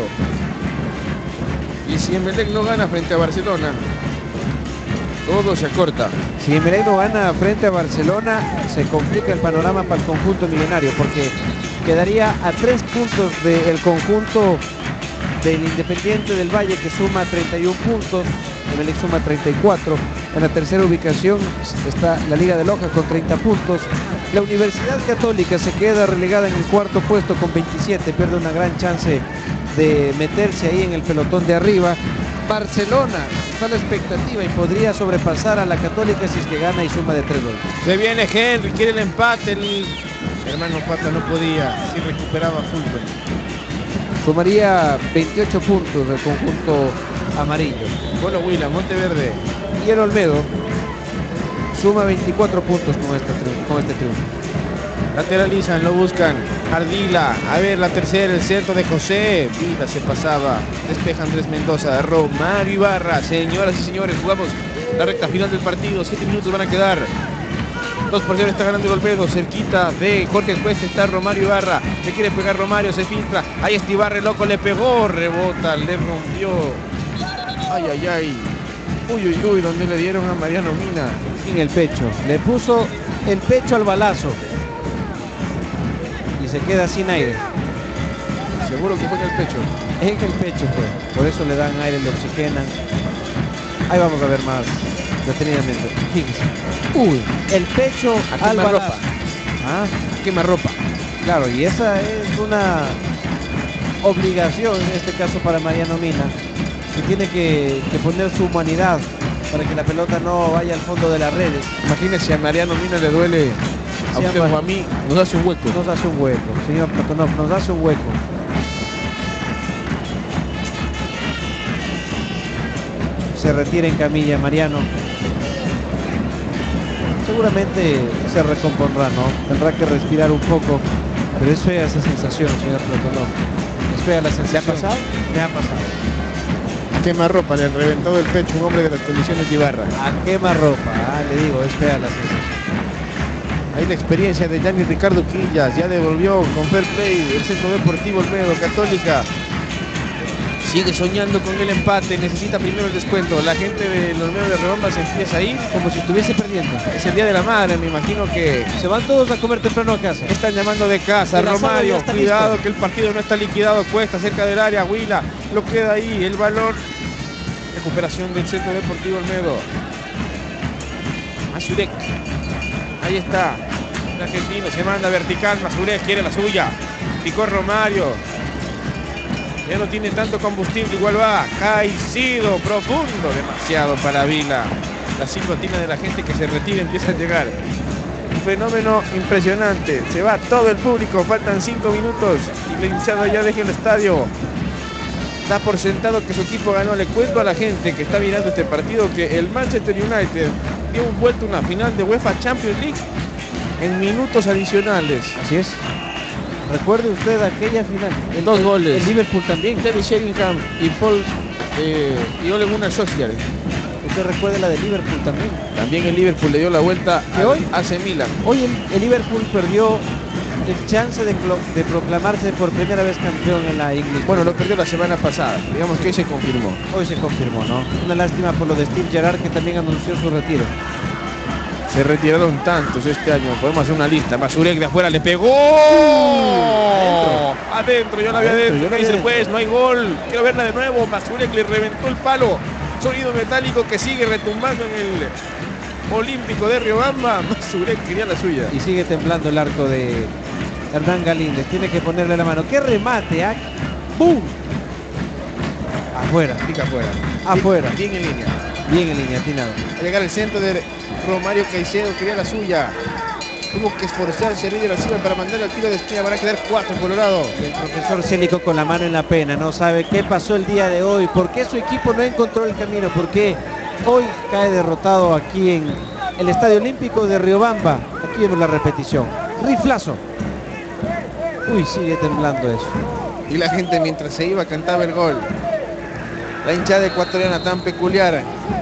Y si Emelec no gana frente a Barcelona, todo se acorta. Si Emelec no gana frente a Barcelona, se complica el panorama para el conjunto millonario, porque quedaría a tres puntos del conjunto del Independiente del Valle, que suma treinta y uno puntos, Emelec suma treinta y cuatro. En la tercera ubicación está la Liga de Loja con treinta puntos. La Universidad Católica se queda relegada en el cuarto puesto con veintisiete, pierde una gran chance de meterse ahí en el pelotón de arriba. Barcelona está a la expectativa y podría sobrepasar a la Católica si es que gana y suma de tres goles. Se viene Henry, quiere el empate, el hermano Pata no podía, si recuperaba fútbol. Sumaría veintiocho puntos del conjunto amarillo. Bueno, Huila, Monteverde. Y el Olmedo suma veinticuatro puntos con este triunfo. Con este triunfo. Lateralizan, lo buscan. Ardila, a ver la tercera, el centro de José. Vida se pasaba. Despeja Andrés Mendoza. Romario Ibarra. Señoras y señores, jugamos la recta final del partido. Siete minutos van a quedar. dos por cero está ganando el Olmedo, cerquita de Jorge Cuesta está Romario Ibarra, se quiere pegar Romario, se filtra, ahí está Ibarra, loco, le pegó, rebota, le rompió, ay, ay, ay, uy, uy, uy, donde le dieron a Mariano Mina. En el pecho, le puso el pecho al balazo y se queda sin aire. Seguro que fue en el pecho. En el pecho fue, por eso le dan aire, le oxigenan. Ahí vamos a ver más detenidamente. Fíjense. Uy, el pecho al balazo. Ropa. ¿Ah? Quema ropa. Claro, y esa es una obligación en este caso para Mariano Mina, que tiene que, que poner su humanidad para que la pelota no vaya al fondo de las redes. Imagínese, a Mariano Mina le duele a usted o a mí, nos hace un hueco. Nos hace un hueco, señor Platonov, nos hace un hueco. Se retira en camilla Mariano. Seguramente se recompondrá, ¿no? Tendrá que respirar un poco, pero es fea esa sensación, señor Platonov. Es fea la sensación. ¿Le ha pasado? Me ha pasado. A quemarropa, le reventó el pecho un hombre de las condiciones de Ibarra. A quemarropa, ah, le digo, es fea la sensación. Ahí la experiencia de Gianni Ricardo Quillas, ya devolvió con fair play el Centro Deportivo Olmedo. Católica Sigue soñando con el empate, necesita primero el descuento. La gente de los medios de Riobamba se empieza a ir como si estuviese perdiendo. Es el día de la madre, me imagino que se van todos a comer temprano a casa. Están llamando de casa. Romario, cuidado listo. Que el partido no está liquidado. Cuesta cerca del área. Huila lo queda ahí. El balón. Recuperación del Centro Deportivo Olmedo. Mazurek. Ahí está. El argentino se manda vertical. Mazurek quiere la suya. Picó Romario. Ya no tiene tanto combustible, igual va. Caicedo, profundo, demasiado para Vila. La cincotina de la gente que se retira empieza a llegar. Un fenómeno impresionante. Se va todo el público, faltan cinco minutos y la hinchada ya deja el estadio. Da por sentado que su equipo ganó. Le cuento a la gente que está mirando este partido que el Manchester United dio un vuelto a una final de UEFA Champions League en minutos adicionales. Así es. Recuerde usted aquella final. El, Dos el, goles. El Liverpool también. Terry Sheringham y Paul eh, y Ole Gunnar Solskjaer. Usted recuerda la de Liverpool también. También el Liverpool le dio la vuelta a hoy A C Milan. Hoy el, el Liverpool perdió el chance de, de proclamarse por primera vez campeón en la English. Bueno, lo perdió la semana pasada. Digamos que hoy se confirmó. Hoy se confirmó, ¿no? Una lástima por lo de Steve Gerrard, que también anunció su retiro. Se retiraron tantos este año. Podemos hacer una lista. Mazurek de afuera le pegó. Adentro. Adentro, yo la vi adentro. adentro. ¿Qué dice el juez? No hay gol. Quiero verla de nuevo. Mazurek le reventó el palo. Sonido metálico que sigue retumbando en el Olímpico de Riobamba. Mazurek quería la suya. Y sigue temblando el arco de Hernán Galíndez. Tiene que ponerle la mano. ¡Qué remate! ¿eh? ¡Bum! Afuera. Pica afuera. Afuera. Bien, bien en línea. Bien en línea, atinado. Al llegar al centro de Romario Caicedo, quería la suya. Tuvo que esforzarse Ríder Alciba para mandar al tiro de esquina. Van a quedar cuatro Colorado. El profesor Célico con la mano en la pena. No sabe qué pasó el día de hoy. ¿Por qué su equipo no encontró el camino? ¿Por qué hoy cae derrotado aquí en el Estadio Olímpico de Riobamba? Aquí vemos la repetición. Riflazo. Uy, sigue temblando eso. Y la gente mientras se iba cantaba el gol. La hinchada ecuatoriana tan peculiar.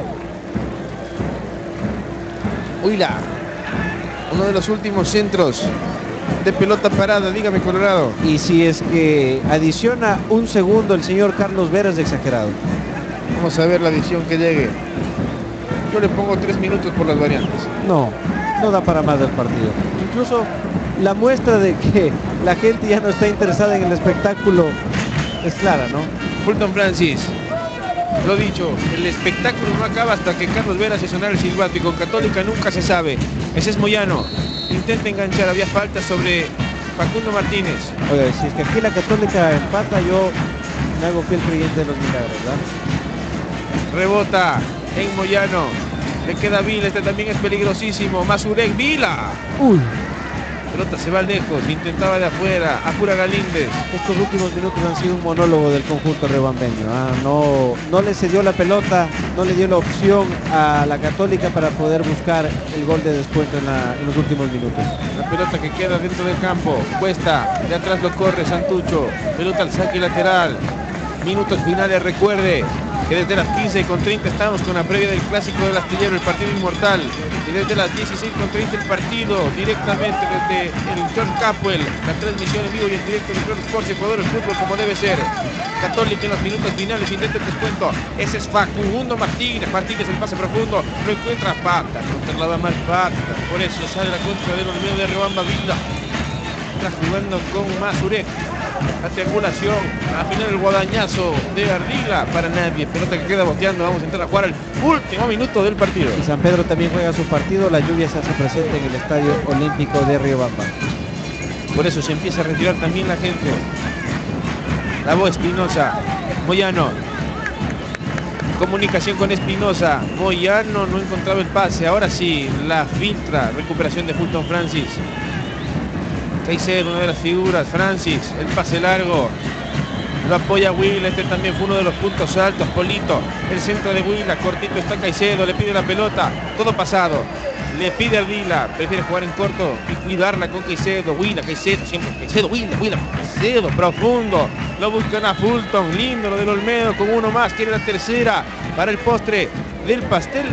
Huila, uno de los últimos centros de pelota parada, dígame Colorado. Y si es que adiciona un segundo el señor Carlos Vera, es exagerado. Vamos a ver la adición que llegue. Yo le pongo tres minutos por las variantes. No, no da para más del partido. Incluso la muestra de que la gente ya no está interesada en el espectáculo es clara, ¿no? Fulton Francis. Lo dicho, el espectáculo no acaba hasta que Carlos Vera hace sonar el silbato y con Católica nunca se sabe. Ese es Moyano. Intenta enganchar, había falta sobre Facundo Martínez. Oye, si es que aquí la Católica empata, yo me hago fiel creyente de los milagros, ¿verdad? Rebota en Moyano. Le queda Vila, este también es peligrosísimo. Mazurek, Vila. Uy. Pelota se va lejos, intentaba de afuera, apura Galíndez. Estos últimos minutos han sido un monólogo del conjunto riobambeño. ¿ah? No, no le cedió la pelota, no le dio la opción a la Católica para poder buscar el gol de descuento en, la, en los últimos minutos. La pelota que queda dentro del campo, cuesta, de atrás lo corre Santucho, pelota al saque lateral. Minutos finales, recuerde que desde las quince con treinta estamos con la previa del Clásico del Astillero, el partido inmortal. Y desde las dieciséis con treinta el partido directamente desde el John Capwell, la transmisión en vivo y en directo de Club Sports Ecuador, el fútbol como debe ser. Católica en los minutos finales intenta el descuento. Ese es Facundo Martínez. Martínez el pase profundo, lo encuentra Pata, controlaba mal Pata. Por eso sale la contra del Olmedo de Riobamba. Vila está jugando con Mazurek. La triangulación, al final el guadañazo de Ardila para nadie, pelota que queda boteando. Vamos a entrar a jugar el último minuto del partido. Y San Pedro también juega su partido, la lluvia se hace presente en el Estadio Olímpico de Riobamba. Por eso se empieza a retirar también la gente. La voz Espinosa, Moyano. Comunicación con Espinosa, Moyano no encontraba el pase, ahora sí, la filtra, recuperación de Fulton Francis. Caicedo, una de las figuras, Francis, el pase largo, lo apoya Huila, este también fue uno de los puntos altos, Polito, el centro de Huila, cortito está Caicedo, le pide la pelota, todo pasado, le pide a Ardila, prefiere jugar en corto y cuidarla con Caicedo, Huila, Caicedo, siempre Caicedo, Huila, Huila, Caicedo, profundo, lo buscan a Fulton, lindo lo del Olmedo, con uno más, quiere la tercera, para el postre del pastel.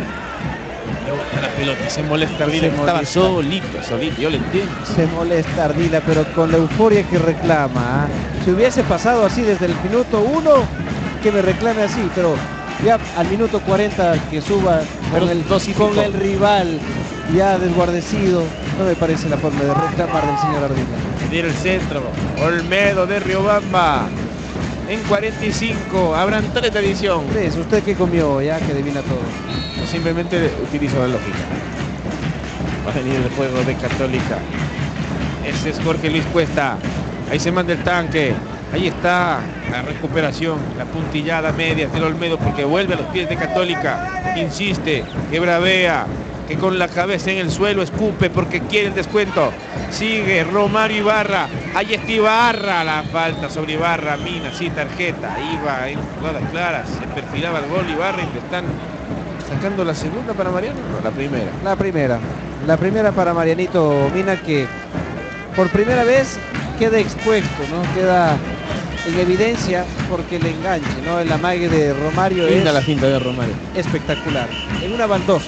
La pelota, se molesta Ardila, se estaba molesta. solito, solito, yo le entiendo. Se molesta Ardila, pero con la euforia que reclama. ¿eh? Si hubiese pasado así desde el minuto uno, que me reclame así, pero ya al minuto cuarenta que suba con el, con el rival ya desguardecido, no me parece la forma de reclamar del señor Ardila. Tira el centro, Olmedo de Riobamba. En cuarenta y cinco, habrán tres de edición. ¿Es usted que comió ya que adivina todo? Yo simplemente utilizo la lógica. Va a venir el juego de Católica. Ese es Jorge Luis Cuesta. Ahí se manda el tanque. Ahí está la recuperación, la puntillada media del Olmedo, porque vuelve a los pies de Católica. Insiste, que bravea, que con la cabeza en el suelo escupe porque quiere el descuento. Sigue Romario Ibarra. Ahí está Ibarra. La falta sobre Ibarra. Mina, sí, tarjeta. Iba en jugadas claras. Se perfilaba el gol Ibarra y le están sacando la segunda para Mariano. No, la primera. La primera. La primera para Marianito Mina, que por primera vez queda expuesto, ¿no? Queda en evidencia porque el enganche, ¿no? El amague de Romario Linda es la finta de Romario. espectacular. En una baldosa.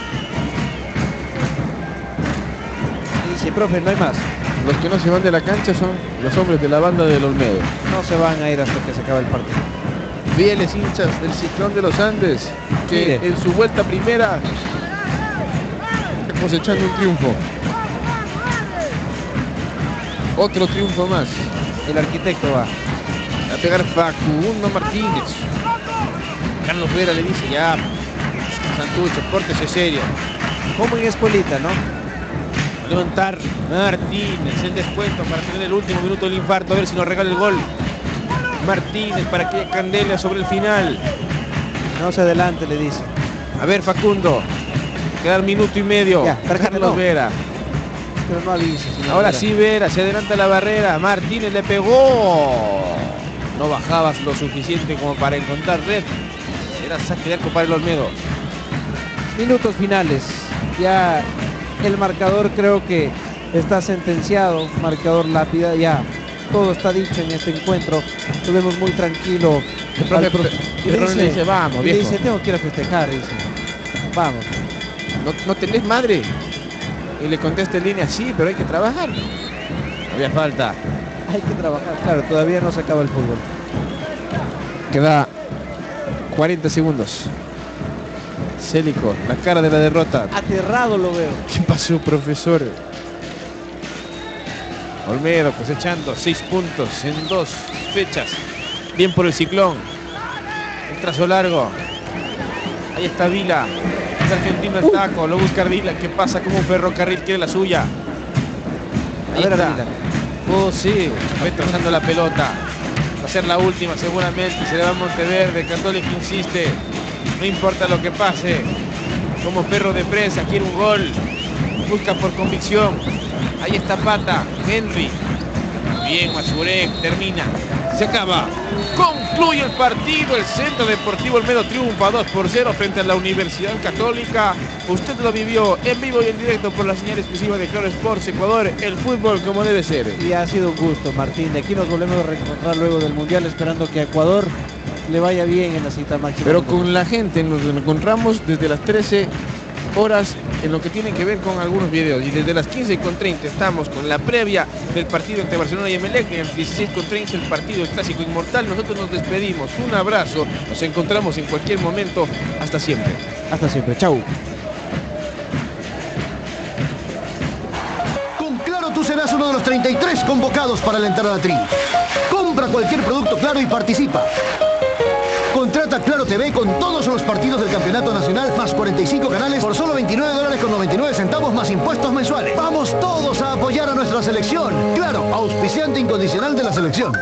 Y dice, profe, no hay más. Los que no se van de la cancha son los hombres de la banda del Olmedo. No se van a ir hasta que se acabe el partido. Fieles hinchas del Ciclón de los Andes, que Mire. en su vuelta primera está cosechando un triunfo. Otro triunfo más. El arquitecto va a pegar Facundo Martínez. Carlos Vera le dice, ya, Santucho, pórtese serio. como en Espolita, ¿no? A levantar Martínez, el descuento para tener el último minuto del infarto, a ver si nos regala el gol. Martínez para que candela sobre el final. No se adelante, le dice. A ver, Facundo, queda un minuto y medio. Ya, Carlos no. Vera. Pero no avise. Ahora Vera. sí Vera, se adelanta la barrera. Martínez le pegó. No bajabas lo suficiente como para encontrar red. Era saque de arco para el Olmedo. Minutos finales. Ya el marcador creo que está sentenciado. Marcador lápida. Ya todo está dicho en este encuentro. Lo vemos muy tranquilo. El profe, profe. y dice, le dice, vamos, y viejo. dice, tengo que ir a festejar. Dice, vamos. ¿No, no tenés madre? Y le contesta en línea, sí, pero hay que trabajar. No había falta. Hay que trabajar, claro, todavía no se acaba el fútbol. Queda cuarenta segundos. Célico, la cara de la derrota. Aterrado lo veo. ¿Qué pasó, profesor? Olmedo cosechando seis puntos en dos fechas. Bien por el Ciclón. El trazo largo. Ahí está Vila. Es argentino el taco. Lo busca Ardila. Que pasa como un ferrocarril. Quiere la suya. Ahí está. Oh, sí. Retrasando la pelota. Va a ser la última seguramente. Se le va a Monteverde. Católica insiste. No importa lo que pase. Como perro de presa. Quiere un gol. Busca por convicción. Ahí está Pata. Henry. Bien, Mazurek. Termina. Se acaba. Concluye el partido. El Centro Deportivo Olmedo triunfa dos por cero frente a la Universidad Católica. Usted lo vivió en vivo y en directo por la señal exclusiva de Claro Sports Ecuador. El fútbol como debe ser. Y ha sido un gusto, Martín. De aquí nos volvemos a reencontrar luego del Mundial, esperando que a Ecuador le vaya bien en la cita máxima. Pero con la gente nos encontramos desde las trece horas en lo que tiene que ver con algunos videos, y desde las quince con treinta estamos con la previa del partido entre Barcelona y Emelec, y en las dieciséis con treinta el partido, el clásico inmortal. Nosotros nos despedimos, un abrazo, nos encontramos en cualquier momento, hasta siempre. Hasta siempre, chau. Con Claro tú serás uno de los treinta y tres convocados para alentar a la tri. Compra cualquier producto Claro y participa. Contrata Claro T V con todos los partidos del Campeonato Nacional más cuarenta y cinco canales por solo veintinueve dólares con noventa y nueve centavos más impuestos mensuales. Vamos todos a apoyar a nuestra selección. Claro, auspiciante incondicional de la selección.